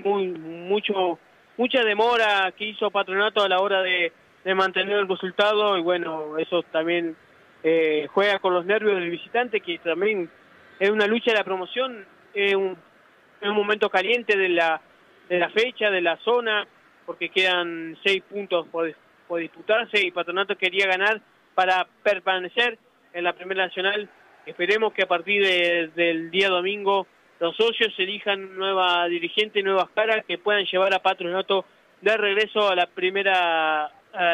mucha demora que hizo Patronato a la hora de mantener el resultado, y bueno, eso también juega con los nervios del visitante, que también es una lucha de la promoción, es un momento caliente de la fecha, de la zona, porque quedan 6 puntos por disputarse, y Patronato quería ganar para permanecer en la Primera Nacional. Esperemos que a partir del día domingo los socios elijan nueva dirigente, nuevas caras que puedan llevar a Patronato de regreso a la primera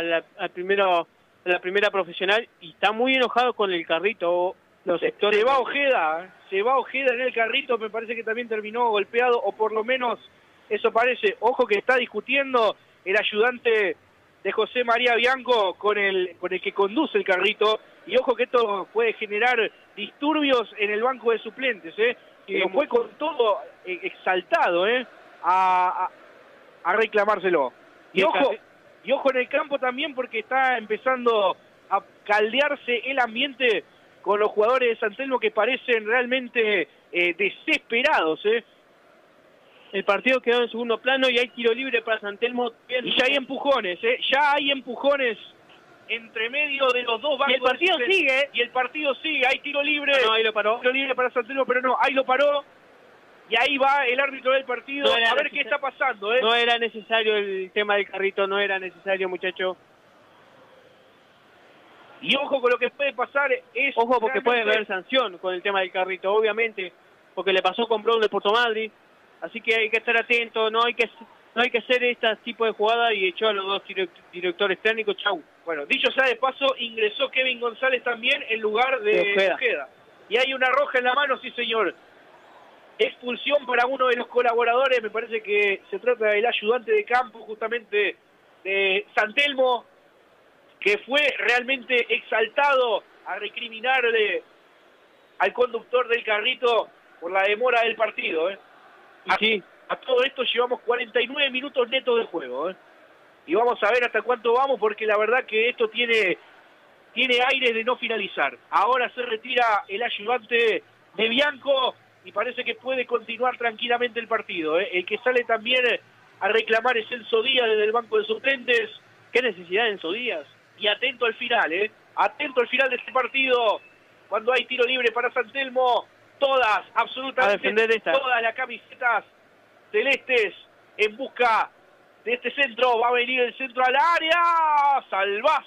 profesional, y está muy enojado con el carrito. Los sectores. Se va Ojeda en el carrito, me parece que también terminó golpeado, o por lo menos eso parece. Ojo que está discutiendo el ayudante de José María Bianco con el que conduce el carrito, y ojo que esto puede generar disturbios en el banco de suplentes, que fue con todo exaltado, a reclamárselo. Y ojo en el campo también, porque está empezando a caldearse el ambiente con los jugadores de San Telmo, que parecen realmente desesperados. El partido quedó en segundo plano y hay tiro libre para San Telmo. Y ya hay empujones, ya hay empujones entre medio de los dos bancos. Y el partido sigue. Y el partido sigue, hay tiro libre. No, ahí lo paró. Tiro libre para San Telmo, pero no, ahí lo paró. Y ahí va el árbitro del partido a ver qué está pasando. No era necesario el tema del carrito, no era necesario, muchacho. Y ojo con lo que puede pasar es... Ojo, porque puede haber sanción con el tema del carrito, obviamente, porque le pasó con Brown de Puerto Madrid. Así que hay que estar atento, no hay que hacer este tipo de jugada, y echó a los dos directores técnicos. Chau. Bueno, dicho sea de paso, ingresó Kevin González también en lugar de Ojeda. Y hay una roja en la mano, sí señor. Expulsión para uno de los colaboradores, me parece que se trata del ayudante de campo justamente de San Telmo, que fue realmente exaltado a recriminarle al conductor del carrito por la demora del partido. A todo esto llevamos 49 minutos netos de juego. Y vamos a ver hasta cuánto vamos, porque la verdad que esto tiene aires de no finalizar. Ahora se retira el ayudante de Bianco y parece que puede continuar tranquilamente el partido. El que sale también a reclamar es Enzo Díaz desde el banco de suplentes. ¿Qué necesidad de Enzo Díaz? Y atento al final, atento al final de este partido, cuando hay tiro libre para San Telmo, absolutamente todas las camisetas celestes en busca de este centro. Va a venir el centro al área, salva,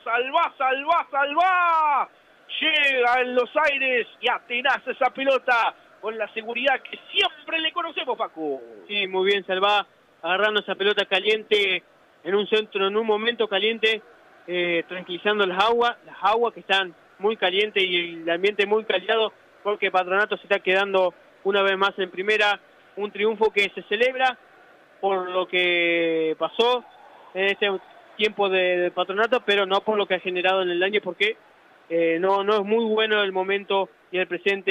llega en los aires y atenaza esa pelota con la seguridad que siempre le conocemos, Paco. Sí, muy bien, Salva, agarrando esa pelota caliente en un centro, en un momento caliente, tranquilizando las aguas que están muy calientes y el ambiente muy caldeado, porque Patronato se está quedando una vez más en primera. Un triunfo que se celebra por lo que pasó en este tiempo de Patronato, pero no por lo que ha generado en el año, porque no es muy bueno el momento y el presente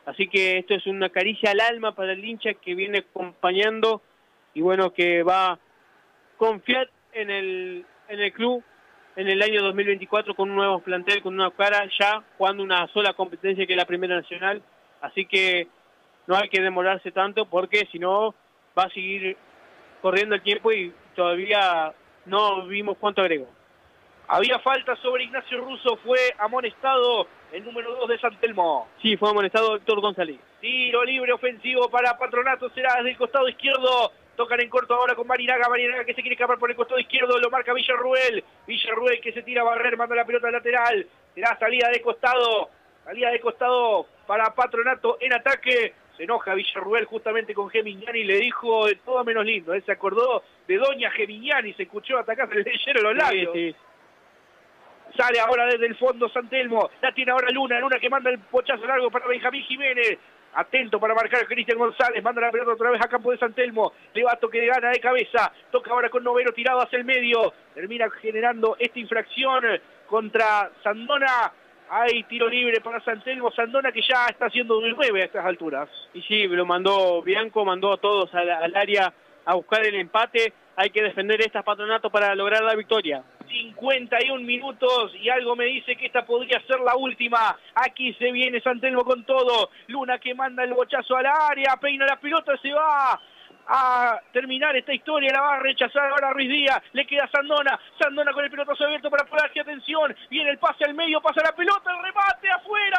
Así que esto es una caricia al alma para el hincha que viene acompañando y bueno, que va a confiar en el club en el año 2024 con un nuevo plantel, con una cara, ya jugando una sola competencia que es la Primera Nacional. Así que no hay que demorarse tanto porque si no va a seguir corriendo el tiempo y todavía no vimos cuánto agregó. Había falta sobre Ignacio Russo, fue amonestado el número 2 de San Telmo. Sí, fue amonestado Héctor González. Tiro libre ofensivo para Patronato, será desde el costado izquierdo. Tocan en corto ahora con Marinaga que se quiere escapar por el costado izquierdo, lo marca Villarruel que se tira a barrer, manda la pelota al lateral. Será salida de costado para Patronato en ataque. Se enoja Villarruel justamente con Gemignani y le dijo de todo menos lindo. Él se acordó de Doña Gemignani, se escuchó atacarse el leyero los labios. Sí. Sale ahora desde el fondo San Telmo, la tiene ahora Luna que manda el pochazo largo para Benjamín Jiménez. Atento para marcar a Cristian González, manda la pelota otra vez a campo de San Telmo, Levato que gana de cabeza, toca ahora con Novero tirado hacia el medio, termina generando esta infracción contra Sandona. Hay tiro libre para San Telmo, Sandona que ya está haciendo del 9 a estas alturas. Y sí, lo mandó Bianco, mandó a todos al área a buscar el empate. Hay que defender estas Patronato para lograr la victoria. 51 minutos y algo me dice que esta podría ser la última. Aquí se viene San Telmo con todo. Luna que manda el bochazo al área, peina la pelota, se va a terminar esta historia, la va a rechazar ahora Ruiz Díaz, le queda Sandona con el pelotazo abierto para ponerse atención, viene el pase al medio, pasa la pelota, el remate, afuera,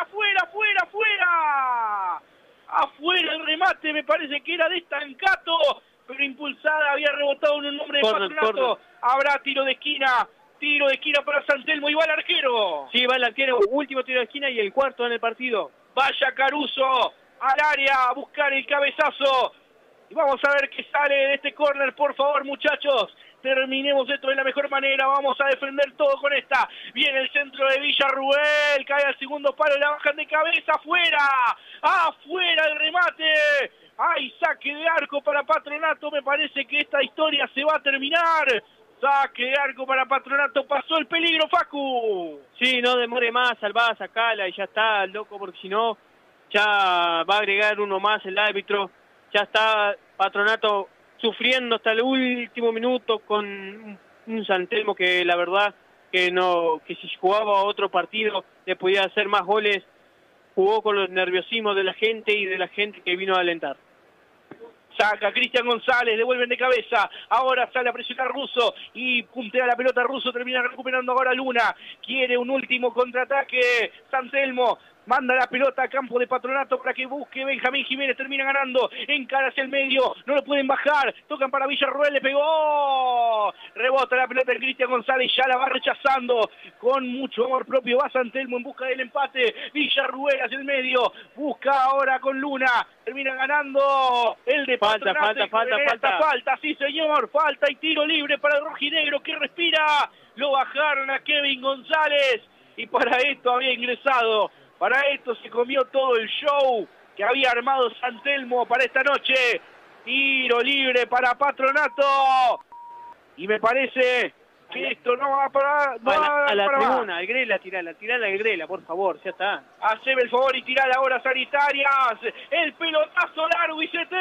el remate, me parece que era de Stancato, pero impulsada, había rebotado en un hombre de Patronato. Habrá tiro de esquina para San Telmo y va el arquero. Sí, va el arquero, último tiro de esquina y el cuarto en el partido. Vaya Caruso al área a buscar el cabezazo. Y vamos a ver qué sale de este córner, por favor, muchachos. Terminemos esto de la mejor manera. Vamos a defender todo con esta. Viene el centro de Villarruel. Cae al segundo palo, la bajan de cabeza. ¡Afuera el remate! ¡Ay, saque de arco para Patronato! Me parece que esta historia se va a terminar. Saque de arco para Patronato. Pasó el peligro, Facu. Sí, no demore más. Salvada, sacala y ya está, loco, porque si no, ya va a agregar uno más el árbitro. Ya está Patronato sufriendo hasta el último minuto con un San Telmo que la verdad que si jugaba otro partido le podía hacer más goles. Jugó con los nerviosismos de la gente y de la gente que vino a alentar. Saca Cristian González, devuelven de cabeza, ahora sale a presionar Russo y puntea la pelota Russo, termina recuperando ahora Luna, quiere un último contraataque, San Telmo manda la pelota a campo de Patronato para que busque Benjamín Jiménez, termina ganando, encara hacia el medio, no lo pueden bajar, tocan para Villarruel, le pegó, rebota la pelota de Cristian González, ya la va rechazando, con mucho amor propio va San Telmo en busca del empate, Villarruel hacia el medio, busca ahora con Luna, termina ganando el de Patronato. Falta, sí señor, falta y tiro libre para el rojinegro que respira, lo bajaron a Kevin González y para esto había ingresado. Para esto se comió todo el show que había armado San Telmo para esta noche. Tiro libre para Patronato. Y me parece que esto no va a parar. A la tribuna, al Grela, tirala al Grela, por favor, ya está. Haceme el favor y tirala ahora, Sanitarias. El pelotazo largo y se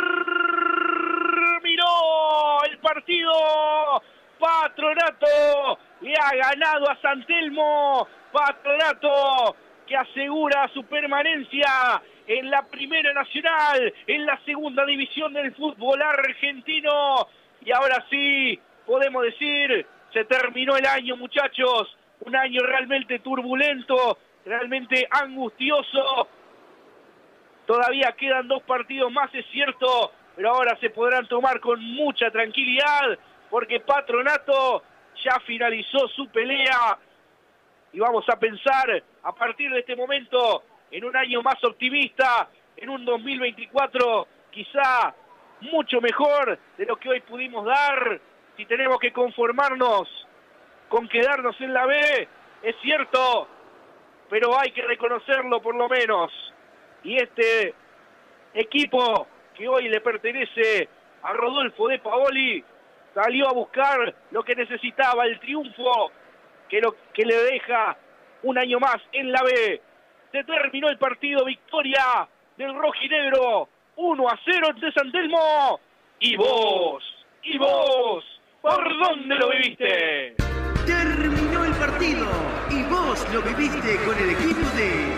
terminó el partido. Patronato le ha ganado a San Telmo. Patronato que asegura su permanencia en la Primera Nacional, en la segunda división del fútbol argentino. Y ahora sí, podemos decir, se terminó el año, muchachos. Un año realmente turbulento, realmente angustioso. Todavía quedan 2 partidos más, es cierto, pero ahora se podrán tomar con mucha tranquilidad, porque Patronato ya finalizó su pelea. Y vamos a pensar a partir de este momento en un año más optimista, en un 2024 quizá mucho mejor de lo que hoy pudimos dar. Si tenemos que conformarnos con quedarnos en la B, es cierto, pero hay que reconocerlo por lo menos. Y este equipo que hoy le pertenece a Rodolfo De Paoli salió a buscar lo que necesitaba, el triunfo que le deja un año más en la B. Se terminó el partido, victoria del rojinegro, 1-0 ante San Telmo. Y vos, ¿por dónde lo viviste? Terminó el partido y vos lo viviste con el equipo de...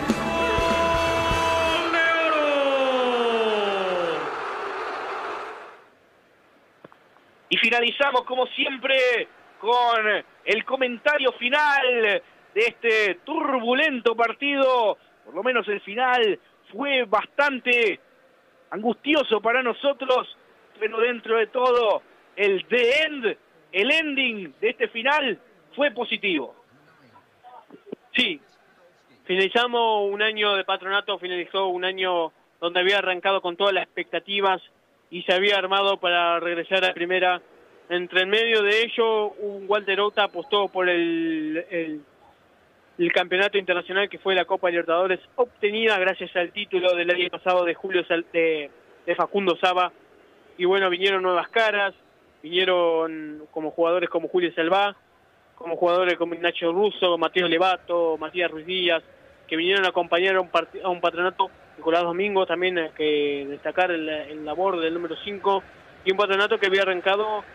Y finalizamos como siempre con el comentario final de este turbulento partido. Por lo menos el final fue bastante angustioso para nosotros, pero dentro de todo el ending de este final fue positivo. Sí, finalizamos un año de Patronato, finalizó un año donde había arrancado con todas las expectativas y se había armado para regresar a primera. Entre en medio de ello, un Walter Ota apostó por el campeonato internacional que fue la Copa Libertadores, obtenida gracias al título del año pasado de de Facundo Saba. Y bueno, vinieron nuevas caras, vinieron como jugadores como Julio Salvá, como jugadores como Ignacio Russo, Mateo Levato, Matías Ruiz Díaz, que vinieron a acompañar a un Patronato. Nicolás Domingo también, que destacar el labor del número 5, y un Patronato que había arrancado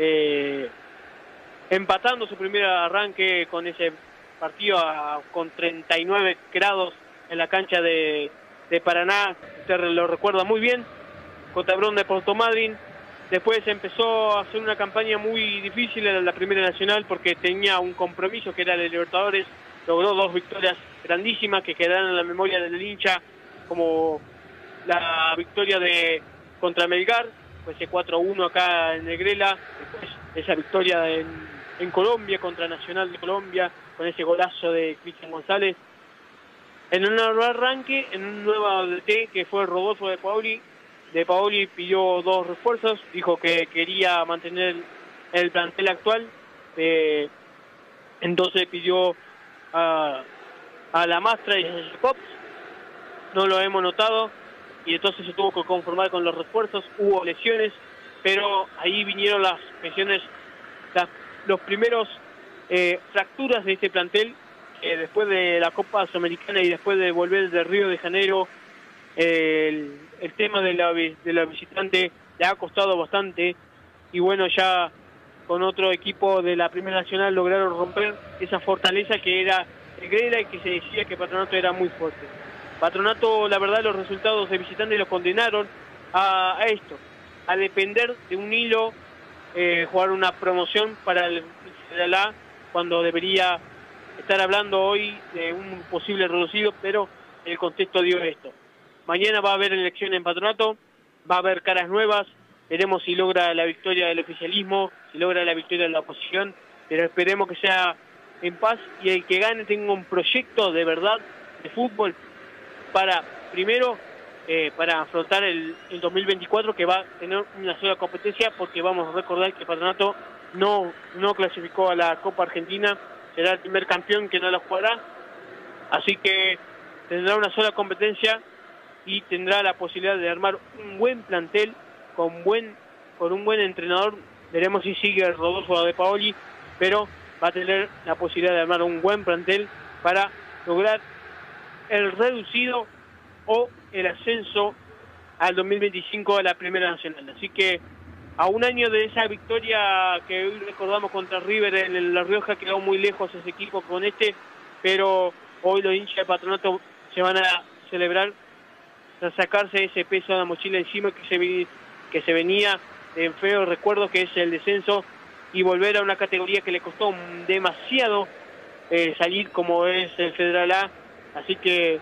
empatando su primer arranque con ese partido con 39 grados en la cancha de Paraná. Usted lo recuerda muy bien, contra Brown de Puerto Madryn. Después empezó a hacer una campaña muy difícil en la Primera Nacional porque tenía un compromiso que era el Libertadores. Logró 2 victorias grandísimas que quedaron en la memoria del hincha, como la victoria contra Melgar, pues ese 4-1 acá en Negrela, después esa victoria en Colombia contra Nacional de Colombia, con ese golazo de Cristian González. En un nuevo arranque, en un nuevo DT que fue Rodolfo de Paoli pidió 2 refuerzos, dijo que quería mantener el plantel actual, entonces pidió a la Mastra y a Pops, no lo hemos notado, y entonces se tuvo que conformar con los refuerzos. Hubo lesiones, pero ahí vinieron las lesiones, los primeros fracturas de este plantel, después de la Copa Sudamericana y después de volver de Río de Janeiro. El tema de la visitante le ha costado bastante, y bueno, ya con otro equipo de la Primera Nacional lograron romper esa fortaleza que era Negrela y que se decía que Patronato era muy fuerte. Patronato, la verdad, los resultados de visitantes los condenaron a esto, a depender de un hilo, jugar una promoción para el Federal A, cuando debería estar hablando hoy de un posible reducido, pero el contexto dio esto. Mañana va a haber elección en Patronato, va a haber caras nuevas, veremos si logra la victoria del oficialismo, si logra la victoria de la oposición, pero esperemos que sea en paz y el que gane tenga un proyecto de verdad de fútbol para, primero, para afrontar el 2024, que va a tener una sola competencia, porque vamos a recordar que Patronato no clasificó a la Copa Argentina, será el primer campeón que no la jugará, así que tendrá una sola competencia y tendrá la posibilidad de armar un buen plantel con un buen entrenador. Veremos si sigue Rodolfo de Paoli, pero va a tener la posibilidad de armar un buen plantel para lograr el reducido o el ascenso al 2025 a la Primera Nacional. Así que a un año de esa victoria que hoy recordamos contra River en La Rioja, quedó muy lejos ese equipo con pero hoy los hinchas de Patronato se van a celebrar, a sacarse ese peso de la mochila encima que se venía en feo recuerdo, que es el descenso, y volver a una categoría que le costó demasiado salir, como es el Federal A. Así que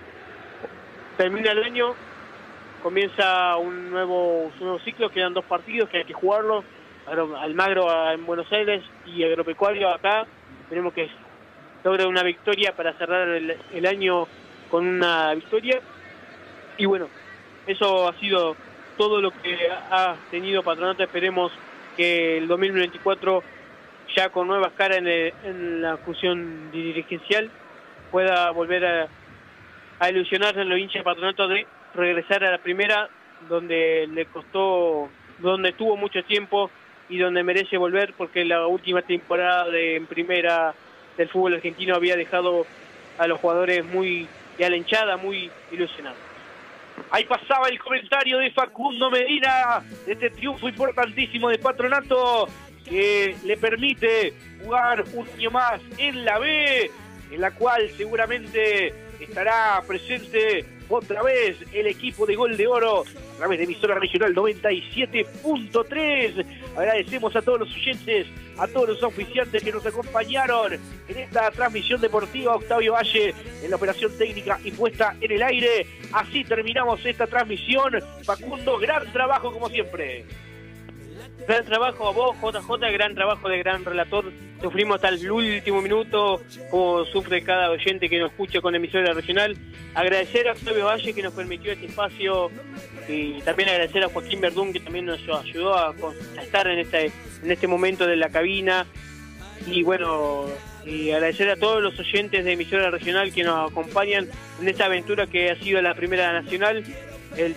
termina el año, comienza un nuevo ciclo, quedan 2 partidos que hay que jugarlos, Almagro en Buenos Aires y Agropecuario acá. Esperemos que logre una victoria para cerrar el año con una victoria. Y bueno, eso ha sido todo lo que ha tenido Patronato. Esperemos que el 2024, ya con nuevas caras en la función dirigencial, pueda volver a ilusionarse en los hinchas de Patronato de regresar a la primera, donde le costó, donde tuvo mucho tiempo y donde merece volver, porque la última temporada en primera del fútbol argentino había dejado a los jugadores y a la hinchada muy ilusionados. Ahí pasaba el comentario de Facundo Medina de este triunfo importantísimo de Patronato que le permite jugar un año más en la B, en la cual seguramente estará presente otra vez el equipo de Gol de Oro a través de emisora regional 97.3. Agradecemos a todos los oyentes, a todos los auspiciantes que nos acompañaron en esta transmisión deportiva. Octavio Valle en la operación técnica y puesta en el aire. Así terminamos esta transmisión. Facundo, gran trabajo como siempre. Gran trabajo a vos, JJ, gran trabajo de gran relator. Sufrimos hasta el último minuto, como sufre cada oyente que nos escucha con emisora regional. Agradecer a Octavio Valle que nos permitió este espacio y también agradecer a Joaquín Verdún que también nos ayudó a estar en este momento de la cabina. Y bueno, y agradecer a todos los oyentes de emisora regional que nos acompañan en esta aventura que ha sido la Primera Nacional. El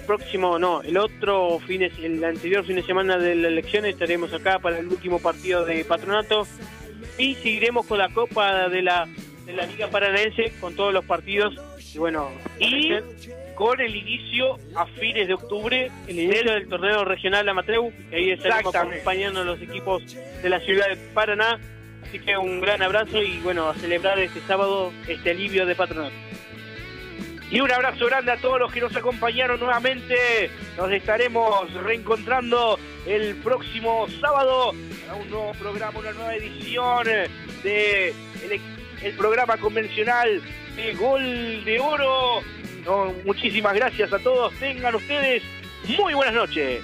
anterior fin de semana de la elección estaremos acá para el último partido de Patronato y seguiremos con la Copa de la Liga Paranaense con todos los partidos y bueno, y con el inicio a fines de octubre del torneo regional Amateur, que ahí estaremos acompañando a los equipos de la ciudad de Paraná, así que un gran abrazo y bueno, a celebrar este sábado este alivio de Patronato. Y un abrazo grande a todos los que nos acompañaron nuevamente. Nos estaremos reencontrando el próximo sábado para un nuevo programa, una nueva edición de el programa convencional de Gol de Oro. No, muchísimas gracias a todos. Tengan ustedes muy buenas noches.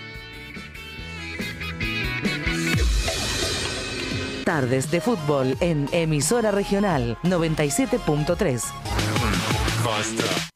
Tardes de fútbol en emisora regional 97.3. Basta.